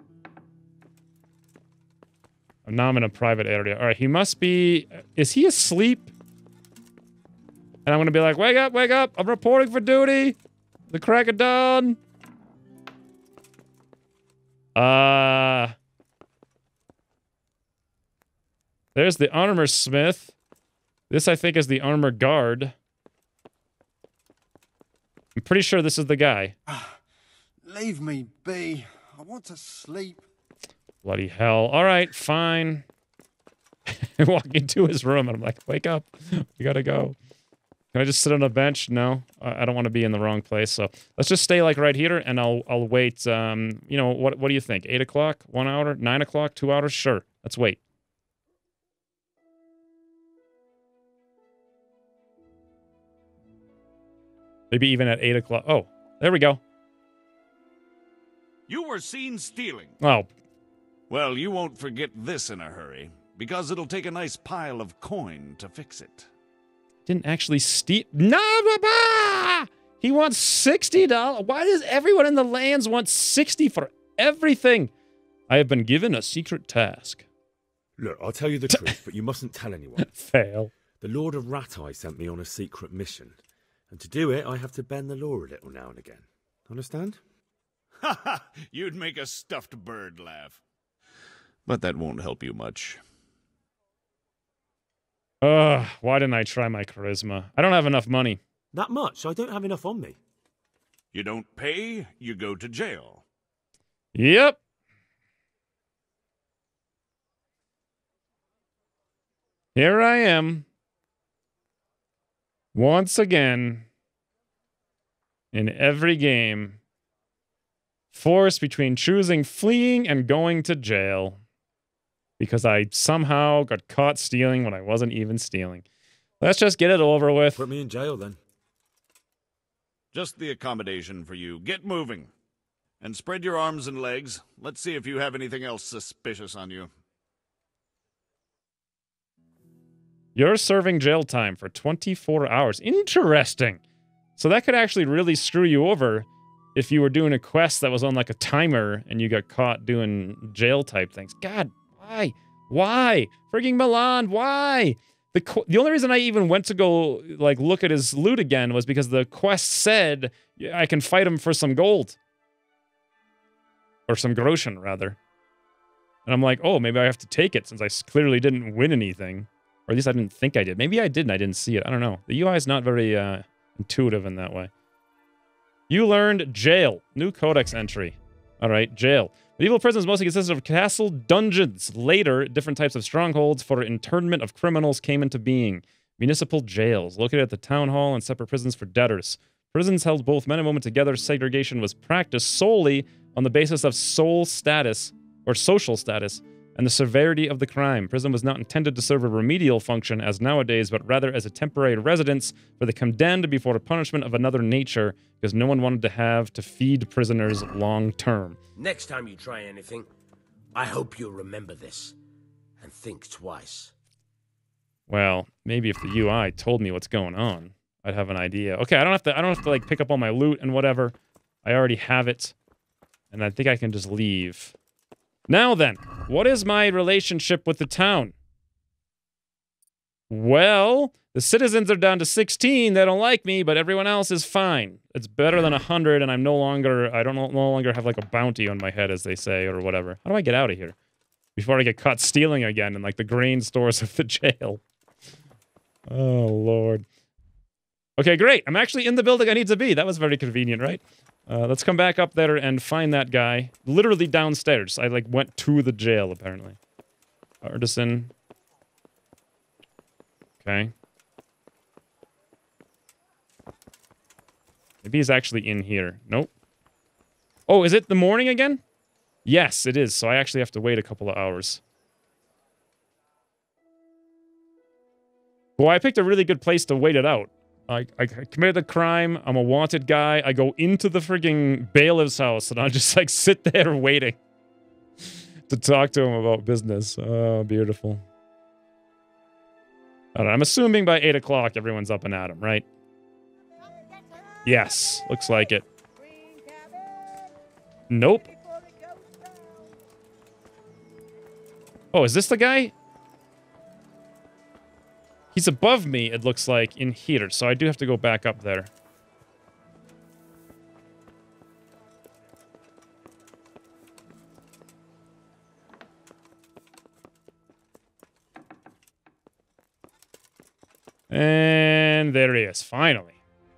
Now I'm in a private area. All right, he must be... Is he asleep? And I'm going to be like, wake up, I'm reporting for duty. The crack of dawn. There's the armor smith. This, I think, is the armor guard. I'm pretty sure this is the guy. Leave me be. I want to sleep. Bloody hell. All right, fine. I walk into his room and I'm like, wake up. We gotta go. Can I just sit on a bench? No, I don't want to be in the wrong place. So let's just stay like right here and I'll wait. You know, what do you think? 8 o'clock? 1 hour? 9 o'clock? 2 hours? Sure. Let's wait. Maybe even at 8 o'clock. Oh, there we go. You were seen stealing. Oh. Well, you won't forget this in a hurry, because it'll take a nice pile of coin to fix it. Didn't actually steal. No, Baba! He wants $60. Why does everyone in the lands want 60 for everything? I have been given a secret task. Look, I'll tell you the truth, but you mustn't tell anyone. Fail. The Lord of Ratai sent me on a secret mission. And to do it, I have to bend the law a little now and again. Understand? Ha ha! You'd make a stuffed bird laugh. But that won't help you much. Why didn't I try my charisma? I don't have enough money. That much? I don't have enough on me. You don't pay, you go to jail. Yep. Here I am. Once again. In every game. Forced between choosing fleeing and going to jail. Because I somehow got caught stealing when I wasn't even stealing. Let's just get it over with. Put me in jail then. Just the accommodation for you. Get moving. And spread your arms and legs. Let's see if you have anything else suspicious on you. You're serving jail time for 24 hours. Interesting. So that could actually really screw you over if you were doing a quest that was on like a timer and you got caught doing jail type things. God, why? Why? Frigging Milan, why? The only reason I even went to go like look at his loot again was because the quest said I can fight him for some gold. Or some groschen, rather. And I'm like, oh, maybe I have to take it since I clearly didn't win anything. Or at least I didn't think I did. Maybe I did and I didn't see it. I don't know. The UI is not very intuitive in that way. You learned jail. New codex entry. All right, jail. Medieval prisons mostly consisted of castle dungeons. Later, different types of strongholds for internment of criminals came into being. Municipal jails, located at the town hall, and separate prisons for debtors. Prisons held both men and women together. Segregation was practiced solely on the basis of social status, and the severity of the crime. Prison was not intended to serve a remedial function as nowadays, but rather as a temporary residence for the condemned before a punishment of another nature, because no one wanted to have to feed prisoners long term. Next time you try anything, I hope you'll remember this and think twice. Well, maybe if the UI told me what's going on, I'd have an idea. Okay, I don't have to like pick up all my loot and whatever. I already have it. And I think I can just leave. Now then, what is my relationship with the town? Well, the citizens are down to 16. They don't like me, but everyone else is fine. It's better than 100, and I no longer have like a bounty on my head, as they say, or whatever. How do I get out of here before I get caught stealing again in like the grain stores of the jail? Oh Lord. Okay, great. I'm actually in the building I need to be. That was very convenient, right? Let's come back up there and find that guy. Literally downstairs. I like went to the jail apparently. Artisan. Okay. Maybe he's actually in here. Nope. Oh, is it the morning again? Yes, it is. So I actually have to wait a couple of hours. Well, I picked a really good place to wait it out. I committed a crime. I'm a wanted guy. I go into the frigging bailiff's house and I just like sit there waiting to talk to him about business. Oh, beautiful. I don't know, I'm assuming by 8 o'clock everyone's up and at him, right? Yes, looks like it. Nope. Oh, is this the guy? He's above me, it looks like, in here, so I do have to go back up there. And there he is, finally.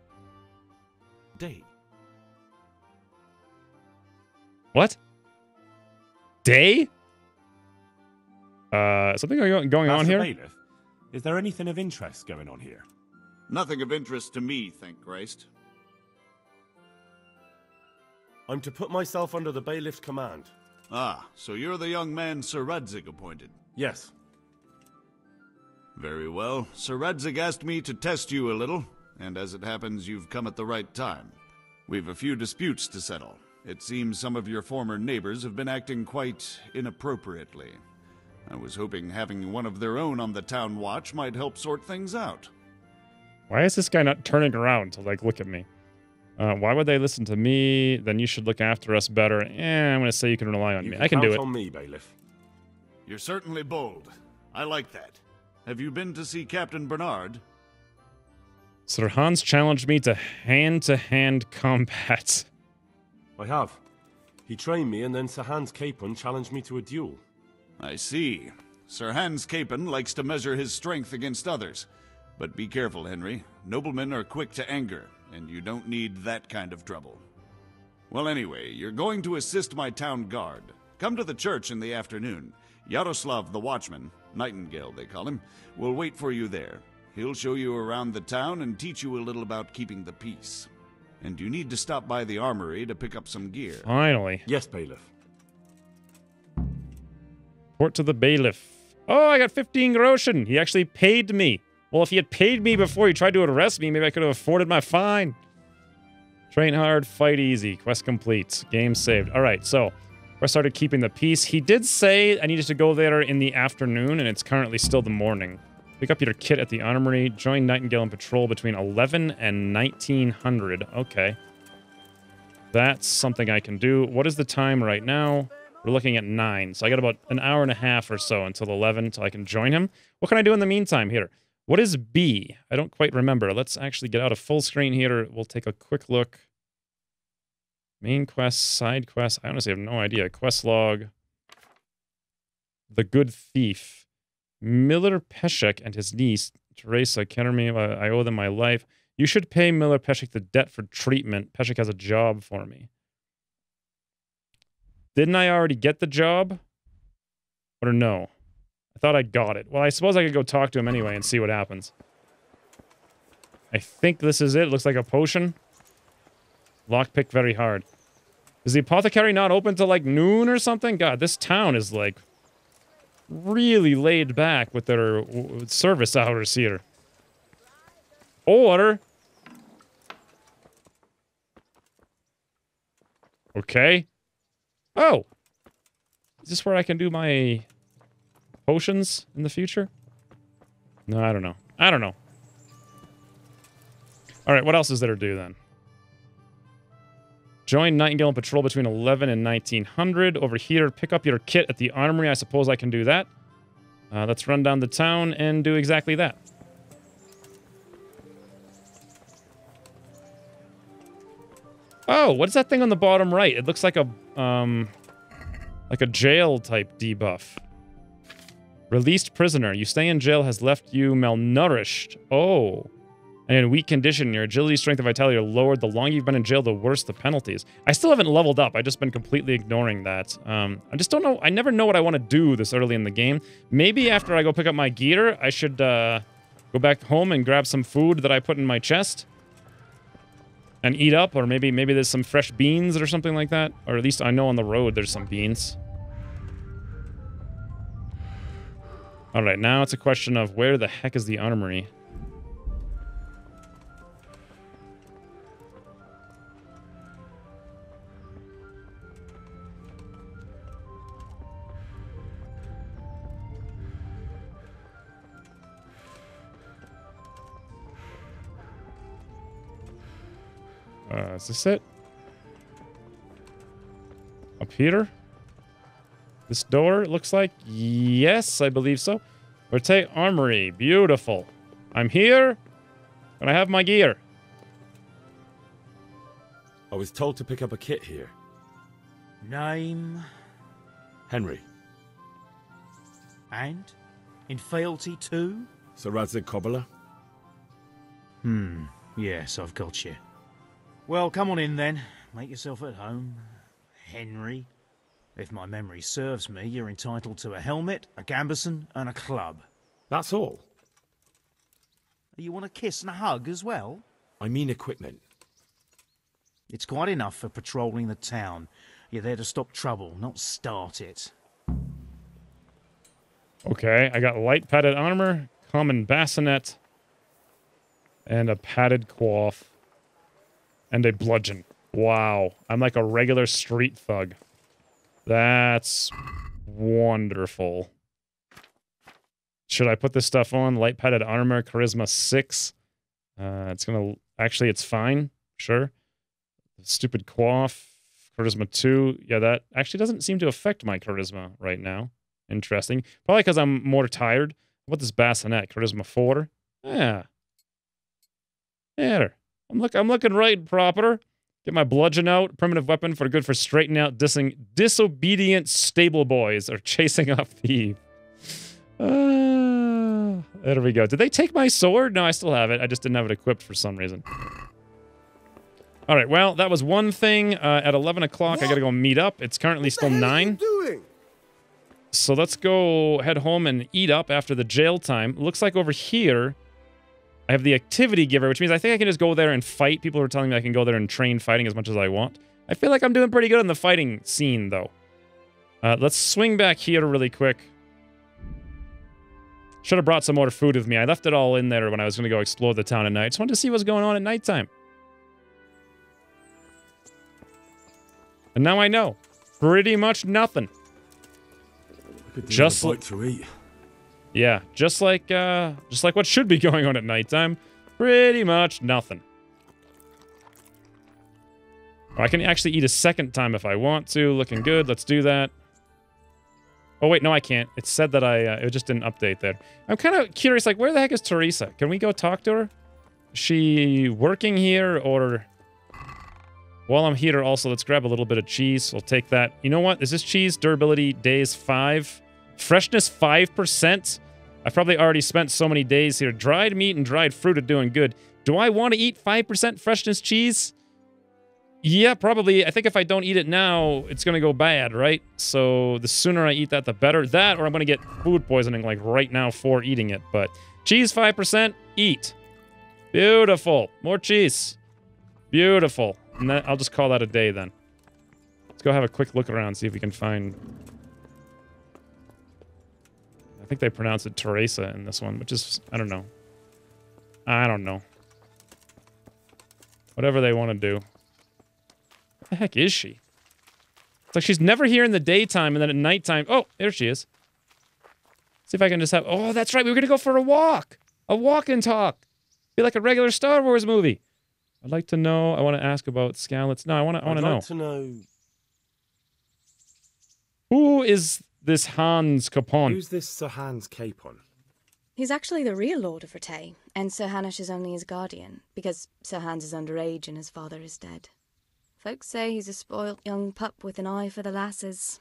Day. What? Day? Something going on here? Bailiff, is there anything of interest going on here? Nothing of interest to me, thank Christ. I'm to put myself under the bailiff's command. Ah, so you're the young man Sir Radzig appointed? Yes. Very well. Sir Radzig asked me to test you a little, and as it happens, you've come at the right time. We've a few disputes to settle. It seems some of your former neighbors have been acting quite inappropriately. I was hoping having one of their own on the town watch might help sort things out. Why is this guy not turning around to, like, look at me? Why would they listen to me? Then you should look after us better. I'm going to say you can rely on me. I can do it. Count on me, bailiff. You're certainly bold. I like that. Have you been to see Captain Bernard? Sir Hans challenged me to hand-to-hand combat. I have. He trained me, and then Sir Hans Capon challenged me to a duel. I see. Sir Hans Capon likes to measure his strength against others. But be careful, Henry. Noblemen are quick to anger, and you don't need that kind of trouble. Well, anyway, you're going to assist my town guard. Come to the church in the afternoon. Yaroslav the Watchman, Nightingale they call him, will wait for you there. He'll show you around the town and teach you a little about keeping the peace. And you need to stop by the armory to pick up some gear. Finally. Yes, bailiff. Report to the bailiff. Oh, I got 15 groschen. He actually paid me. Well, if he had paid me before he tried to arrest me, maybe I could have afforded my fine. Train hard, fight easy. Quest complete. Game saved. All right, so I started keeping the peace. He did say I needed to go there in the afternoon, and it's currently still the morning. Pick up your kit at the armory. Join Nightingale and patrol between 11 and 1900. Okay. That's something I can do. What is the time right now? We're looking at 9, so I got about an hour and a half or so until 11 until I can join him. What can I do in the meantime here? What is B? I don't quite remember. Let's actually get out of full screen here. We'll take a quick look. Main quest, side quest. I honestly have no idea. Quest log. The Good Thief. Miller Peshek and his niece, Teresa Kennerme. I owe them my life. You should pay Miller Peshek the debt for treatment. Peshek has a job for me. Didn't I already get the job? Or no? I thought I got it. Well, I suppose I could go talk to him anyway and see what happens. I think this is it. It looks like a potion. Lockpick very hard. Is the apothecary not open till like noon or something? God, this town is like really laid back with their service hours here. Or... okay. Oh! Is this where I can do my potions in the future? No, I don't know. I don't know. Alright, what else is there to do then? Join Nightingale and patrol between 11 and 1900. Over here, pick up your kit at the armory. I suppose I can do that. Let's run down the town and do exactly that. Oh, what is that thing on the bottom right? It looks like a jail type debuff. Released prisoner. You stay in jail has left you malnourished. Oh. And in weak condition, your agility, strength, and vitality are lowered. The longer you've been in jail, the worse the penalties. I still haven't leveled up. I've just been completely ignoring that. I just don't know. I never know what I want to do this early in the game. Maybe after I go pick up my gear, I should go back home and grab some food that I put in my chest and eat up. Or maybe there's some fresh beans or something like that. Or at least I know on the road there's some beans. All right, now it's a question of where the heck is the armory? Is this it? Up here? This door, it looks like? Yes, I believe so. Verte Armory. Beautiful. I'm here. And I have my gear. I was told to pick up a kit here. Name? Henry. And? In fealty too? Sir Radzig Cobbler? Yes, I've got you. Well, come on in then. Make yourself at home. Henry. If my memory serves me, you're entitled to a helmet, a gambeson, and a club. That's all? You want a kiss and a hug as well? I mean equipment. It's quite enough for patrolling the town. You're there to stop trouble, not start it. Okay, I got light padded armor, common bassinet, and a padded coif, and a bludgeon. Wow, I'm like a regular street thug. That's wonderful. Should I put this stuff on? Light padded armor, charisma 6. It's gonna... Actually, it's fine. Sure. Stupid coif, charisma 2. Yeah, that actually doesn't seem to affect my charisma right now. Interesting. Probably because I'm more tired. What this bassinet? Charisma 4. Yeah. There. I'm looking right and proper. Get my bludgeon out. Primitive weapon good for straightening out disobedient stable boys or chasing off thieves. There we go. Did they take my sword? No, I still have it. I just didn't have it equipped for some reason. All right, well, that was one thing. At 11 o'clock, I got to go meet up. It's currently still 9. So let's go head home and eat up after the jail time. Looks like over here, I have the activity giver, which means I think I can just go there and fight. People are telling me I can go there and train fighting as much as I want. I feel like I'm doing pretty good in the fighting scene, though. Let's swing back here really quick. Should have brought some more food with me. I left it all in there when I was going to go explore the town at night. Just wanted to see what's going on at nighttime. And now I know. Pretty much nothing. Just like to eat. Yeah, just like what should be going on at nighttime. Pretty much nothing. I can actually eat a second time if I want to. Looking good. Let's do that. Oh, wait, no, I can't. It said that it just didn't update there. I'm kind of curious, like, where the heck is Teresa? Can we go talk to her? Is she working here, or... While I'm here, also, let's grab a little bit of cheese. We'll take that. You know what? Is this cheese durability days 5? Freshness 5%? I've probably already spent so many days here. Dried meat and dried fruit are doing good. Do I want to eat 5% freshness cheese? Yeah, probably. I think if I don't eat it now, it's going to go bad, right? So the sooner I eat that, the better. That, or I'm going to get food poisoning, like, right now for eating it. But cheese 5%, eat. Beautiful. More cheese. Beautiful. And that, I'll just call that a day, then. Let's go have a quick look around, see if we can find... I think they pronounce it Teresa in this one, which is... I don't know. I don't know. Whatever they want to do. What the heck is she? It's like she's never here in the daytime, and then at nighttime... Oh, there she is. See if I can just have... Oh, that's right. We were going to go for a walk. A walk and talk. Be like a regular Star Wars movie. I'd like to know... I want to ask about Skalitz. No, I want to know. I'd like to know... Who is this Hans Capon? Who's this Sir Hans Capon? He's actually the real Lord of Rete, and Sir Hanush is only his guardian, because Sir Hans is underage and his father is dead. Folks say he's a spoilt young pup with an eye for the lasses.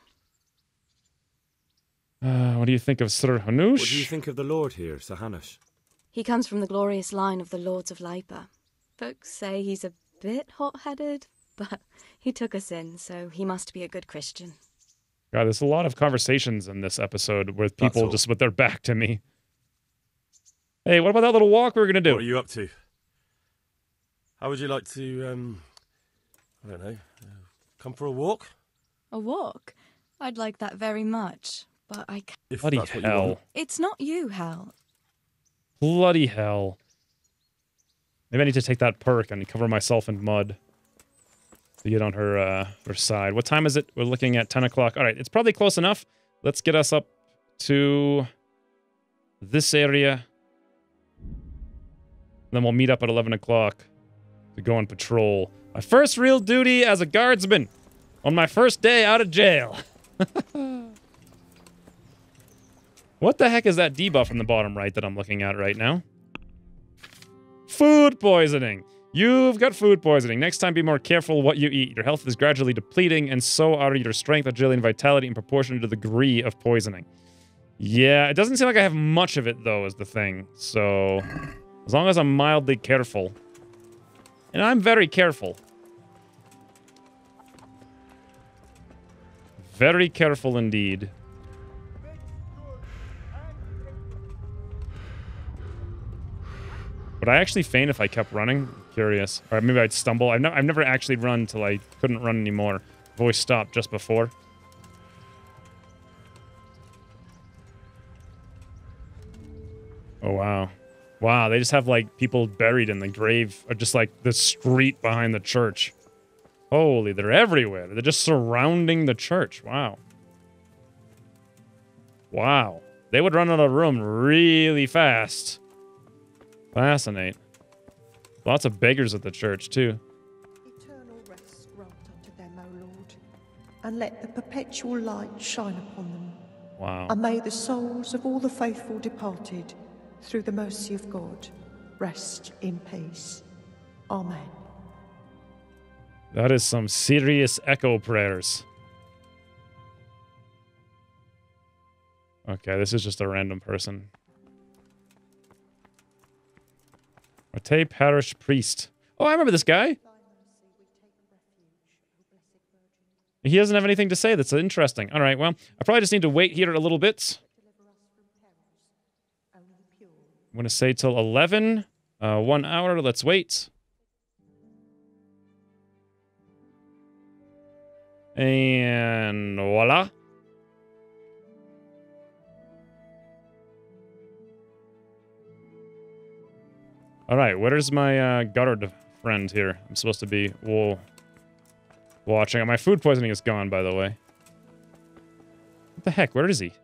What do you think of Sir Hanush? What do you think of the lord here, Sir Hanush? He comes from the glorious line of the Lords of Lipa. Folks say he's a bit hot-headed, but he took us in, so he must be a good Christian. God, there's a lot of conversations in this episode with people just with their back to me. Hey, what about that little walk we were going to do? What are you up to? How would you like to, I don't know, come for a walk? A walk? I'd like that very much, but I can't. If Bloody that's what you hell. want. It's not you, Hal. Bloody hell. Maybe I need to take that perk and cover myself in mud to get on her side. What time is it? We're looking at 10 o'clock. All right, it's probably close enough. Let's get us up to this area. Then we'll meet up at 11 o'clock to go on patrol. My first real duty as a guardsman on my first day out of jail. What the heck is that debuff in the bottom right that I'm looking at right now? Food poisoning. You've got food poisoning. Next time, be more careful what you eat. Your health is gradually depleting, and so are your strength, agility, and vitality in proportion to the degree of poisoning. Yeah, it doesn't seem like I have much of it, though, is the thing. So, as long as I'm mildly careful. And I'm very careful. Very careful indeed. Would I actually faint if I kept running? Curious. Or maybe I'd stumble. I've never actually run till I couldn't run anymore. I've always stopped just before. Oh, wow. Wow, they just have, like, people buried in the grave, or just, like, the street behind the church. Holy, they're everywhere. They're just surrounding the church. Wow. Wow. They would run out of room really fast. Fascinate. Lots of beggars at the church, too. Eternal rest grant unto them, O Lord, and let the perpetual light shine upon them. Wow. And may the souls of all the faithful departed, through the mercy of God, rest in peace. Amen. That is some serious echo prayers. Okay, this is just a random person. Mate Parish Priest. Oh, I remember this guy. He doesn't have anything to say that's interesting. All right, well, I probably just need to wait here a little bit. I'm going to say till 11. 1 hour, let's wait. And voila. All right, where's my guard friend here? I'm supposed to be watching. My food poisoning is gone, by the way. What the heck? Where is he?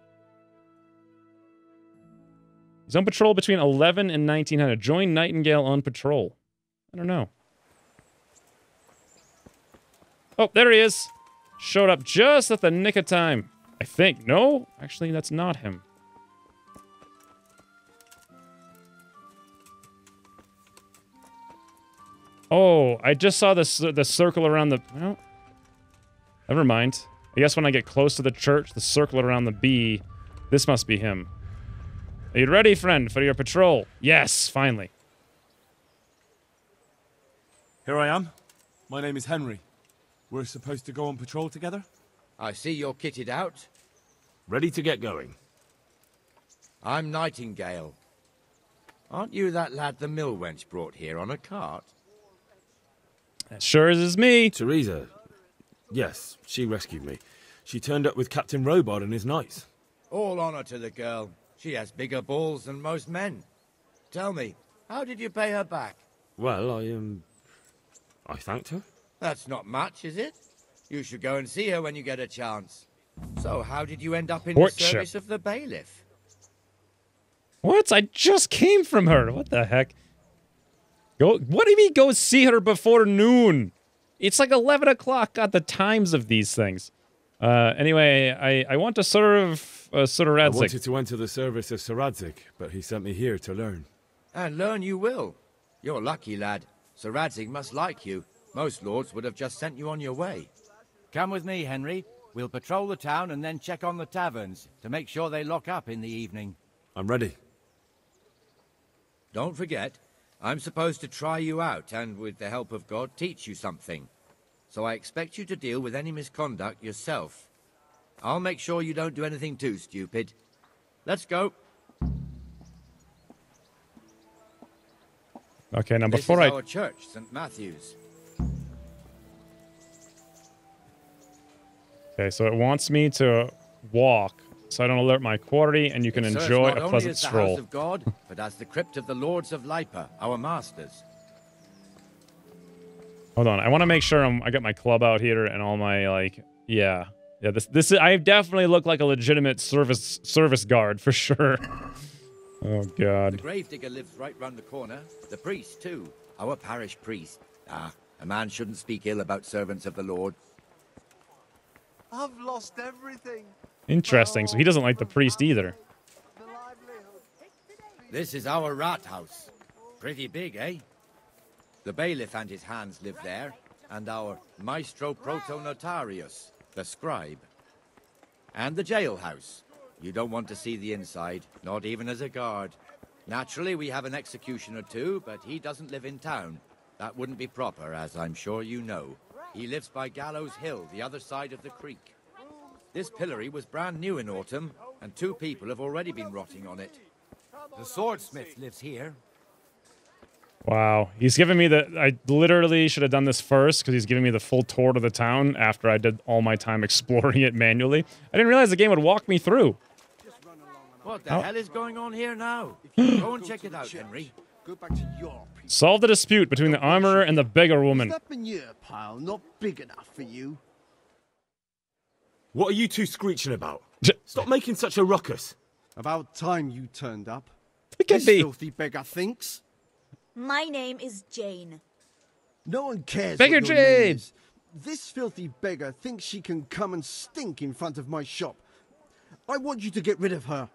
He's on patrol between 11 and 1900. Join Nightingale on patrol. I don't know. Oh, there he is. Showed up just at the nick of time. I think. No? Actually, that's not him. Oh, I just saw the circle around the... Well, never mind. I guess when I get close to the church, the circle around the bee, this must be him. Are you ready, friend, for your patrol? Yes, finally. Here I am. My name is Henry. We're supposed to go on patrol together? I see you're kitted out. Ready to get going. I'm Nightingale. Aren't you that lad the mill wench brought here on a cart? That sure is me. Teresa. Yes, she rescued me. She turned up with Captain Robard and his knights. All honor to the girl. She has bigger balls than most men. Tell me, how did you pay her back? Well, I thanked her. That's not much, is it? You should go and see her when you get a chance. So, how did you end up in the service of the bailiff? What? I just came from her. What the heck? What do you mean go see her before noon? It's like 11 o'clock. God, the times of these things. Anyway, I want to serve Sir Radzik. I wanted to enter the service of Sir Radzik, but he sent me here to learn. And learn you will. You're lucky, lad. Sir Radzik must like you. Most lords would have just sent you on your way. Come with me, Henry. We'll patrol the town and then check on the taverns to make sure they lock up in the evening. I'm ready. Don't forget, I'm supposed to try you out and, with the help of God, teach you something. So I expect you to deal with any misconduct yourself. I'll make sure you don't do anything too stupid. Let's go. Okay, now This before is I... our church, St. Matthew's. Okay, so it wants me to walk so I don't alert my quarry, and you can It serves enjoy not a only pleasant as the stroll. house of God, but as the crypt of the Lords of Lipa, our masters. Hold on, I want to make sure I got my club out here and all my, like... Yeah. Yeah, this is... I definitely look like a legitimate service guard, for sure. Oh, God. The gravedigger lives right round the corner. The priest, too. Our parish priest. Ah, a man shouldn't speak ill about servants of the Lord. I've lost everything. Interesting, so he doesn't like the priest either. This is our rat house. Pretty big, eh? The bailiff and his hands live there, and our maestro protonotarius, the scribe. And the jailhouse. You don't want to see the inside, not even as a guard. Naturally, we have an executioner too, but he doesn't live in town. That wouldn't be proper, as I'm sure you know. He lives by Gallows Hill, the other side of the creek. This pillory was brand new in autumn, and 2 people have already been rotting on it. The swordsmith lives here. Wow. He's giving me the... I literally should have done this first, because he's giving me the full tour of the town after I did all my time exploring it manually. I didn't realize the game would walk me through. What the hell is going on here now? Go and check it out, Henry. Go back to your... Solve the dispute between the armorer and the beggar woman. Step in your pile, not big enough for you. What are you two screeching about? Stop making such a ruckus. About time you turned up. Look at This me. filthy beggar thinks. My name is Jane. No one cares Beggar what your name Jane. is. This filthy beggar thinks she can come and stink in front of my shop. I want you to get rid of her.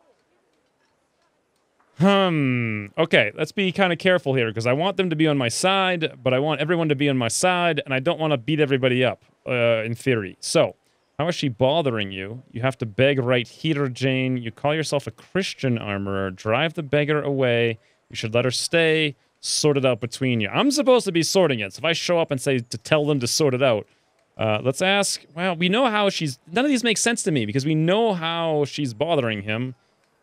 Okay, let's be kind of careful here, because I want them to be on my side, but I want everyone to be on my side, and I don't want to beat everybody up, in theory. So, how is she bothering you? You have to beg right here, Jane. You call yourself a Christian armorer. Drive the beggar away. You should let her stay. Sort it out between you. I'm supposed to be sorting it, so if I show up and say to tell them to sort it out, let's ask, well, we know how she's... None of these make sense to me, because we know how she's bothering him.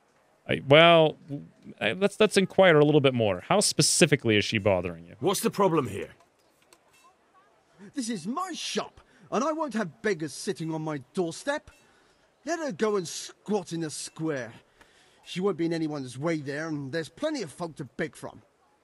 Let's inquire a little bit more. How specifically is she bothering you? What's the problem here? This is my shop, and I won't have beggars sitting on my doorstep. Let her go and squat in the square. She won't be in anyone's way there, and there's plenty of folk to beg from.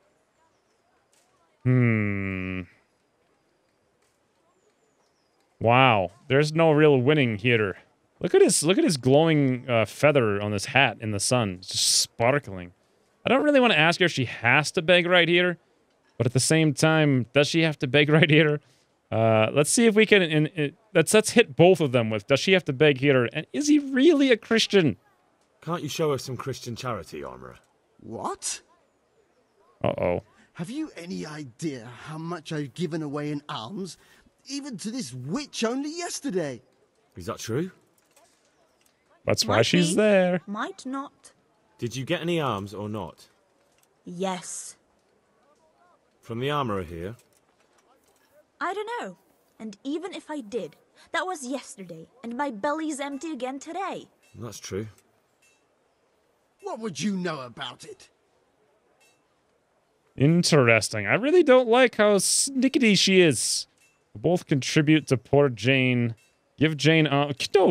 Wow, there's no real winning here. Look at his glowing feather on his hat in the sun. It's just sparkling. I don't really want to ask her if she has to beg right here, but at the same time, does she have to beg right here? Let's see if we can... let's hit both of them with, does she have to beg here? And is he really a Christian? Can't you show us some Christian charity, armorer? What? Uh-oh. Have you any idea how much I've given away in alms, even to this witch only yesterday? Is that true? That's why Might she's be, there. Might not. Did you get any arms or not? Yes. From the armorer here? I don't know. And even if I did, that was yesterday, and my belly's empty again today. That's true. What would you know about it? Interesting. I really don't like how snickety she is. Both contribute to poor Jane. Give Jane... no...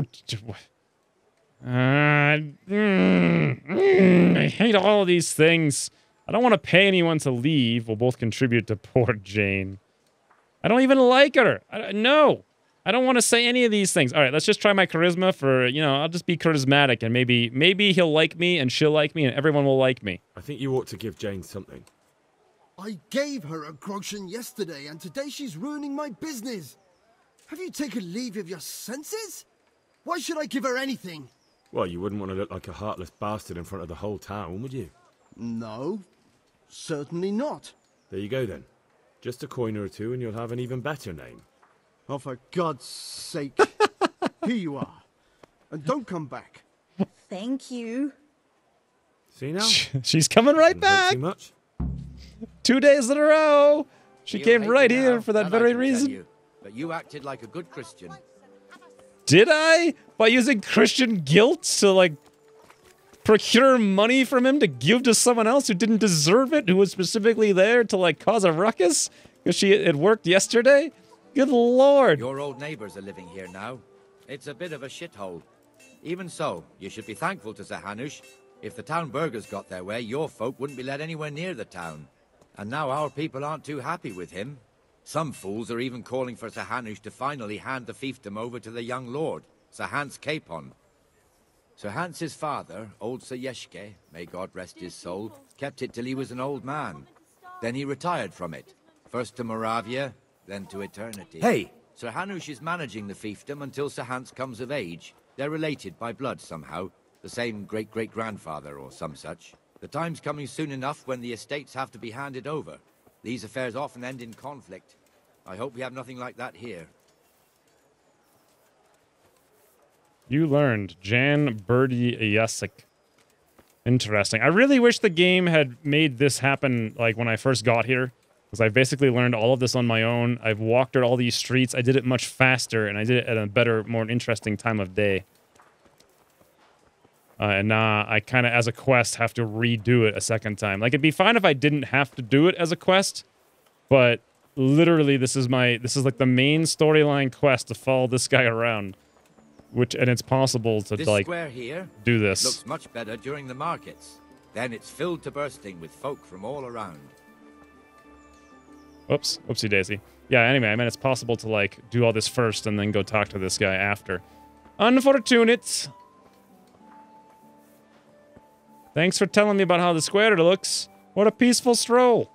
I hate all of these things. I don't want to pay anyone to leave. We'll both contribute to poor Jane. I don't even like her. No. I don't want to say any of these things. All right, let's just try my charisma for, I'll just be charismatic, and maybe he'll like me and she'll like me and everyone will like me. I think you ought to give Jane something. I gave her a groschen yesterday, and today she's ruining my business. Have you taken leave of your senses? Why should I give her anything? Well, you wouldn't want to look like a heartless bastard in front of the whole town, would you? No, certainly not. There you go, then. Just a coin or two and you'll have an even better name. Oh, for God's sake. Here you are. And don't come back. Thank you. See now? She's coming right back. Too much. 2 days in a row. She You came hate right me here now, for that that I very can tell reason. you, but you acted like a good Christian. Did I? By using Christian guilt to, like, procure money from him to give to someone else who didn't deserve it, who was specifically there to, like, cause a ruckus? Because it worked yesterday? Good lord. Your old neighbors are living here now. It's a bit of a shithole. Even so, you should be thankful to Sir Hanush. If the town burghers got their way, your folk wouldn't be let anywhere near the town. And now our people aren't too happy with him. Some fools are even calling for Sir Hanush to finally hand the fiefdom over to the young lord, Sir Hans Capon. Sir Hans's father, old Sir Yeshke, may God rest his soul, kept it till he was an old man. Then he retired from it, first to Moravia, then to eternity. Hey! Sir Hanush is managing the fiefdom until Sir Hans comes of age. They're related by blood somehow, the same great-great-grandfather or some such. The time's coming soon enough when the estates have to be handed over. These affairs often end in conflict. I hope we have nothing like that here. You learned Jan Birdie Yesik. Interesting. I really wish the game had made this happen, like, when I first got here. Because I basically learned all of this on my own. I've walked all these streets. I did it much faster, and I did it at a better, more interesting time of day. And now I kind of, as a quest, have to redo it a second time. Like, it'd be fine if I didn't have to do it as a quest, but literally this is like the main storyline quest to follow this guy around. And it's possible to, This like, square here do this. looks much better during the markets. Then it's filled to bursting with folk from all around. Oops. Oopsie daisy. Yeah, anyway, I mean, it's possible to, like, do all this first and then go talk to this guy after. Unfortunate. Thanks for telling me about how the square looks. What a peaceful stroll.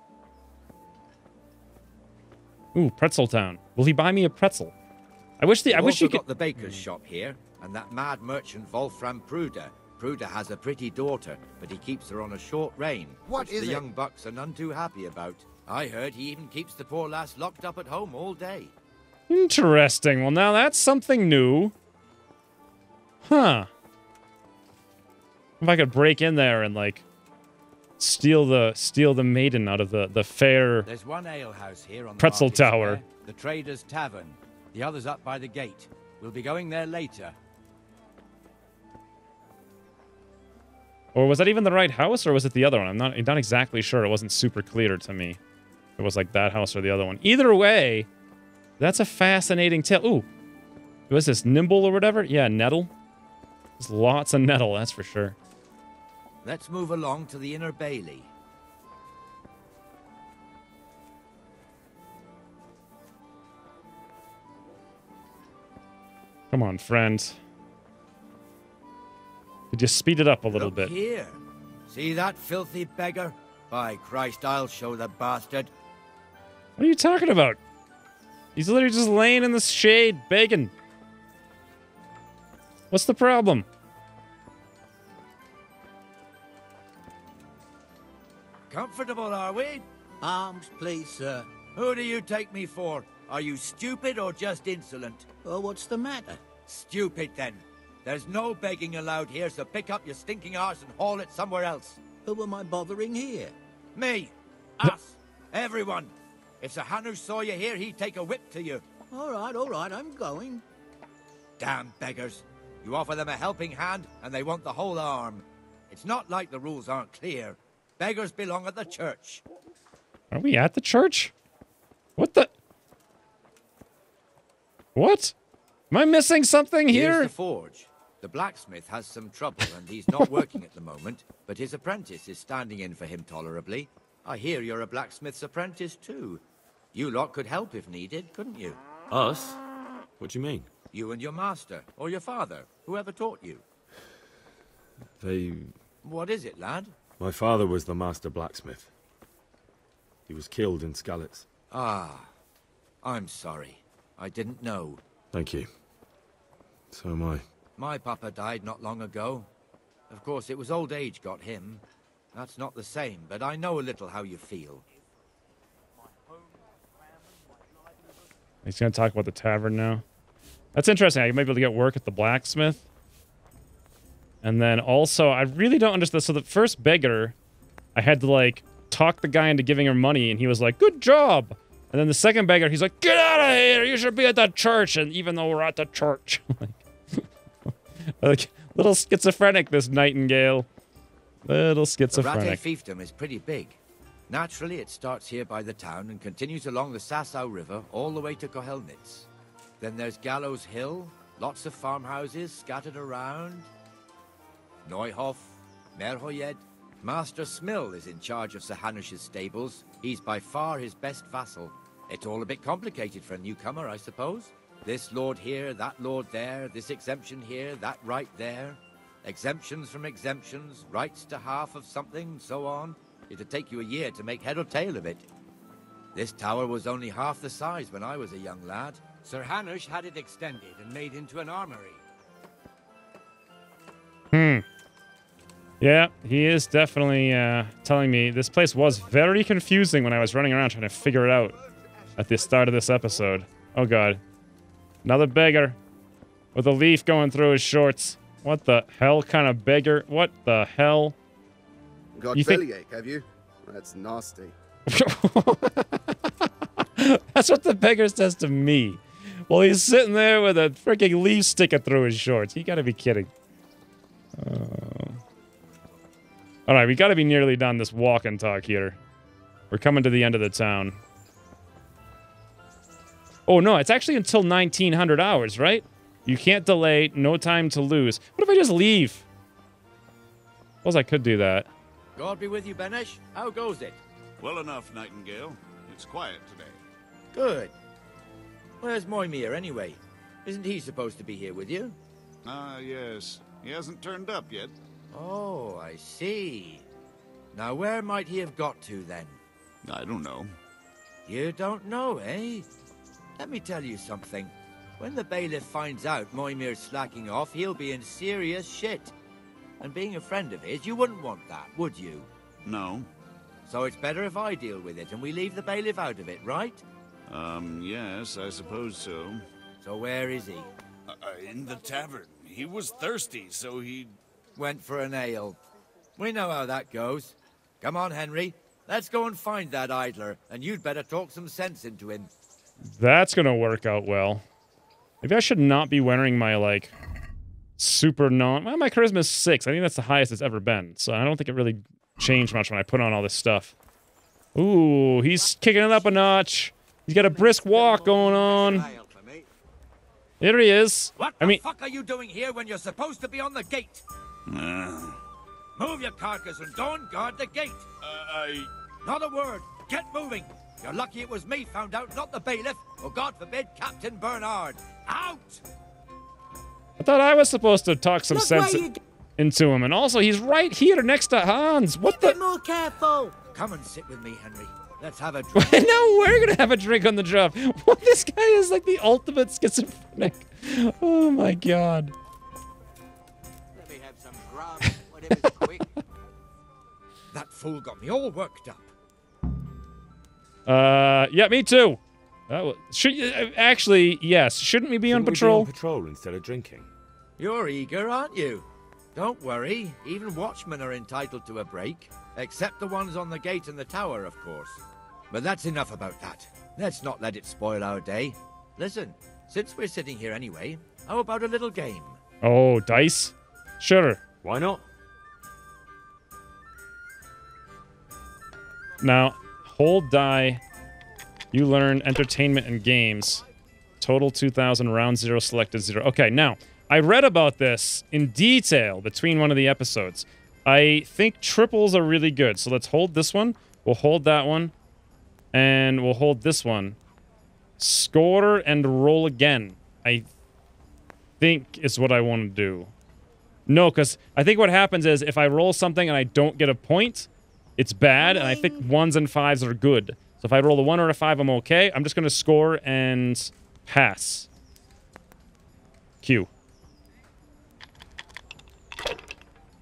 Ooh, Pretzel Town. Will he buy me a pretzel? I wish he could... got the baker's shop here, and that mad merchant Wolfram Pruder. Pruder has a pretty daughter, but he keeps her on a short rein, which the young bucks are none too happy about. I heard he even keeps the poor lass locked up at home all day. Interesting. Well, now that's something new. Huh. If I could break in there and, like, steal the maiden out of the fair There's one alehouse here on the pretzel market tower. square, the Trader's Tavern. The other's up by the gate. We'll be going there later. Or was that even the right house, or was it the other one? I'm not exactly sure. It wasn't super clear to me. It was like that house or the other one. Either way, that's a fascinating tale. Ooh, was this Nimble or whatever? Yeah, nettle. There's lots of nettle, that's for sure. Let's move along to the Inner Bailey. Come on, friend. Could you speed it up a little Look bit? here. See that filthy beggar? By Christ, I'll show the bastard. What are you talking about? He's literally just laying in the shade, begging. What's the problem? Comfortable, are we? Arms, please, sir. Who do you take me for? Are you stupid or just insolent? Oh, what's the matter? Stupid, then. There's no begging allowed here, so pick up your stinking arse and haul it somewhere else. Who am I bothering here? Me. Us. Everyone. If Sir Hanush saw you here, he'd take a whip to you. All right, I'm going. Damn beggars. You offer them a helping hand, and they want the whole arm. It's not like the rules aren't clear. Beggars belong at the church. Are we at the church? What the... What? Am I missing something here? Here's the forge. The blacksmith has some trouble, and he's not working at the moment, but his apprentice is standing in for him tolerably. I hear you're a blacksmith's apprentice, too. You lot could help if needed, couldn't you? Us? What do you mean? You and your master, or your father, whoever taught you. They... What is it, lad? My father was the master blacksmith. He was killed in Skalitz. Ah, I'm sorry. I didn't know. Thank you. So am I. My papa died not long ago. Of course, it was old age got him. That's not the same, but I know a little how you feel. He's going to talk about the tavern now. That's interesting. I might be able to get work at the blacksmith. And then also, I really don't understand. So the first beggar, I had to, like, talk the guy into giving her money, and he was like, good job! And then the second beggar, he's like, get out of here! You should be at the church! And even though we're at the church. like, little schizophrenic, this Nightingale. Little The schizophrenic. Rate fiefdom is pretty big. Naturally, it starts here by the town and continues along the Sasau River all the way to Kohelnitz. Then there's Gallows Hill, lots of farmhouses scattered around. Neuhof, Merhoyed. Master Smill is in charge of Sir Hanush's stables. He's by far his best vassal. It's all a bit complicated for a newcomer, I suppose. This lord here, that lord there, this exemption here, that right there. Exemptions from exemptions, rights to half of something, so on. It'd take you a year to make head or tail of it. This tower was only half the size when I was a young lad. Sir Hanush had it extended and made into an armory. Yeah, he is definitely telling me this place was very confusing when I was running around trying to figure it out at the start of this episode. Oh god. Another beggar with a leaf going through his shorts. What the hell kind of beggar? What the hell? Got You think- bellyache, have you? That's nasty. That's what the beggar says to me. Well, he's sitting there with a freaking leaf sticking through his shorts. You gotta be kidding. Alright, we gotta be nearly done this walk and talk here. We're coming to the end of the town. Oh no, it's actually until 1900 hours, right? You can't delay, no time to lose. What if I just leave? Suppose I could do that. God be with you, Benesh. How goes it? Well enough, Nightingale. It's quiet today. Good. Where's Moimir, anyway? Isn't he supposed to be here with you? Ah, yes. He hasn't turned up yet. Oh, I see. Now, where might he have got to, then? I don't know. You don't know, eh? Let me tell you something. When the bailiff finds out Moimir's slacking off, he'll be in serious shit. And being a friend of his, you wouldn't want that, would you? No. So it's better if I deal with it and we leave the bailiff out of it, right? Yes, I suppose so. So where is he? In the tavern. He was thirsty, so he... Went for an ale. We know how that goes. Come on, Henry. Let's go and find that idler, and you'd better talk some sense into him. That's gonna work out well. Maybe I should not be wearing my, like, super non... Well, my charisma's 6. I think that's the highest it's ever been. So I don't think it really changed much when I put on all this stuff. Ooh, he's kicking it up a notch. He's got a brisk walk going on. There he is. What the fuck are you doing here when you're supposed to be on the gate? Move your carcass and go and guard the gate. Not a word. Get moving. You're lucky it was me found out, not the bailiff, or God forbid, Captain Bernard. Out! I thought I was supposed to talk some sense into him. And also, he's right here next to Hans. What the... Be more careful. Come and sit with me, Henry. Let's have a drink. No, we're gonna have a drink on the job. What, this guy is like the ultimate schizophrenic. Oh my god. Let me have some grub, whatever's quick. That fool got me all worked up. Yeah, me too. Actually, yes. Shouldn't we be on patrol? Patrol instead of drinking. You're eager, aren't you? Don't worry. Even watchmen are entitled to a break. Except the ones on the gate and the tower, of course. But that's enough about that. Let's not let it spoil our day. Listen, since we're sitting here anyway, how about a little game? Oh, dice? Sure. Why not? Now, hold die. You learn entertainment and games. Total 2,000, round 0, selected 0. Okay, now, I read about this in detail between one of the episodes. I think triples are really good. So let's hold this one. We'll hold that one. And we'll hold this one. Score and roll again. I think is what I want to do. No, because I think what happens is if I roll something and I don't get a point, it's bad. And I think 1s and 5s are good. So if I roll a 1 or a 5, I'm okay. I'm just going to score and pass. Q.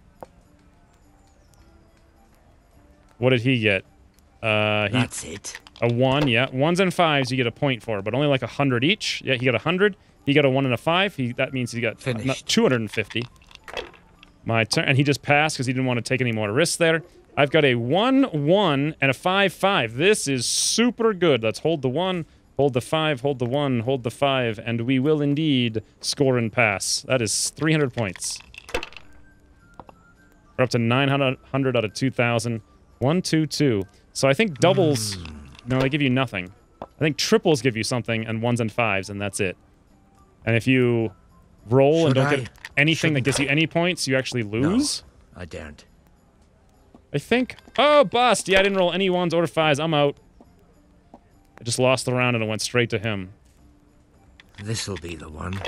What did he get? That's it. A 1, yeah. 1s and 5s you get a point for, but only like 100 each. Yeah, he got 100. He got a 1 and a 5. That means he got 250. My turn, and he just passed because he didn't want to take any more risks there. I've got a 1, 1, and a 5, 5. This is super good. Let's hold the 1, hold the 5, hold the 1, hold the 5, and we will indeed score and pass. That is 300 points. We're up to 900 out of 2,000. 1, 2, 2. So I think doubles... No, they give you nothing. I think triples give you something, and 1s and 5s, and that's it. And if you roll and don't get anything that gives you any points, you actually lose? No, I daren't. I think... Oh, bust! Yeah, I didn't roll any 1s or 5s. I'm out. I just lost the round and it went straight to him. This'll be the one.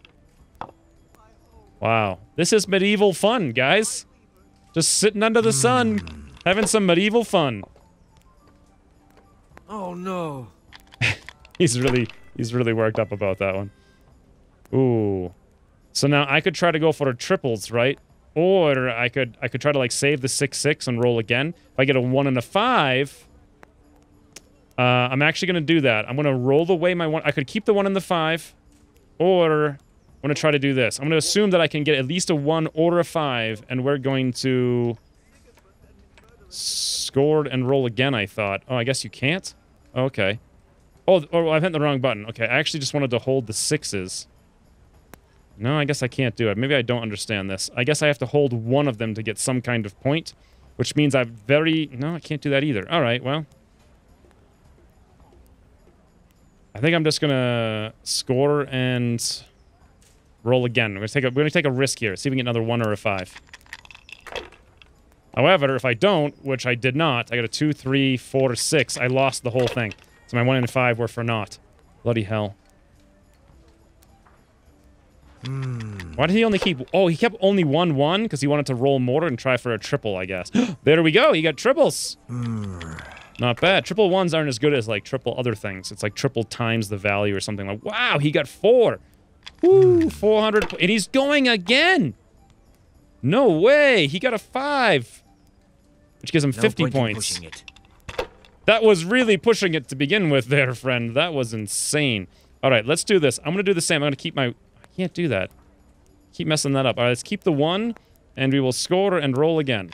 Wow. This is medieval fun, guys. Just sitting under the sun, having some medieval fun. Oh, no. He's really worked up about that one. Ooh. So now I could try to go for a triples, right? Or I could try to like save the 6-6 and roll again. If I get a 1 and a 5, I'm actually gonna do that. I'm gonna roll away my 1. I could keep the 1 and the 5, or I'm gonna try to do this. I'm gonna assume that I can get at least a 1 or a 5, and we're going to score and roll again, I thought. Oh, I guess you can't? Okay. Oh, I've hit the wrong button. Okay, I actually just wanted to hold the 6s. No, I guess I can't do it. Maybe I don't understand this. I guess I have to hold one of them to get some kind of point, which means I'm very... No, I can't do that either. All right, well. I think I'm just going to score and roll again. We're going to take a risk here. See if we can get another 1 or a 5. However, if I don't, which I did not, I got a 2, 3, 4, 6. I lost the whole thing. So my 1 and 5 were for naught. Bloody hell. Why did he only keep... Oh, he kept only 1, 1 because he wanted to roll more and try for a triple, I guess. There we go. He got triples. Not bad. Triple 1s aren't as good as, like, triple other things. It's like triple times the value or something. Like, wow, he got 4. Woo, 400. And he's going again. No way. He got a 5. Which gives him 50 points. That was really pushing it to begin with there, friend. That was insane. All right, let's do this. I'm going to do the same. I'm going to keep my... I can't do that. Keep messing that up. All right, let's keep the 1, and we will score and roll again.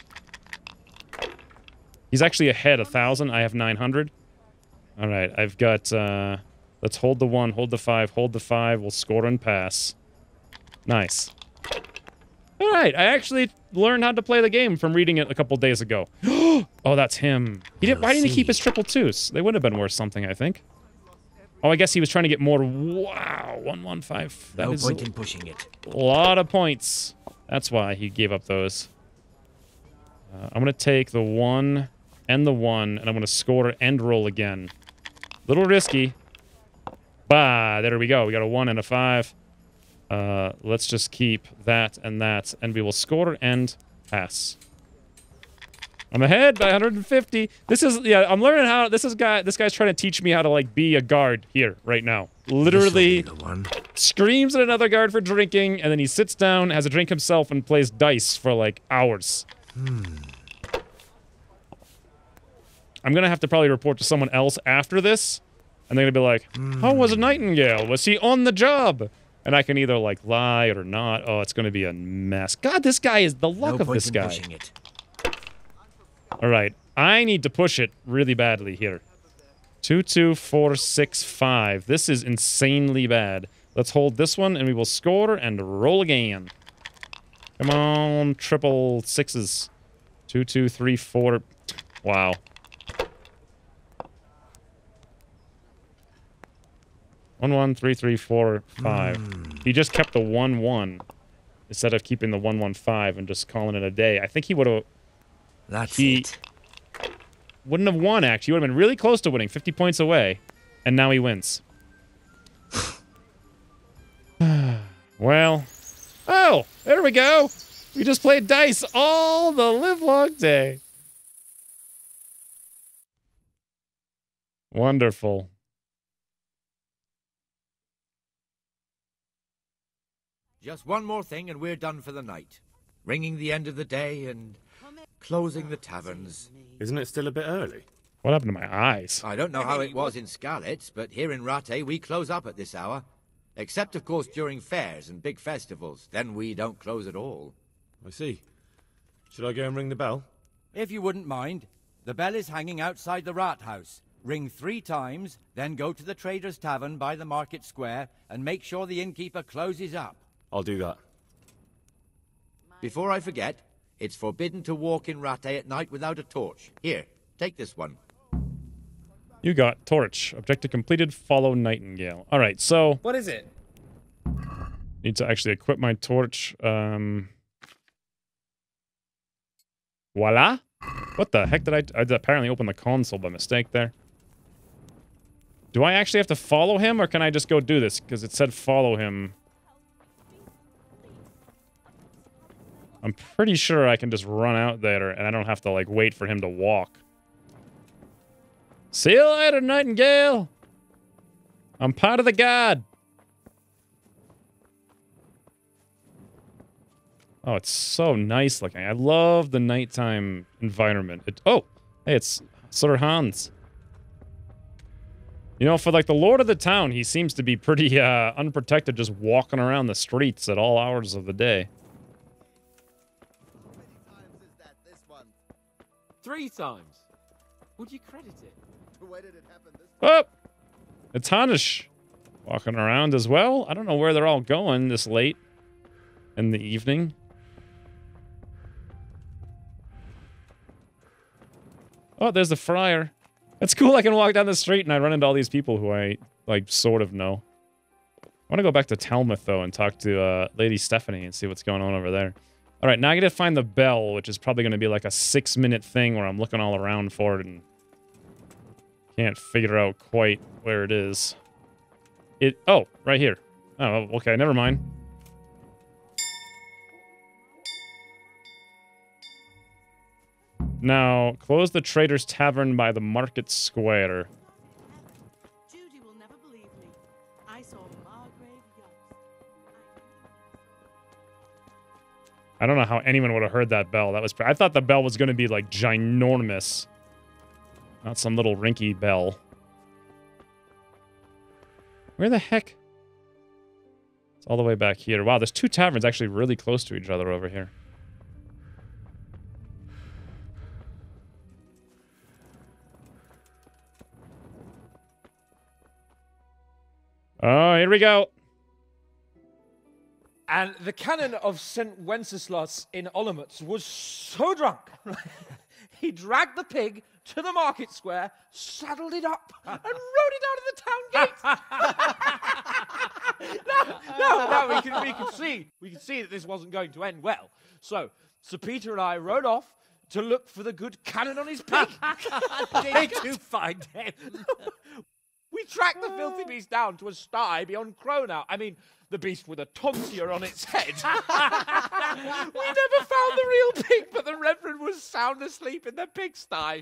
He's actually ahead 1,000. I have 900. All right, I've got... let's hold the 1, hold the 5, hold the 5. We'll score and pass. Nice. All right, I actually learned how to play the game from reading it a couple days ago. Oh, that's him. Why didn't he keep his triple 2s? They would have been worth something, I think. Oh, I guess he was trying to get more. Wow, 115. That is no point in pushing it. A lot of points. That's why he gave up those. I'm going to take the 1 and the 1, and I'm going to score and roll again. Little risky. Bah, there we go. We got a 1 and a 5. Let's just keep that, and we will score and pass. I'm ahead by 150. This is, yeah, I'm learning how, this guy's trying to teach me how to, like, be a guard here, right now. Literally screams at another guard for drinking, and then he sits down, has a drink himself, and plays dice for, like, hours. I'm gonna have to probably report to someone else after this, and they're gonna be like, how was Nightingale? Was he on the job? And I can either, like, lie or not. Oh, it's gonna be a mess. God, this guy is the luck of this guy. Pushing it. All right, I need to push it really badly here. 2, 2, 4, 6, 5. This is insanely bad. Let's hold this one, and we will score and roll again. Come on, triple 6s. 2, 2, 3, 4. Wow. One, 1, 3, 3, 4, 5. He just kept the 1, 1 instead of keeping the 1, 1, 5 and just calling it a day. I think he would have. He wouldn't have won, actually. He would have been really close to winning, 50 points away. And now he wins. Well. Oh, there we go. We just played dice all the livelong day. Wonderful. Just one more thing and we're done for the night. Ringing the end of the day and closing the taverns. Isn't it still a bit early? What happened to my eyes? I don't know how it was in Skalitz, but here in Rattay we close up at this hour. Except, of course, during fairs and big festivals. Then we don't close at all. I see. Should I go and ring the bell? If you wouldn't mind. The bell is hanging outside the Rathaus. Ring 3 times, then go to the Trader's Tavern by the Market Square and make sure the innkeeper closes up. I'll do that. Before I forget, it's forbidden to walk in Rattay at night without a torch. Here, take this one. You got torch. Objective completed. Follow Nightingale. All right, so What is it? need to actually equip my torch. Voila. What the heck did I apparently open the console by mistake there. Do I actually have to follow him, or can I just go do this? Because it said follow him. I'm pretty sure I can just run out there, and I don't have to, like, wait for him to walk. See you later, Nightingale! I'm part of the guard! Oh, it's so nice looking. I love the nighttime environment. Oh! Hey, it's Sir Hans. You know, for, like, the lord of the town, he seems to be pretty, unprotected, just walking around the streets at all hours of the day. 3 times. Would you credit it? Why did it happen this Oh! It's Hanish walking around as well. I don't know where they're all going this late in the evening. Oh, there's the friar. It's cool I can walk down the street and I run into all these people who I, like, sort of know. I want to go back to Talmouth, though, and talk to Lady Stephanie and see what's going on over there. All right, now I gotta find the bell, which is probably going to be like a 6-minute thing where I'm looking all around for it and can't figure out quite where it is. Oh, right here. Oh, okay, never mind. Now, close the Trader's Tavern by the Market Square. Judy will never believe me. I saw Margrave yachts. I don't know how anyone would have heard that bell. That was. I thought the bell was going to be like ginormous, not some little rinky bell. Where the heck? It's all the way back here. Wow, there's 2 taverns actually really close to each other over here. Oh, here we go. And the canon of St. Wenceslas in Olomouc was so drunk, he dragged the pig to the market square, saddled it up, and rode it out of the town gate. No, we could see that this wasn't going to end well. So, Sir Peter and I rode off to look for the good canon on his pig. Did you find him? We tracked the filthy beast down to a sty beyond Cronau. I mean, the beast with a tonsure on its head. We never found the real pig, but the Reverend was sound asleep in the pigsty.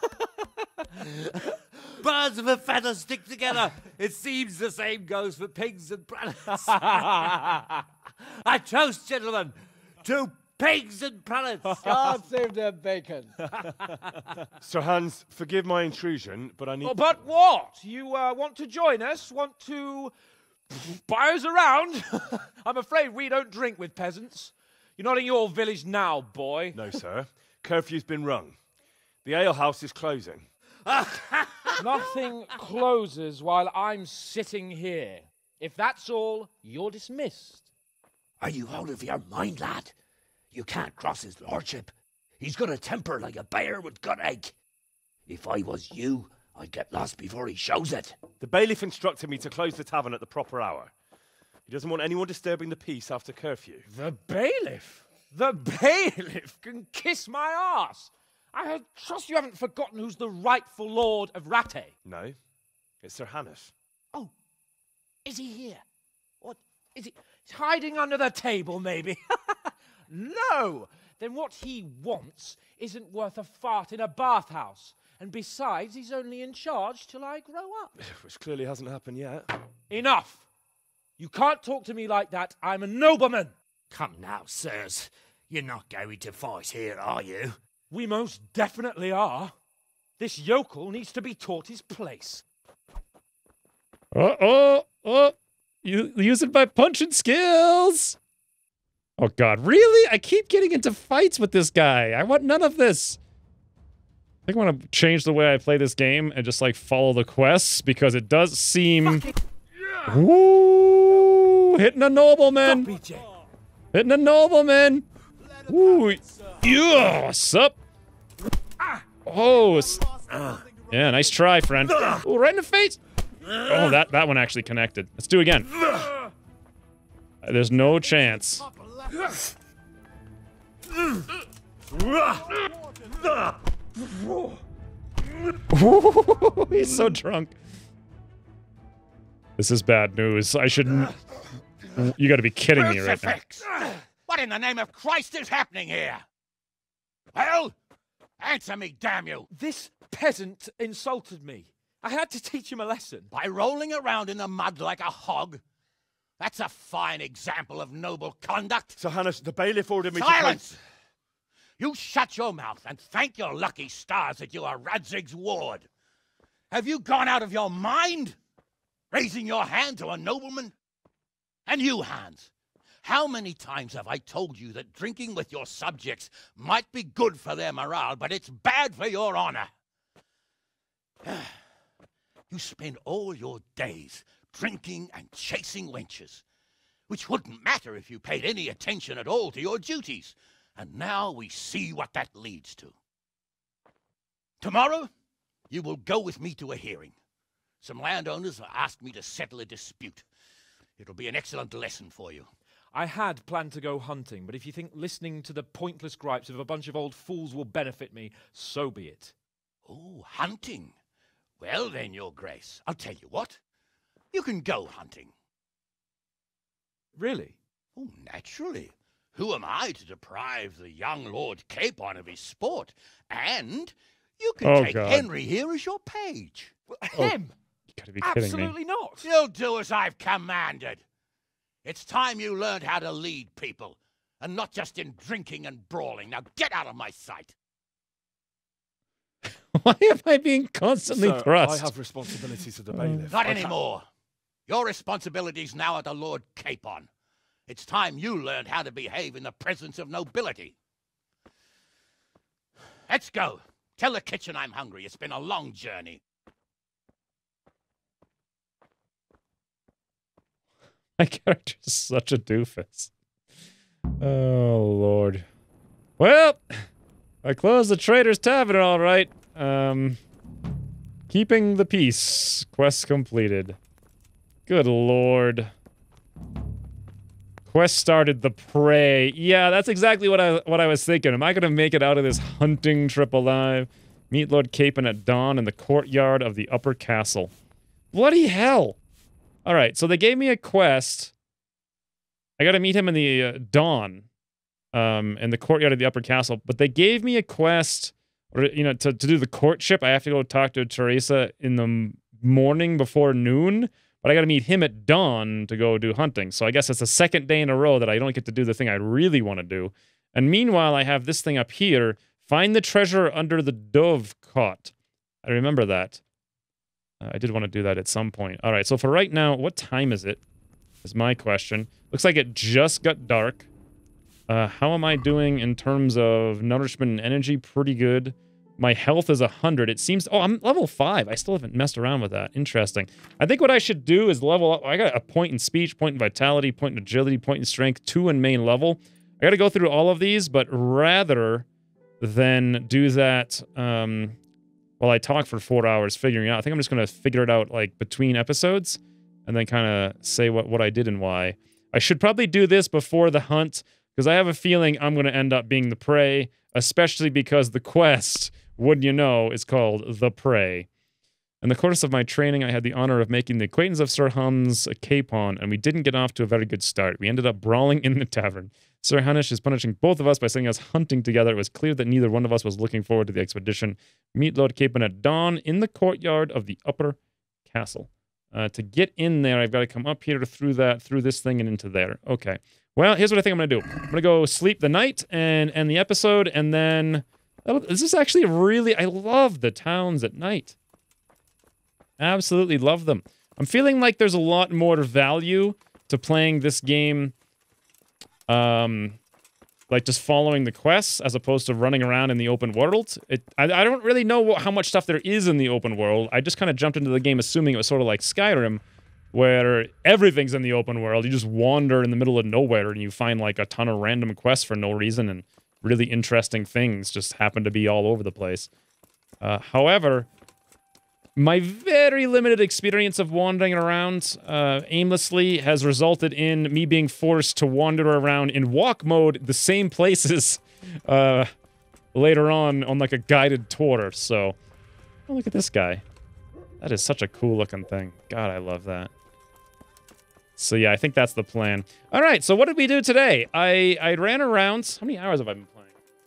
Birds of a feather stick together. It seems the same goes for pigs and planets. I toast, gentlemen, to pigs and planets. God save their bacon. Sir Hans, forgive my intrusion, but I need... Oh, but what? You want to join us? Want to buy us around? I'm afraid we don't drink with peasants. You're not in your village now, boy. No, sir. Curfew's been rung. The alehouse is closing. Nothing closes while I'm sitting here. If that's all, you're dismissed. Are you out of your mind, lad? You can't cross his lordship. He's got a temper like a bear with gut ache. If I was you, I'd get lost before he shows it. The bailiff instructed me to close the tavern at the proper hour. He doesn't want anyone disturbing the peace after curfew. The bailiff? The bailiff can kiss my arse. I trust you haven't forgotten who's the rightful lord of Rattay. No, it's Sir Hannes. Oh, is he here? What, is he? He's hiding under the table, maybe? No! Then what he wants isn't worth a fart in a bathhouse. And besides, he's only in charge till I grow up. Which clearly hasn't happened yet. Enough! You can't talk to me like that. I'm a nobleman. Come now, sirs. You're not going to fight here, are you? We most definitely are. This yokel needs to be taught his place. Oh! You using my punching skills! Oh God, really? I keep getting into fights with this guy. I want none of this. I think I want to change the way I play this game and just like follow the quests because it does seem. Ooh, hitting a nobleman. Hitting a nobleman. Ooh, yeah, sup? Oh, yeah, nice try, friend. Ooh, right in the face. Oh, that one actually connected. Let's do it again. There's no chance. He's so drunk. This is bad news. I shouldn't. You gotta be kidding me right now. What in the name of Christ is happening here? Well, answer me, damn you! This peasant insulted me. I had to teach him a lesson. By rolling around in the mud like a hog? That's a fine example of noble conduct. Sir Hannes, the bailiff ordered me to... Silence! You shut your mouth and thank your lucky stars that you are Radzig's ward. Have you gone out of your mind? Raising your hand to a nobleman? And you, Hans, how many times have I told you that drinking with your subjects might be good for their morale, but it's bad for your honor? You spend all your days drinking and chasing wenches, which wouldn't matter if you paid any attention at all to your duties. And now we see what that leads to. Tomorrow, you will go with me to a hearing. Some landowners have asked me to settle a dispute. It'll be an excellent lesson for you. I had planned to go hunting, but if you think listening to the pointless gripes of a bunch of old fools will benefit me, so be it. Oh, hunting. Well then, Your Grace, I'll tell you what. You can go hunting. Really? Oh, naturally. Who am I to deprive the young Lord Capon of his sport? And you can take Henry here as your page. Him? You gotta be kidding Absolutely me. not. You'll do as I've commanded. It's time you learned how to lead people, and not just in drinking and brawling. Now get out of my sight. Why am I being constantly Sir, thrust? I have responsibilities to the bailiff. Not anymore. Your responsibilities now are to Lord Capon. It's time you learned how to behave in the presence of nobility. Let's go. Tell the kitchen I'm hungry. It's been a long journey. My character's such a doofus. Oh, Lord. Well, I closed the Trader's Tavern all right. Keeping the peace. Quest completed. Good Lord. Quest started the prey. Yeah, that's exactly what I was thinking. Am I gonna make it out of this hunting trip alive? Meet Lord Capon at dawn in the courtyard of the upper castle. Bloody hell! Alright, so they gave me a quest. I gotta meet him in the dawn. In the courtyard of the upper castle. But they gave me a quest, or you know, to do the courtship. I have to go talk to Teresa in the morning before noon. But I gotta meet him at dawn to go do hunting. So I guess it's the second day in a row that I don't get to do the thing I really want to do. And meanwhile, I have this thing up here. Find the treasure under the dove cot. I remember that. I did want to do that at some point. All right, so for right now, what time is it? Is my question. Looks like it just got dark. How am I doing in terms of nourishment and energy? Pretty good. My health is 100. It seems... Oh, I'm level 5. I still haven't messed around with that. Interesting. I think what I should do is level up. I got a point in speech, point in vitality, point in agility, point in strength, 2 in main level. I got to go through all of these, but rather than do that while I talk for 4 hours figuring it out, I think I'm just going to figure it out like between episodes and then kind of say what I did and why. I should probably do this before the hunt because I have a feeling I'm going to end up being the prey, especially because the quest... wouldn't you know, is called The Prey. In the course of my training, I had the honor of making the acquaintance of Sir Hans Capon, and we didn't get off to a very good start. We ended up brawling in the tavern. Sir Hannes is punishing both of us by sending us hunting together. It was clear that neither one of us was looking forward to the expedition. Meet Lord Capon at dawn in the courtyard of the upper castle. To get in there, I've got to come up here through this thing and into there. Okay. Well, here's what I think I'm going to do. I'm going to go sleep the night and end the episode, and then... This is actually really... I love the towns at night. Absolutely love them. I'm feeling like there's a lot more value to playing this game, like just following the quests as opposed to running around in the open world. I don't really know how much stuff there is in the open world. I just kind of jumped into the game assuming it was sort of like Skyrim, where everything's in the open world. You just wander in the middle of nowhere and you find like a ton of random quests for no reason, and really interesting things just happen to be all over the place. However, my very limited experience of wandering around aimlessly has resulted in me being forced to wander around in walk mode the same places later on like a guided tour. So, oh, look at this guy. That is such a cool looking thing. God, I love that. So yeah, I think that's the plan. All right, so what did we do today? I ran around. How many hours have I been playing?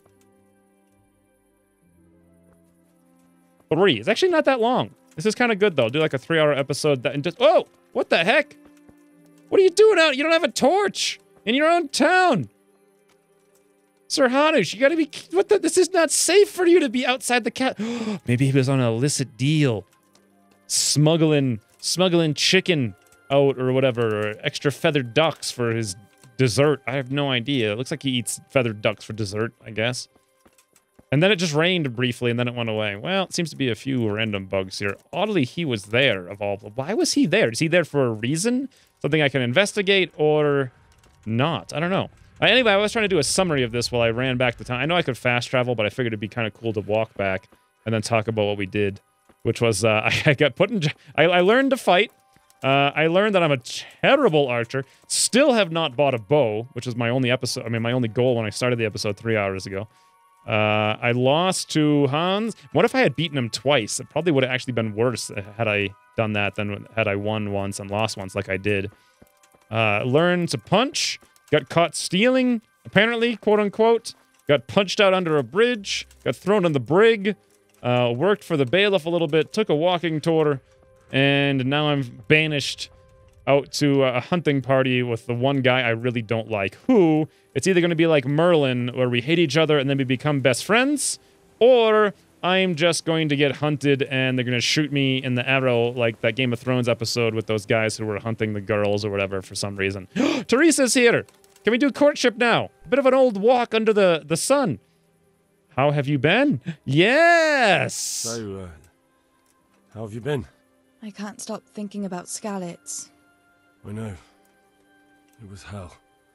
3. It's actually not that long. This is kind of good, though. I'll do like a 3-hour episode and just... Oh! What the heck? What are you doing out? You don't have a torch in your own town. Sir Hanush, you gotta be... What the... This is not safe for you to be outside the cat... Maybe he was on an illicit deal. Smuggling chicken out or whatever, or extra feathered ducks for his dessert. I have no idea. It looks like he eats feathered ducks for dessert, I guess. And then it just rained briefly, and then it went away. Well, it seems to be a few random bugs here. Oddly, he was there, of all... Why was he there? Is he there for a reason? Something I can investigate, or not? I don't know. Anyway, I was trying to do a summary of this while I ran back to town. I know I could fast travel, but I figured it'd be kind of cool to walk back and then talk about what we did, which was, I got put in... I learned to fight. I learned that I'm a terrible archer. Still have not bought a bow, which was my only episode... I mean, my only goal when I started the episode 3 hours ago. I lost to Hans. What if I had beaten him twice? It probably would have actually been worse had I done that than had I won once and lost once like I did. Learned to punch. Got caught stealing, apparently, quote-unquote. Got punched out under a bridge. Got thrown in the brig. Worked for the bailiff a little bit. Took a walking tour. And now I'm banished out to a hunting party with the one guy I really don't like. Who... It's either going to be like Merlin, where we hate each other and then we become best friends, or I'm just going to get hunted and they're going to shoot me in the arrow like that Game of Thrones episode with those guys who were hunting the girls or whatever for some reason. Teresa's here! Can we do courtship now? A bit of an old walk under the sun. How have you been? Yes! So, how have you been? I can't stop thinking about Skalitz. I know. It was hell.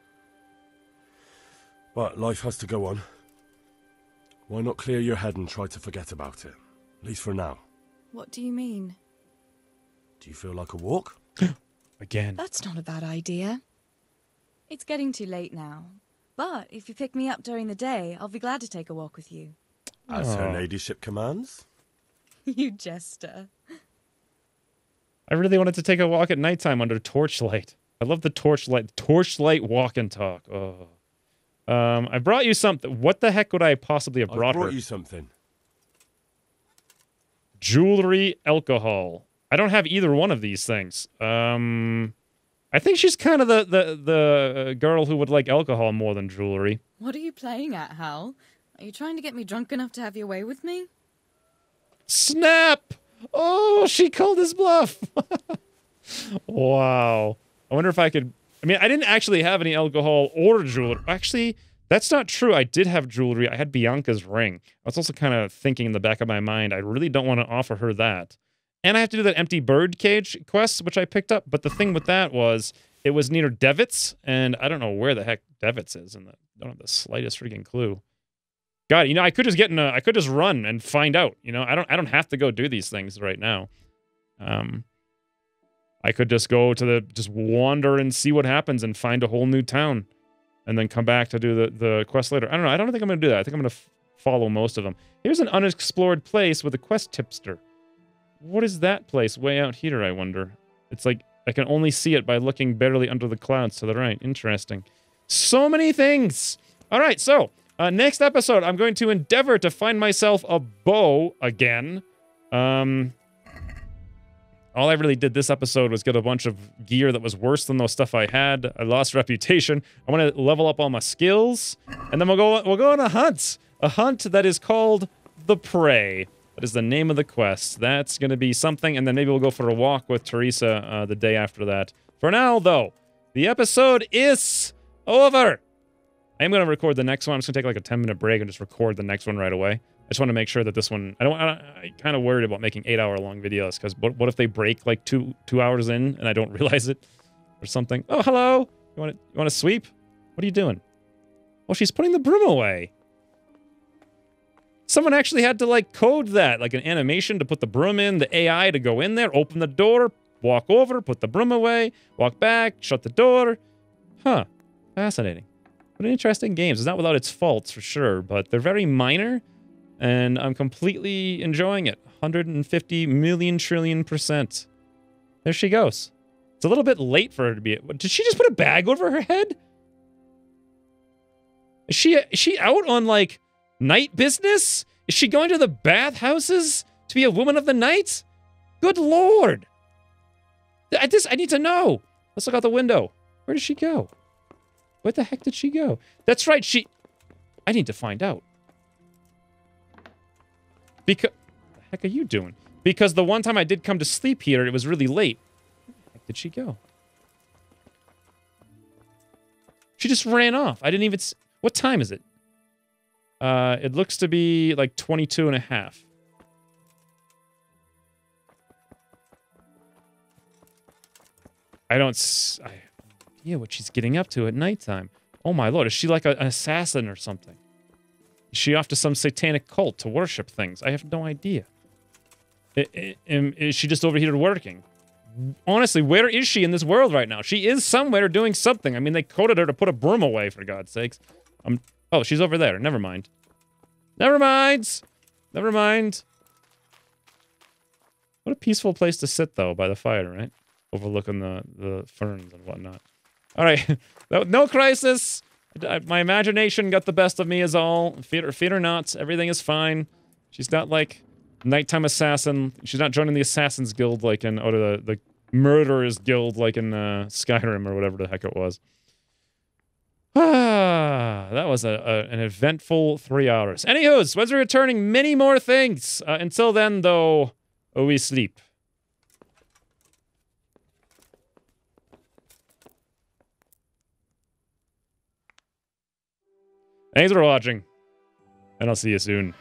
But life has to go on. Why not clear your head and try to forget about it? At least for now. What do you mean? Do you feel like a walk? Again. That's not a bad idea. It's getting too late now. But if you pick me up during the day, I'll be glad to take a walk with you. As her ladyship commands? You jester. I really wanted to take a walk at nighttime under torchlight. I love the torchlight walk and talk. Oh. I brought you something. What the heck would I possibly have brought her? I brought you something. Jewelry, alcohol. I don't have either one of these things. I think she's kind of the girl who would like alcohol more than jewelry. What are you playing at, Hal? Are you trying to get me drunk enough to have your way with me? Snap! Oh, she called his bluff. Wow. I wonder if I could... I mean, I didn't actually have any alcohol or jewelry. Actually, that's not true. I did have jewelry. I had Bianca's ring. I was also kind of thinking in the back of my mind, I really don't want to offer her that. And I have to do that empty bird cage quest, which I picked up. But the thing with that was, it was near Devitz, and I don't know where the heck Devitz is, and I don't have the slightest freaking clue. God, you know, I could just I could just run and find out. You know, I don't have to go do these things right now. I could just go to just wander and see what happens and find a whole new town, and then come back to do the quest later. I don't know. I don't think I'm gonna do that. I think I'm gonna follow most of them. Here's an unexplored place with a quest tipster. What is that place way out here, I wonder? It's like I can only see it by looking barely under the clouds to the right. Interesting. So many things. All right, so next episode, I'm going to endeavor to find myself a bow again. All I really did this episode was get a bunch of gear that was worse than the stuff I had. I lost reputation. I want to level up all my skills, and then we'll go on a hunt. A hunt that is called The Prey. That is the name of the quest. That's going to be something, and then maybe we'll go for a walk with Teresa the day after that. For now, though, the episode is over. I am going to record the next one. I'm just going to take like a 10-minute break and just record the next one right away. I just want to make sure that this one... I'm kind of worried about making 8-hour-long videos, because what if they break like two hours in and I don't realize it or something? Oh, hello! You want to sweep? What are you doing? Oh, she's putting the broom away. Someone actually had to, like, code that, like an animation to put the broom in, the AI to go in there, open the door, walk over, put the broom away, walk back, shut the door. Huh. Fascinating. What an interesting game. It's not without its faults, for sure, but they're very minor, and I'm completely enjoying it. 150 million trillion %. There she goes. It's a little bit late for her to be... Did she just put a bag over her head? Is she out on, like... night business? Is she going to the bathhouses to be a woman of the night? Good lord! I need to know. Let's look out the window. Where did she go? Where the heck did she go? That's right, I need to find out. Because... What the heck are you doing? Because the one time I did come to sleep here, it was really late. Where the heck did she go? She just ran off. I didn't even... What time is it? It looks to be like 22 and a half. I have no idea what she's getting up to at nighttime. Oh my lord, is she like an assassin or something? Is she off to some satanic cult to worship things? I have no idea. Is she just over here working? Honestly, where is she in this world right now? She is somewhere doing something. I mean, they coded her to put a broom away, for God's sakes. Oh, she's over there. Never mind. Never mind. Never mind. What a peaceful place to sit, though, by the fire, right? Overlooking the ferns and whatnot. All right. No crisis. My imagination got the best of me is all. Fear or not, everything is fine. She's not, like, nighttime assassin. She's not joining the Assassin's Guild, like in... Or the Murderers Guild, like in Skyrim or whatever the heck it was. That was an eventful 3 hours. Anywho's, Wednesday returning many more things. Until then, though, we sleep. Thanks for watching, and I'll see you soon.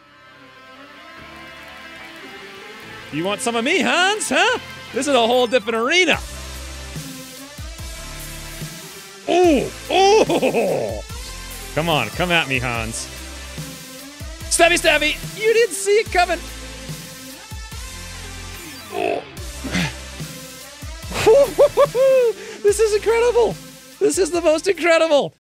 You want some of me, Hans, huh? This is a whole different arena. Oh! Come on, come at me, Hans. Stabby, stabby! You didn't see it coming! Oh. This is incredible! This is the most incredible!